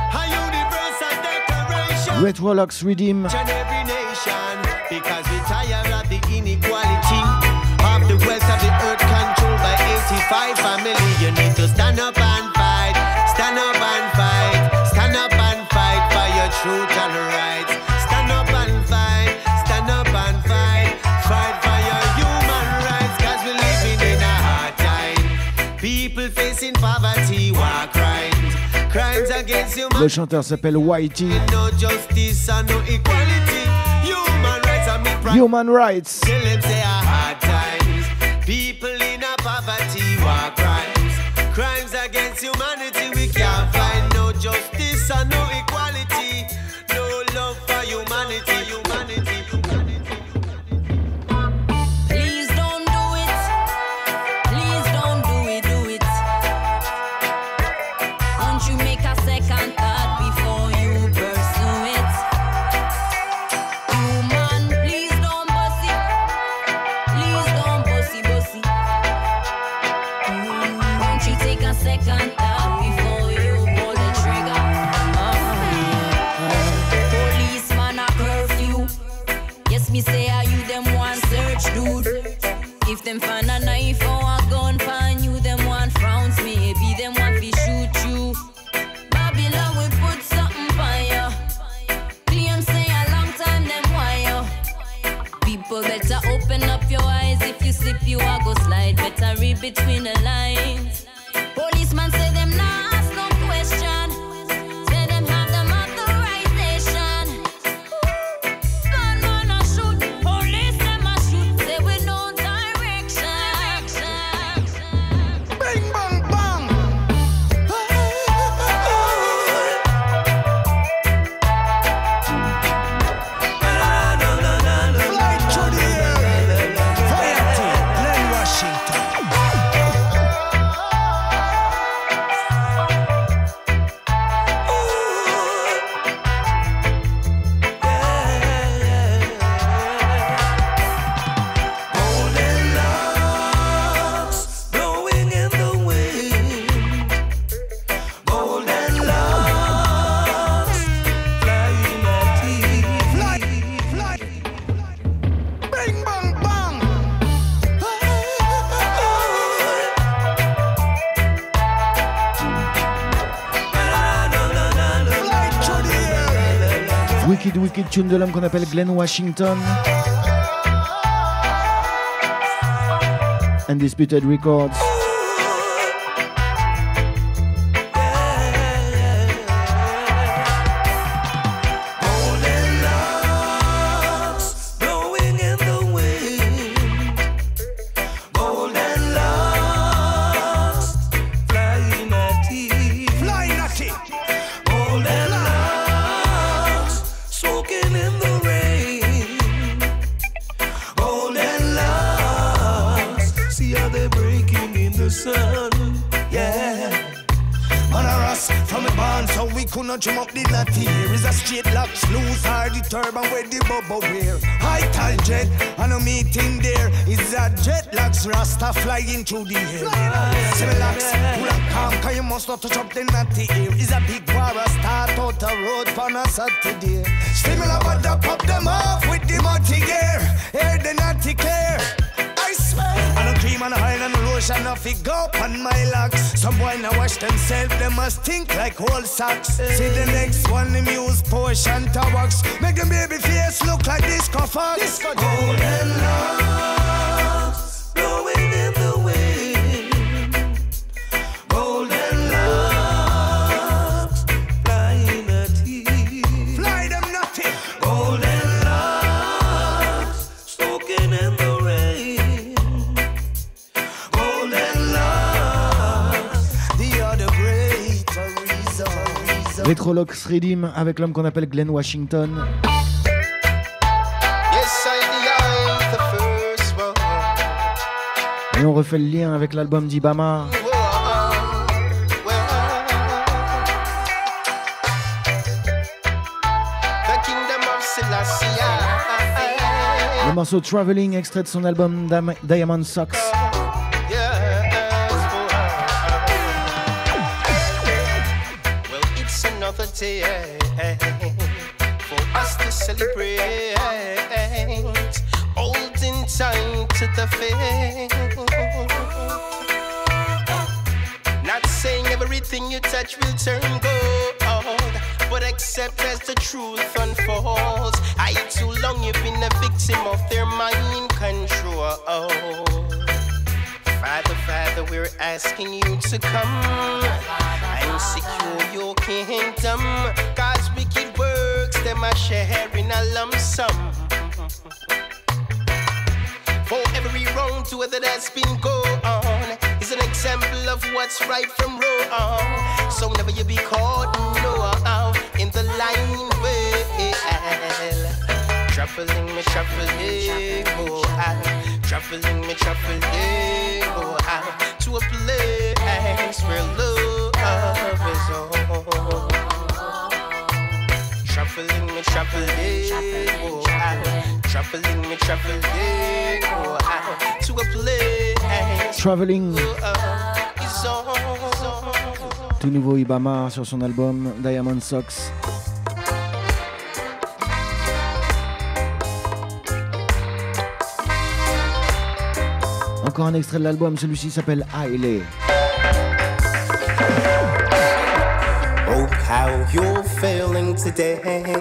Red Rolex Redeem. Because we tired of the inequality of the wealth of the earth controlled by 85 family. You need to stand up and fight, stand up and fight, stand up and fight for your truth and rights. Stand up and fight, stand up and fight, fight for your human rights. Cause we're living in a hard time. People facing poverty, war crimes, crimes against humanity. Le chanteur s'appelle Whitey. No justice and no equality. Human rights are me pride. Human rights. Tell them say a hard times. People in a poverty, war crimes, crimes against humanity. We can't find no justice and no equality. No love for humanity, humanity. Please don't do it. Please don't do it, do it. Won't you make a second thought before you pursue it? Human, please don't boss it. Please don't bossy, bossy. Won't you take a second thought before you pull the trigger? Policeman a curfew. Yes, me say are you them one search, dude. If them find a knife or a gun, find you them one frowns. Maybe them one fi shoot you. Babylon we put something on ya. Claim say a long time them wire. People better open up your eyes. If you slip you a go slide. Better read between the lines. Policeman say them not ask no question. Say them have them authorization. Gunman a shoot, police them a shoot. Say we no direction. Bang, bang, bang. Flight to the air. Fire team, Glen Washington. Golden locks blowing in the wind. Golden locks flying at Flight, flight. Bang, bang, bang. Flight to the air. Wicked, wicked tune de l'homme qu'on appelle Glen Washington. Undisputed Records. golden locks blowing in the wind. Golden locks flying at you. Flying at it. Golden locks soaking in the rain. Golden locks, see how they're breaking in the sun. Yeah. Man a us from a barn, so we could not jump up the natty. Here is a straight locks, loose are the turban where the bubble wear. High tall jet, and a meeting there is a jet locks rasta flying through the air. Seven locks, pull up calm, cause you must not touch up the natty here. Is a big war, a start out a road for a Saturday. Similar but the pop them off with the multi gear. Hear the natty clear. I swear. I don't cream and oil and lotion, nothing go up on my locks. Some boy now wash themselves, they must think like whole socks. See the next one, them use potion to wax. Make them baby face look like disco fox. Golden locks Retrolox Redeem avec l'homme qu'on appelle Glenn Washington. Yes, I the first one. Et on refait le lien avec l'album d'Ibama. Le morceau Traveling, extrait de son album Diamond Socks. Well, it's another day for us to celebrate, holding tight to the faith. Not saying everything you touch will turn gold, but accept as the truth unfolds. I too long you've been a victim of their mind control. Father, Father, we're asking you to come and secure your kingdom. God's wicked works, them are sharing a lump sum. For every wrongdoer that has been gone is an example of what's right from wrong. So never you be caught in the line well. Traveling me, traveling, oh, traveling me, traveling, oh, to a place where love is all. Traveling me, traveling, oh, traveling me, traveling, oh, to a place. Traveling. Is all. Tout nouveau Ibama sur son album Diamond Socks. Encore un extrait de l'album, celui-ci s'appelle Haile. Oh, how you're feeling today.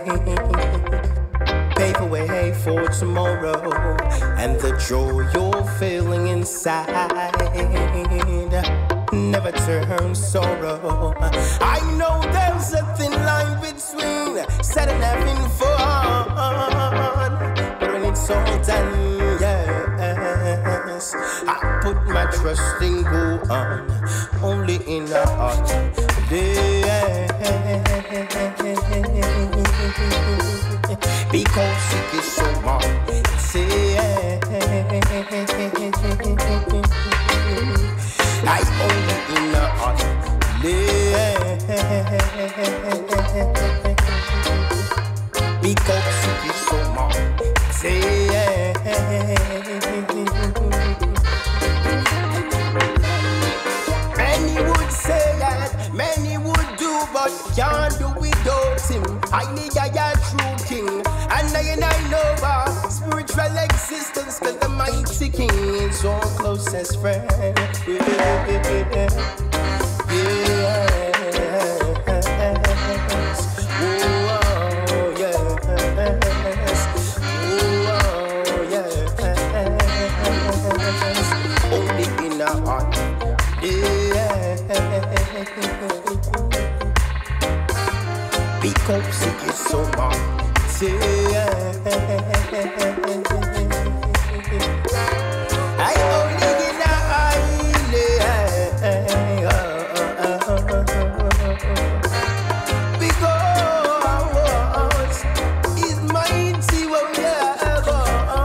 Pave a way for tomorrow, and the joy you're feeling inside never turn sorrow. I know there's a thin line between sad and having fun, but when it's all done, yes, I put my trust in God, only in the heart. Because it is so much. I only in the heart live. Because it is so much. Many would say that, many would do, but can't do without him. I need a true king, and I know our spiritual existence, cause the mighty king is our closest friend. Yes. Oh, yes. Oh, yes. Only in our heart. Yeah. Because it is so much. I only get because it's mighty whatever.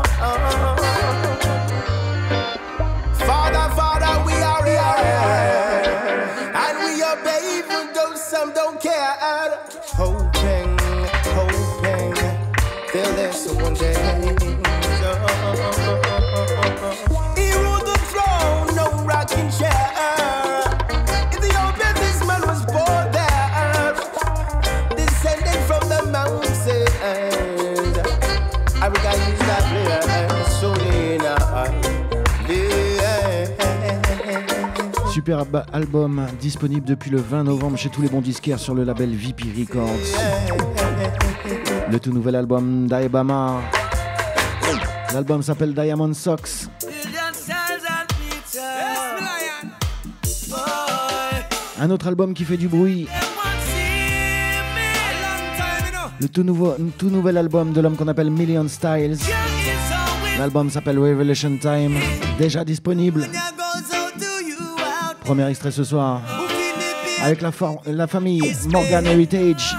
Father, Father, we are here, and we obey even though some don't care. Hoping, till there's one day. He ruled the throne, no rocking chair. Ethiopia, this man was born there, descended from the mountains. Africa is that player, so Super album disponible depuis le 20 novembre chez tous les bons disquaires sur le label VP Records. Le tout nouvel album d'Ibama. L'album s'appelle Diamond Socks. Un autre album qui fait du bruit. Le tout nouvel album de l'homme qu'on appelle Million Styles. L'album s'appelle Revelation Time. Déjà disponible. Premier extrait ce soir. avec la famille Morgan Heritage.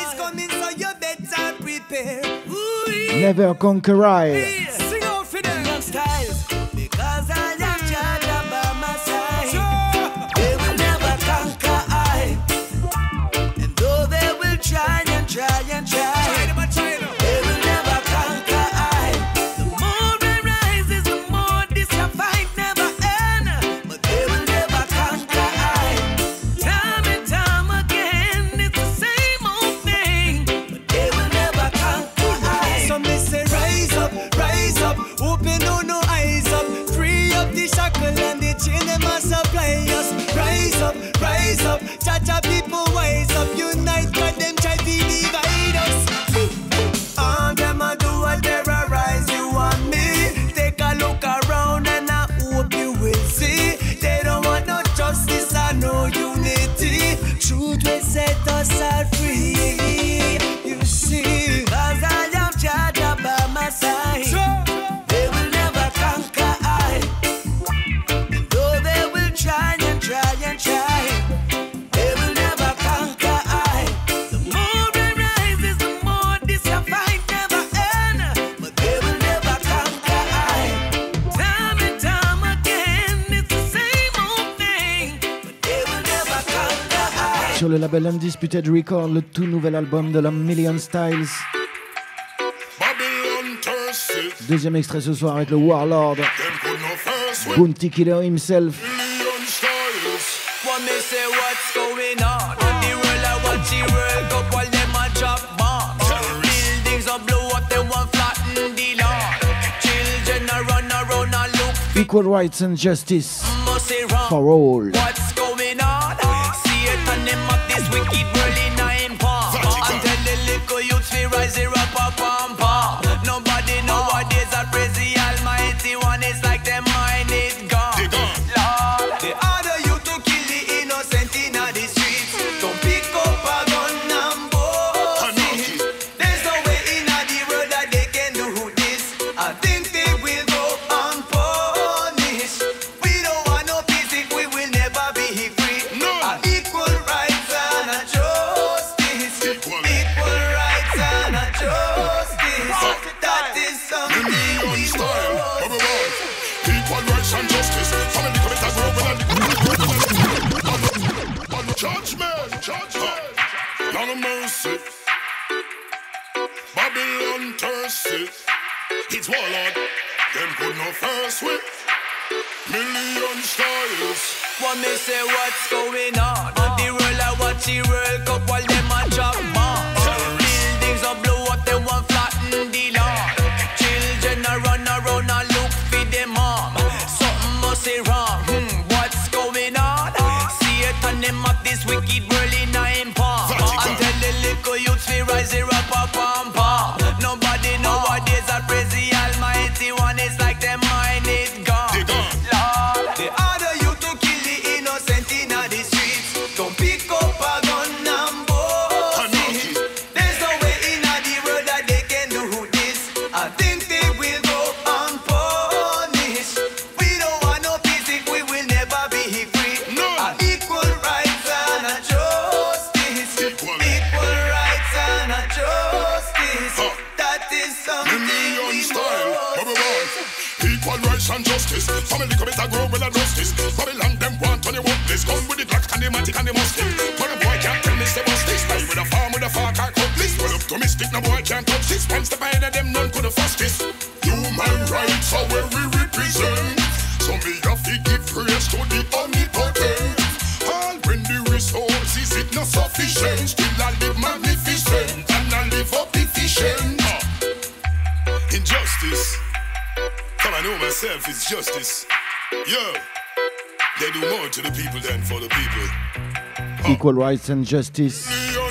Never Conquer I. Sing out for them young styles, because I am Jah by my side. They will never conquer I, and though they will try and try and try, they will never conquer I. The more it rises, the more this fight never end, but they will never conquer I. Time and time again, it's the same old thing, but they will never conquer I. Some they say rise up, open all no eyes up, free up the shackle and the chain them a supply us. Rise up, cha-cha people wise up, unite, cause them try to divide us. All them a do a terrorize you and me. Take a look around and I hope you will see. They don't want no justice and no unity. Truth will set us all free. You see, cause I am Jah by my side. They will never conquer I, and though they will try and try and try, they will never conquer I. The more it rises, the more this fight never end, but they will never conquer I. Time and time again, it's the same old thing, but they will never conquer I. Sur le label Undisputed Record, le tout nouvel album de l'homme Million Styles. Deuxième extrait ce soir avec le Warlord, Bounty Killer himself. What me say what's going on? The world I watch the World Cup while them a drop bombs. Buildings are blow up, they want flatten the lawn. Children are run around and look. Equal rights and justice Must say wrong. for all. What's going on? See it and them up this wicked world in a palm. And tell the little youths we rise it up and palm. Nobody nowadays I praise the Almighty One. It's like them mind is gone. Lord, the other you to kill the innocent in the streets. Don't pick up a gun and boast it. There's no way in the world that they can do this. I think they will go unpunished. We don't want no peace if we will never be free. Equal rights and a justice. Equal rights and a justice. That is something we want. Equal rights and justice. Family commit as well. Judgment. None of mercy. Babylon thirsty. It's warlord. Them could no first with Million Styles. What me say what's going on? The world I watch the World Cup while them a drop bombs. Buildings are blow up, they want flatten the lawn. Children are run around and look for them mom. Something must be wrong. What's going on? See it and them up this wicked world in a palm. And tell the little youths we rise it up and palm. Nobody nowadays I praise the Almighty One. It's like them mind is gone. Lord, the other you to kill the innocent in the streets. Don't pick up a gun and boast it. There's no way in the world that they can do this. I think they will go unpunished. We don't want no peace if we will never be free. Equal rights and a justice. Equal rights and a justice. That is something we want. Equal rights and justice. Family commit a grow with a justice. Babylon them want on the workplace. Come with the black and the matic and the muslim. But a boy can't tell this, they must this. Stay with a farm with a far car cutlass. Well up to mystic, no boy can't touch this. Once the behind of them, none could have fussed this. Human rights are where we represent. So me have to give praise to the omnipotent. All when the resources it not sufficient. Still I live magnificent and I live up efficient. Injustice. Come I know myself it's justice. Yo, they do more to the people than for the people. Equal rights and justice.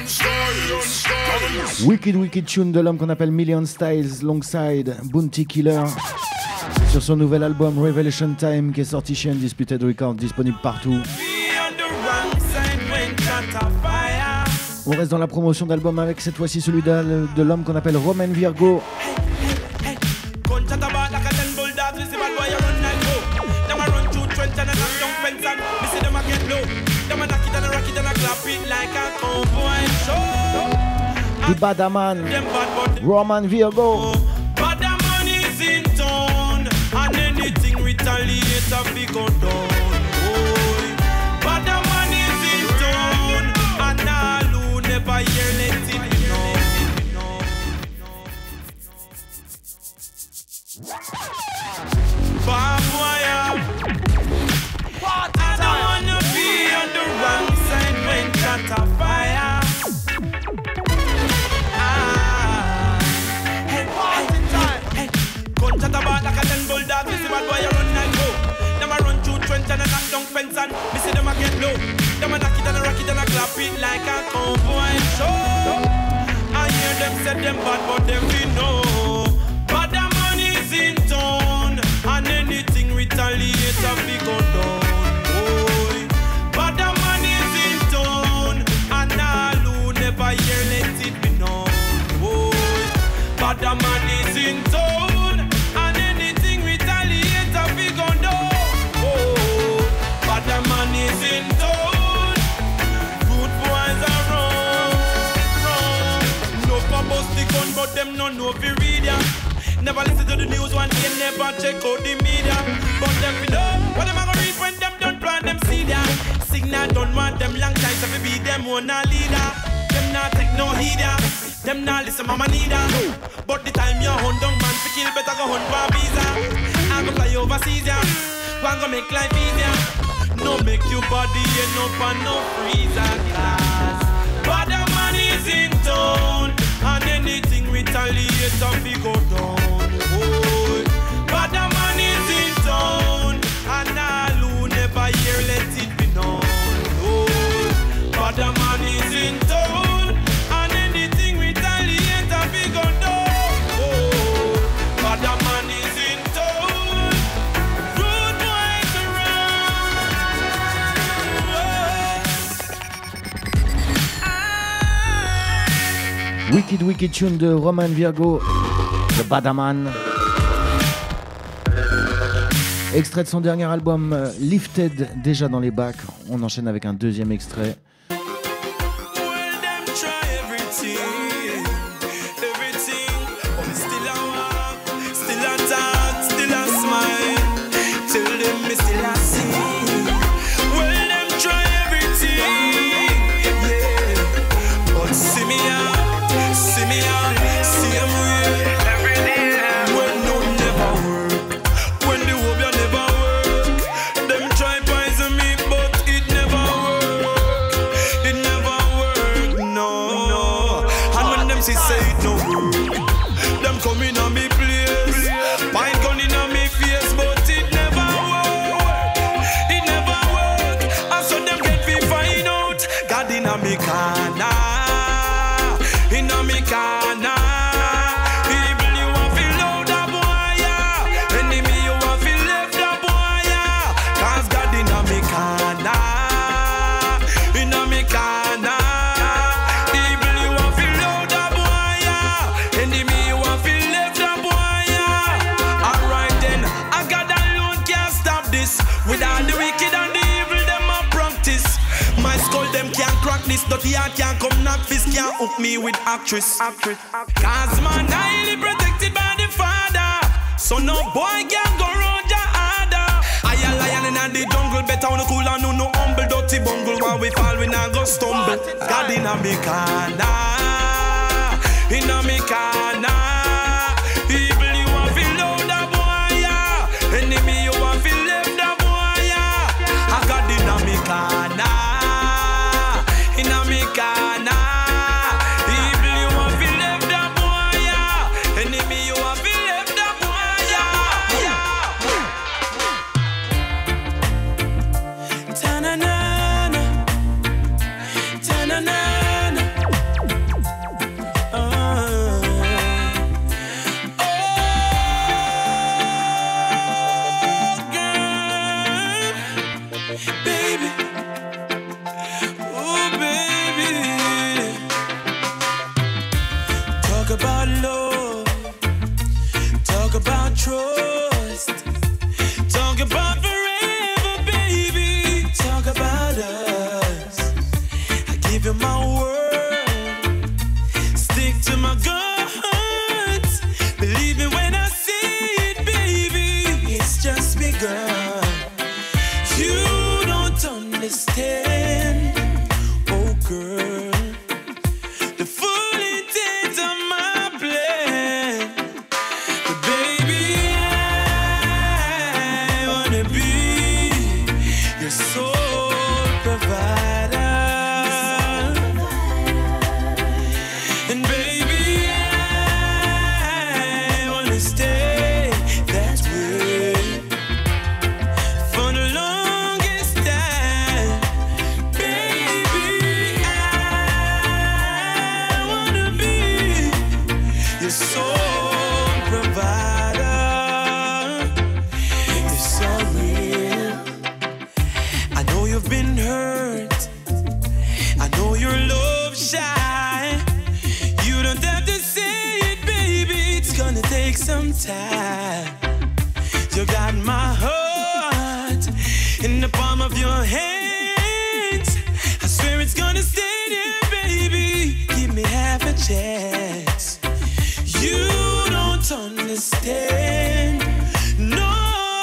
Wicked tune de l'homme qu'on appelle Million Styles, Longside Bounty Killer, sur son nouvel album Revelation Time qui est sorti chez Undisputed Records, disponible partout. On reste dans la promotion d'album avec cette fois-ci celui de l'homme qu'on appelle Roman Virgo. Them a run through trench and a knock down fence and me see them a get low. Them a knock it and a rock it and a The Badaman, Roman Virgo. Badaman is in town, and anything retaliate a big go down. Badaman is in town, and all who never hear let it be known. Barbed wire. I don't wanna be on the wrong side when shot a fire. Gun chat about like a 10 bulldog. Me see bad boy a run and go. Them a run through trench and a knock down fence and me see them a get low. Them a knock it and a rock it and a clap it like a cowboy show. I hear them say them bad but them we know. Badaman is in town, and anything retaliate a big go down. Badaman is in town, and all who never hear let it be known. Badaman is in town, and anything retaliate a big go down. Badaman is in town, good boys are wrong. No for bust the gun, but them no know fi read ya. Never listen to the news one day, never check out the media. But them fi know what them a go read when them done plant them seed ya. Signal don't want them long time, so fi be them one a leader. Them not take no heed ya. Them not listen mama neither. But the time you hunt down man fi kill, better go hunt for a visa. I go fly overseas ya, one go make life easier. No make your body end up on no freezer class. Badaman is in town, and anything retaliate and we go down. Badaman is in town, and all who never hear let it be known. Badaman is in town, and anything retaliate and we go down. Badaman is in town, rude boys around. Wicked tune de Roman Virgo, The Badaman. Extrait de son dernier album Lifted, déjà dans les bacs. On enchaîne avec un deuxième extrait. Dirty heart can't come knock fist, can't hook me with actress. Cause man highly protected by the father, so no boy can go round your harder. I a lion in the jungle, better on the cool and no humble dirty bungle. While we fall we not go stumble. God in a me corner, in a me corner. Evil you want feel loud a boy, yeah. Enemy you want feel left a boy, yeah. I got in a me corner. to my guts. Believe me when I say it, baby. It's just me, girl. You don't understand, oh girl, the full intent of my plan. But baby, I wanna be your sole provider. And baby, I wanna stay that way for the longest time. Baby, I wanna be your sole provider. It's so real. I know you've been hurt. I know you're love shy. You don't have to say it, baby. It's gonna take some time. You got my heart in the palm of your hands. I swear it's gonna stay there, baby. Give me half a chance. You don't understand, no,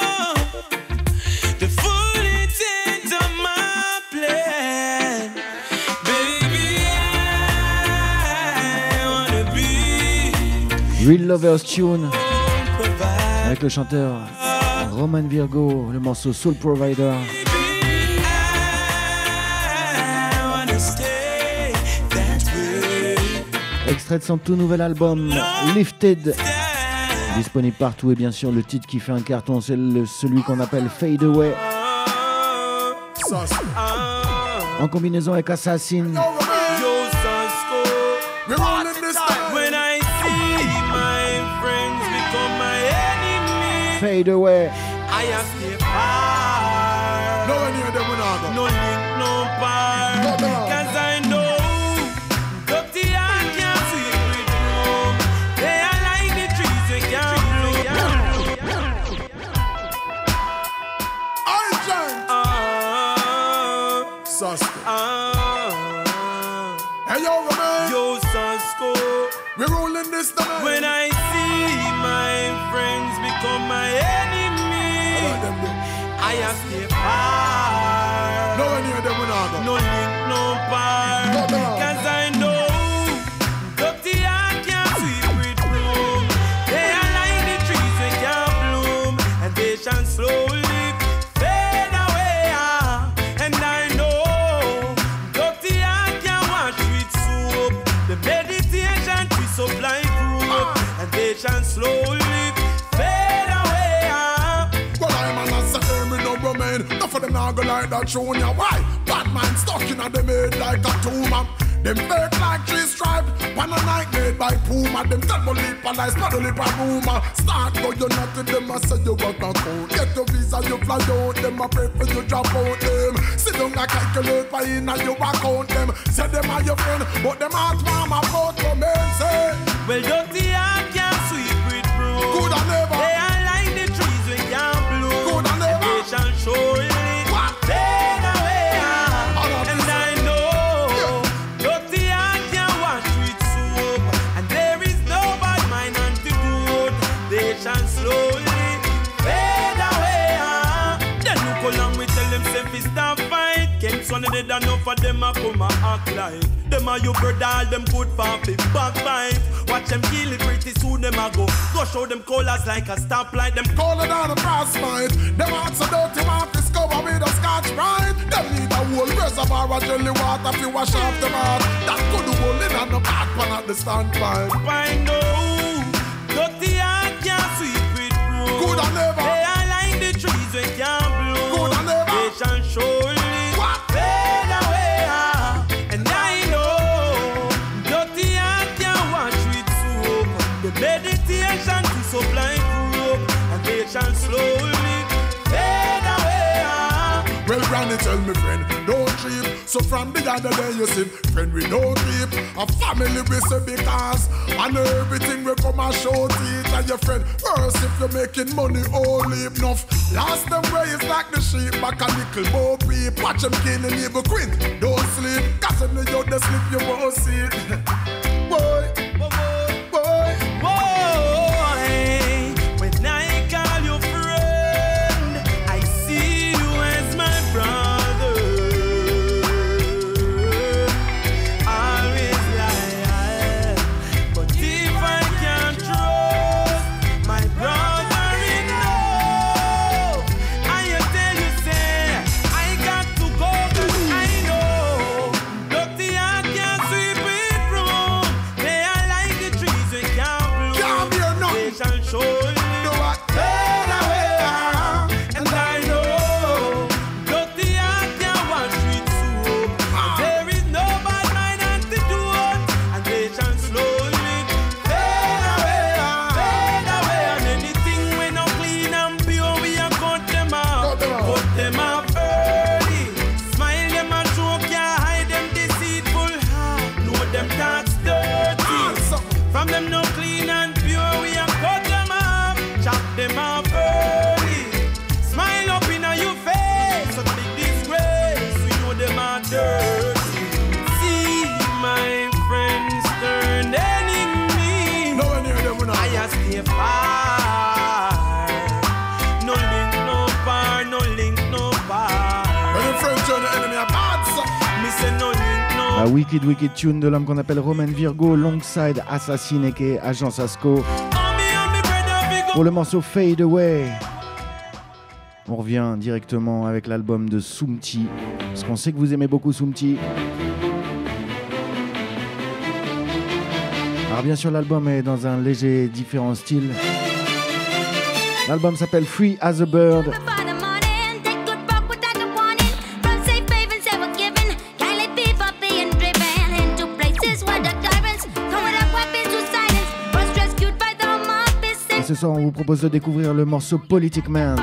the full intent of my plan. Baby, I wanna be Real Lovers Tune avec le chanteur Roman Virgo, le morceau Soul Provider. Extrait de son tout nouvel album Lifted, disponible partout, et bien sûr le titre qui fait un carton, c'est celui qu'on appelle Fade Away, en combinaison avec Assassin. When I see my friends become my enemy, Fade Away. I ask if I no link, no bar, cause I know Dr. I can't see it room. They are like the trees we can't bloom. Hey yo, Roman. Yo, Sasko. We're rolling this down. When I see my friends become my enemy, I ask if I no one near them will no link, no bar, cause I know Dr. I can't sweep it room. They are like the trees we can't bloom, and they shall slowly fade away. And I know Dr. I can wash with soap. The meditation twist up like rope, and they shall slowly fade away. Well, I'm an answer, me no Roman. Enough of them now go like that tune, ya. Why? Bad man stuck in a them head like a tumor. Them fake like three stripes, pan a night made by Puma. Them tell me lip and lies, not lip and rumor. Start go, you not to them, I say you got a code. Get your visa, you fly out, them I pray for you drop out them. Sit down like calculate for in and you account them. Say them are your friend, but them ask mama about your men say. Well, Dr. I can't sweep it broom. Good and never. They are like the trees we can't bloom. Good and never. They shall show it. Fade away. And I know Dr. I can wash with soap, and there is no bad mind antidote. They shall slowly fade away. Then look along, we tell them say fi stop fight. Can't son of dead enough for them a come a act like them a you brother, all them good for fi backbite. Watch them kill it pretty soon, them a go show them colors like a stoplight. Them color down a frostbite. Them hearts so dirty, want to discover with a Scotch Brite. Them need a whole reservoir of jelly water to wash off them out. That could hold in on the back one at the standpipe. I know Dr. I can't sweep it through. Good and never. They are like the trees we can't bloom. Good and never. They shall surely fade away. And I know Dr. I can wash with soap. The meditation to supply rope, and they shall slowly fade away. Well, Granny tell me, friend, don't trip. So from the other day you see, friend, we don't trip. A family we say because, and everything we come and show teeth and your friend. First, if you're making money, all enough. Last them way is like the sheep, back a little more peep. Watch them killing evil quick. Don't sleep, cause when you they sleep, you won't see it. Boy. stay far. No link, no bar, no link, no bar. When your friend turn the enemy a bad son. Me say no link, no. La wicked tune de l'homme qu'on appelle Roman Virgo, Longside Assassin et Agence Asco. Pour le morceau Fade Away. On revient directement avec l'album de Soumti, parce qu'on sait que vous aimez beaucoup Soumti. Alors bien sûr l'album est dans un léger différent style. L'album s'appelle Free as a Bird. Et ce soir on vous propose de découvrir le morceau Politic Man.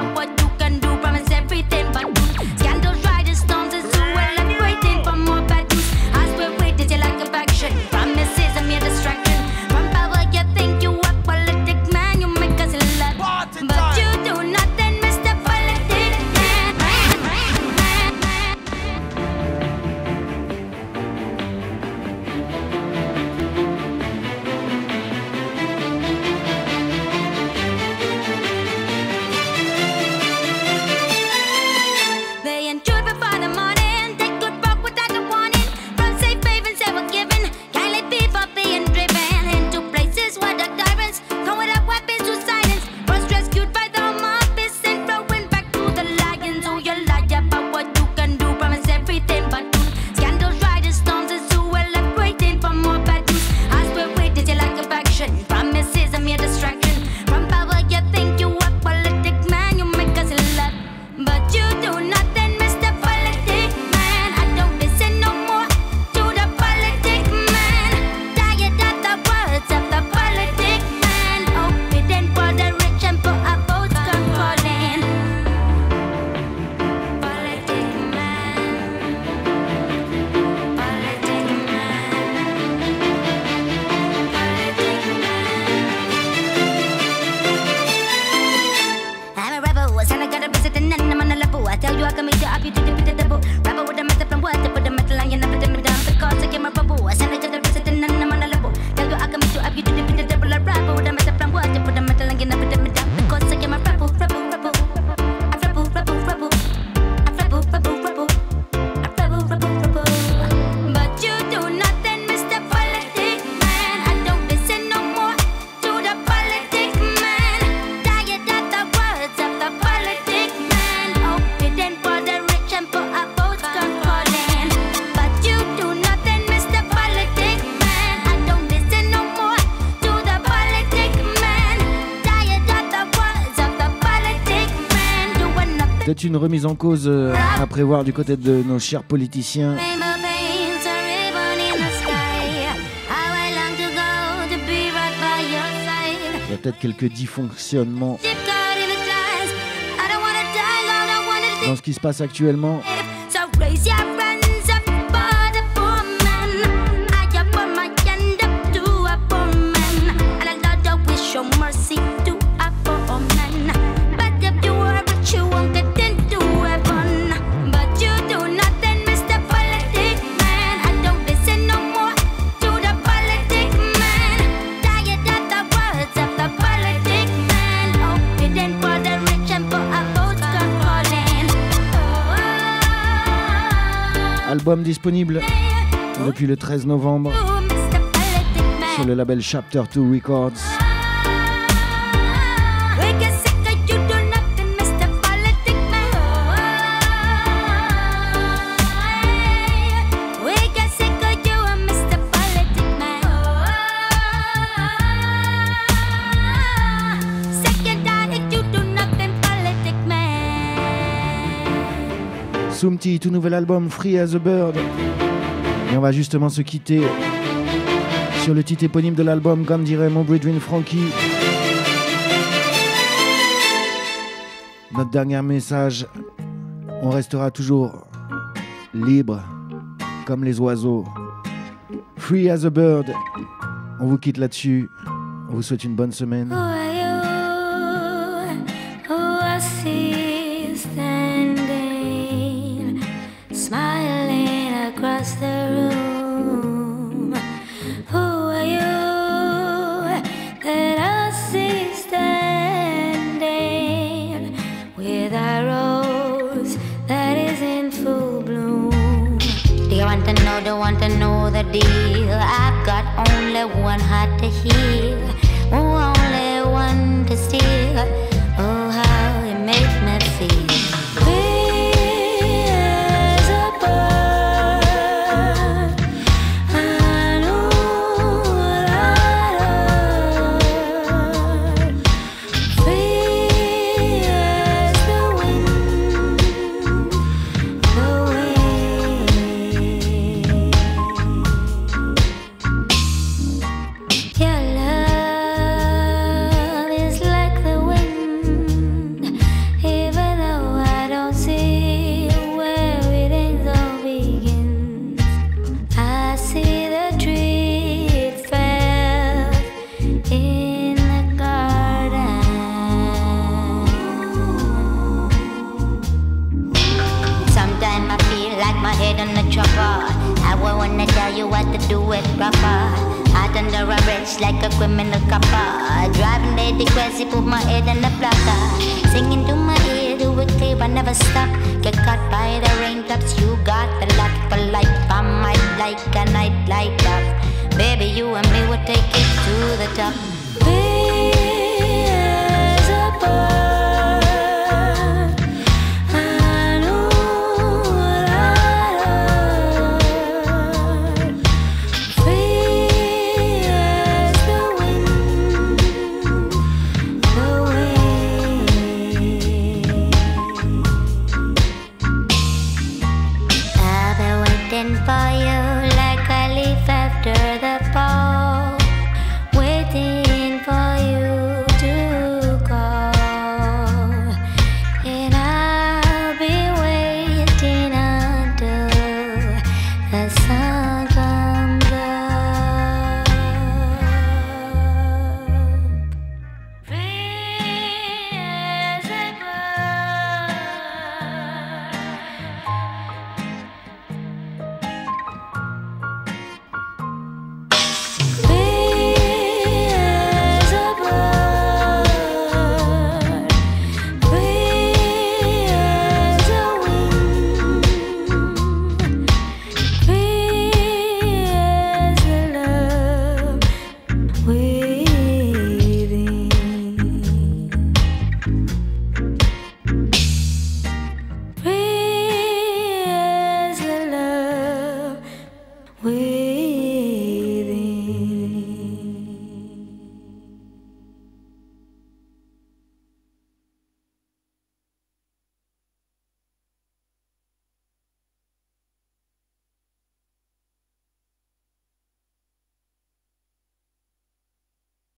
Peut-être une remise en cause à prévoir du côté de nos chers politiciens. Il y a peut-être quelques dysfonctionnements dans ce qui se passe actuellement. Album disponible depuis le 13 novembre sur le label Chapter 2 Records. Soumti, tout nouvel album Free as a Bird. Et on va justement se quitter sur le titre éponyme de l'album, comme dirait mon Bridwin Frankie. Notre dernier message, on restera toujours libre comme les oiseaux. Free as a Bird. On vous quitte là-dessus. On vous souhaite une bonne semaine. Smiling across the room. Who are you that I see deal. I've got only one heart to heal, only one to steal. Oh, how it makes me feel. Free as a bird. I know what I heard. Free as the wind, the Your love is like the wind, even though I don't see where it ends or begins. I see the tree it fell in the garden. Sometimes I feel like my head on the chopper. I wanna tell you what to do it proper. Hot under arrest like a criminal copper. Driving lady crazy, put my head in the blocker. Singing to my ear, do it clear, I never stop. Get caught by the raindrops, you got the lot for life. I might like a night light up. Baby, you and me will take it to the top.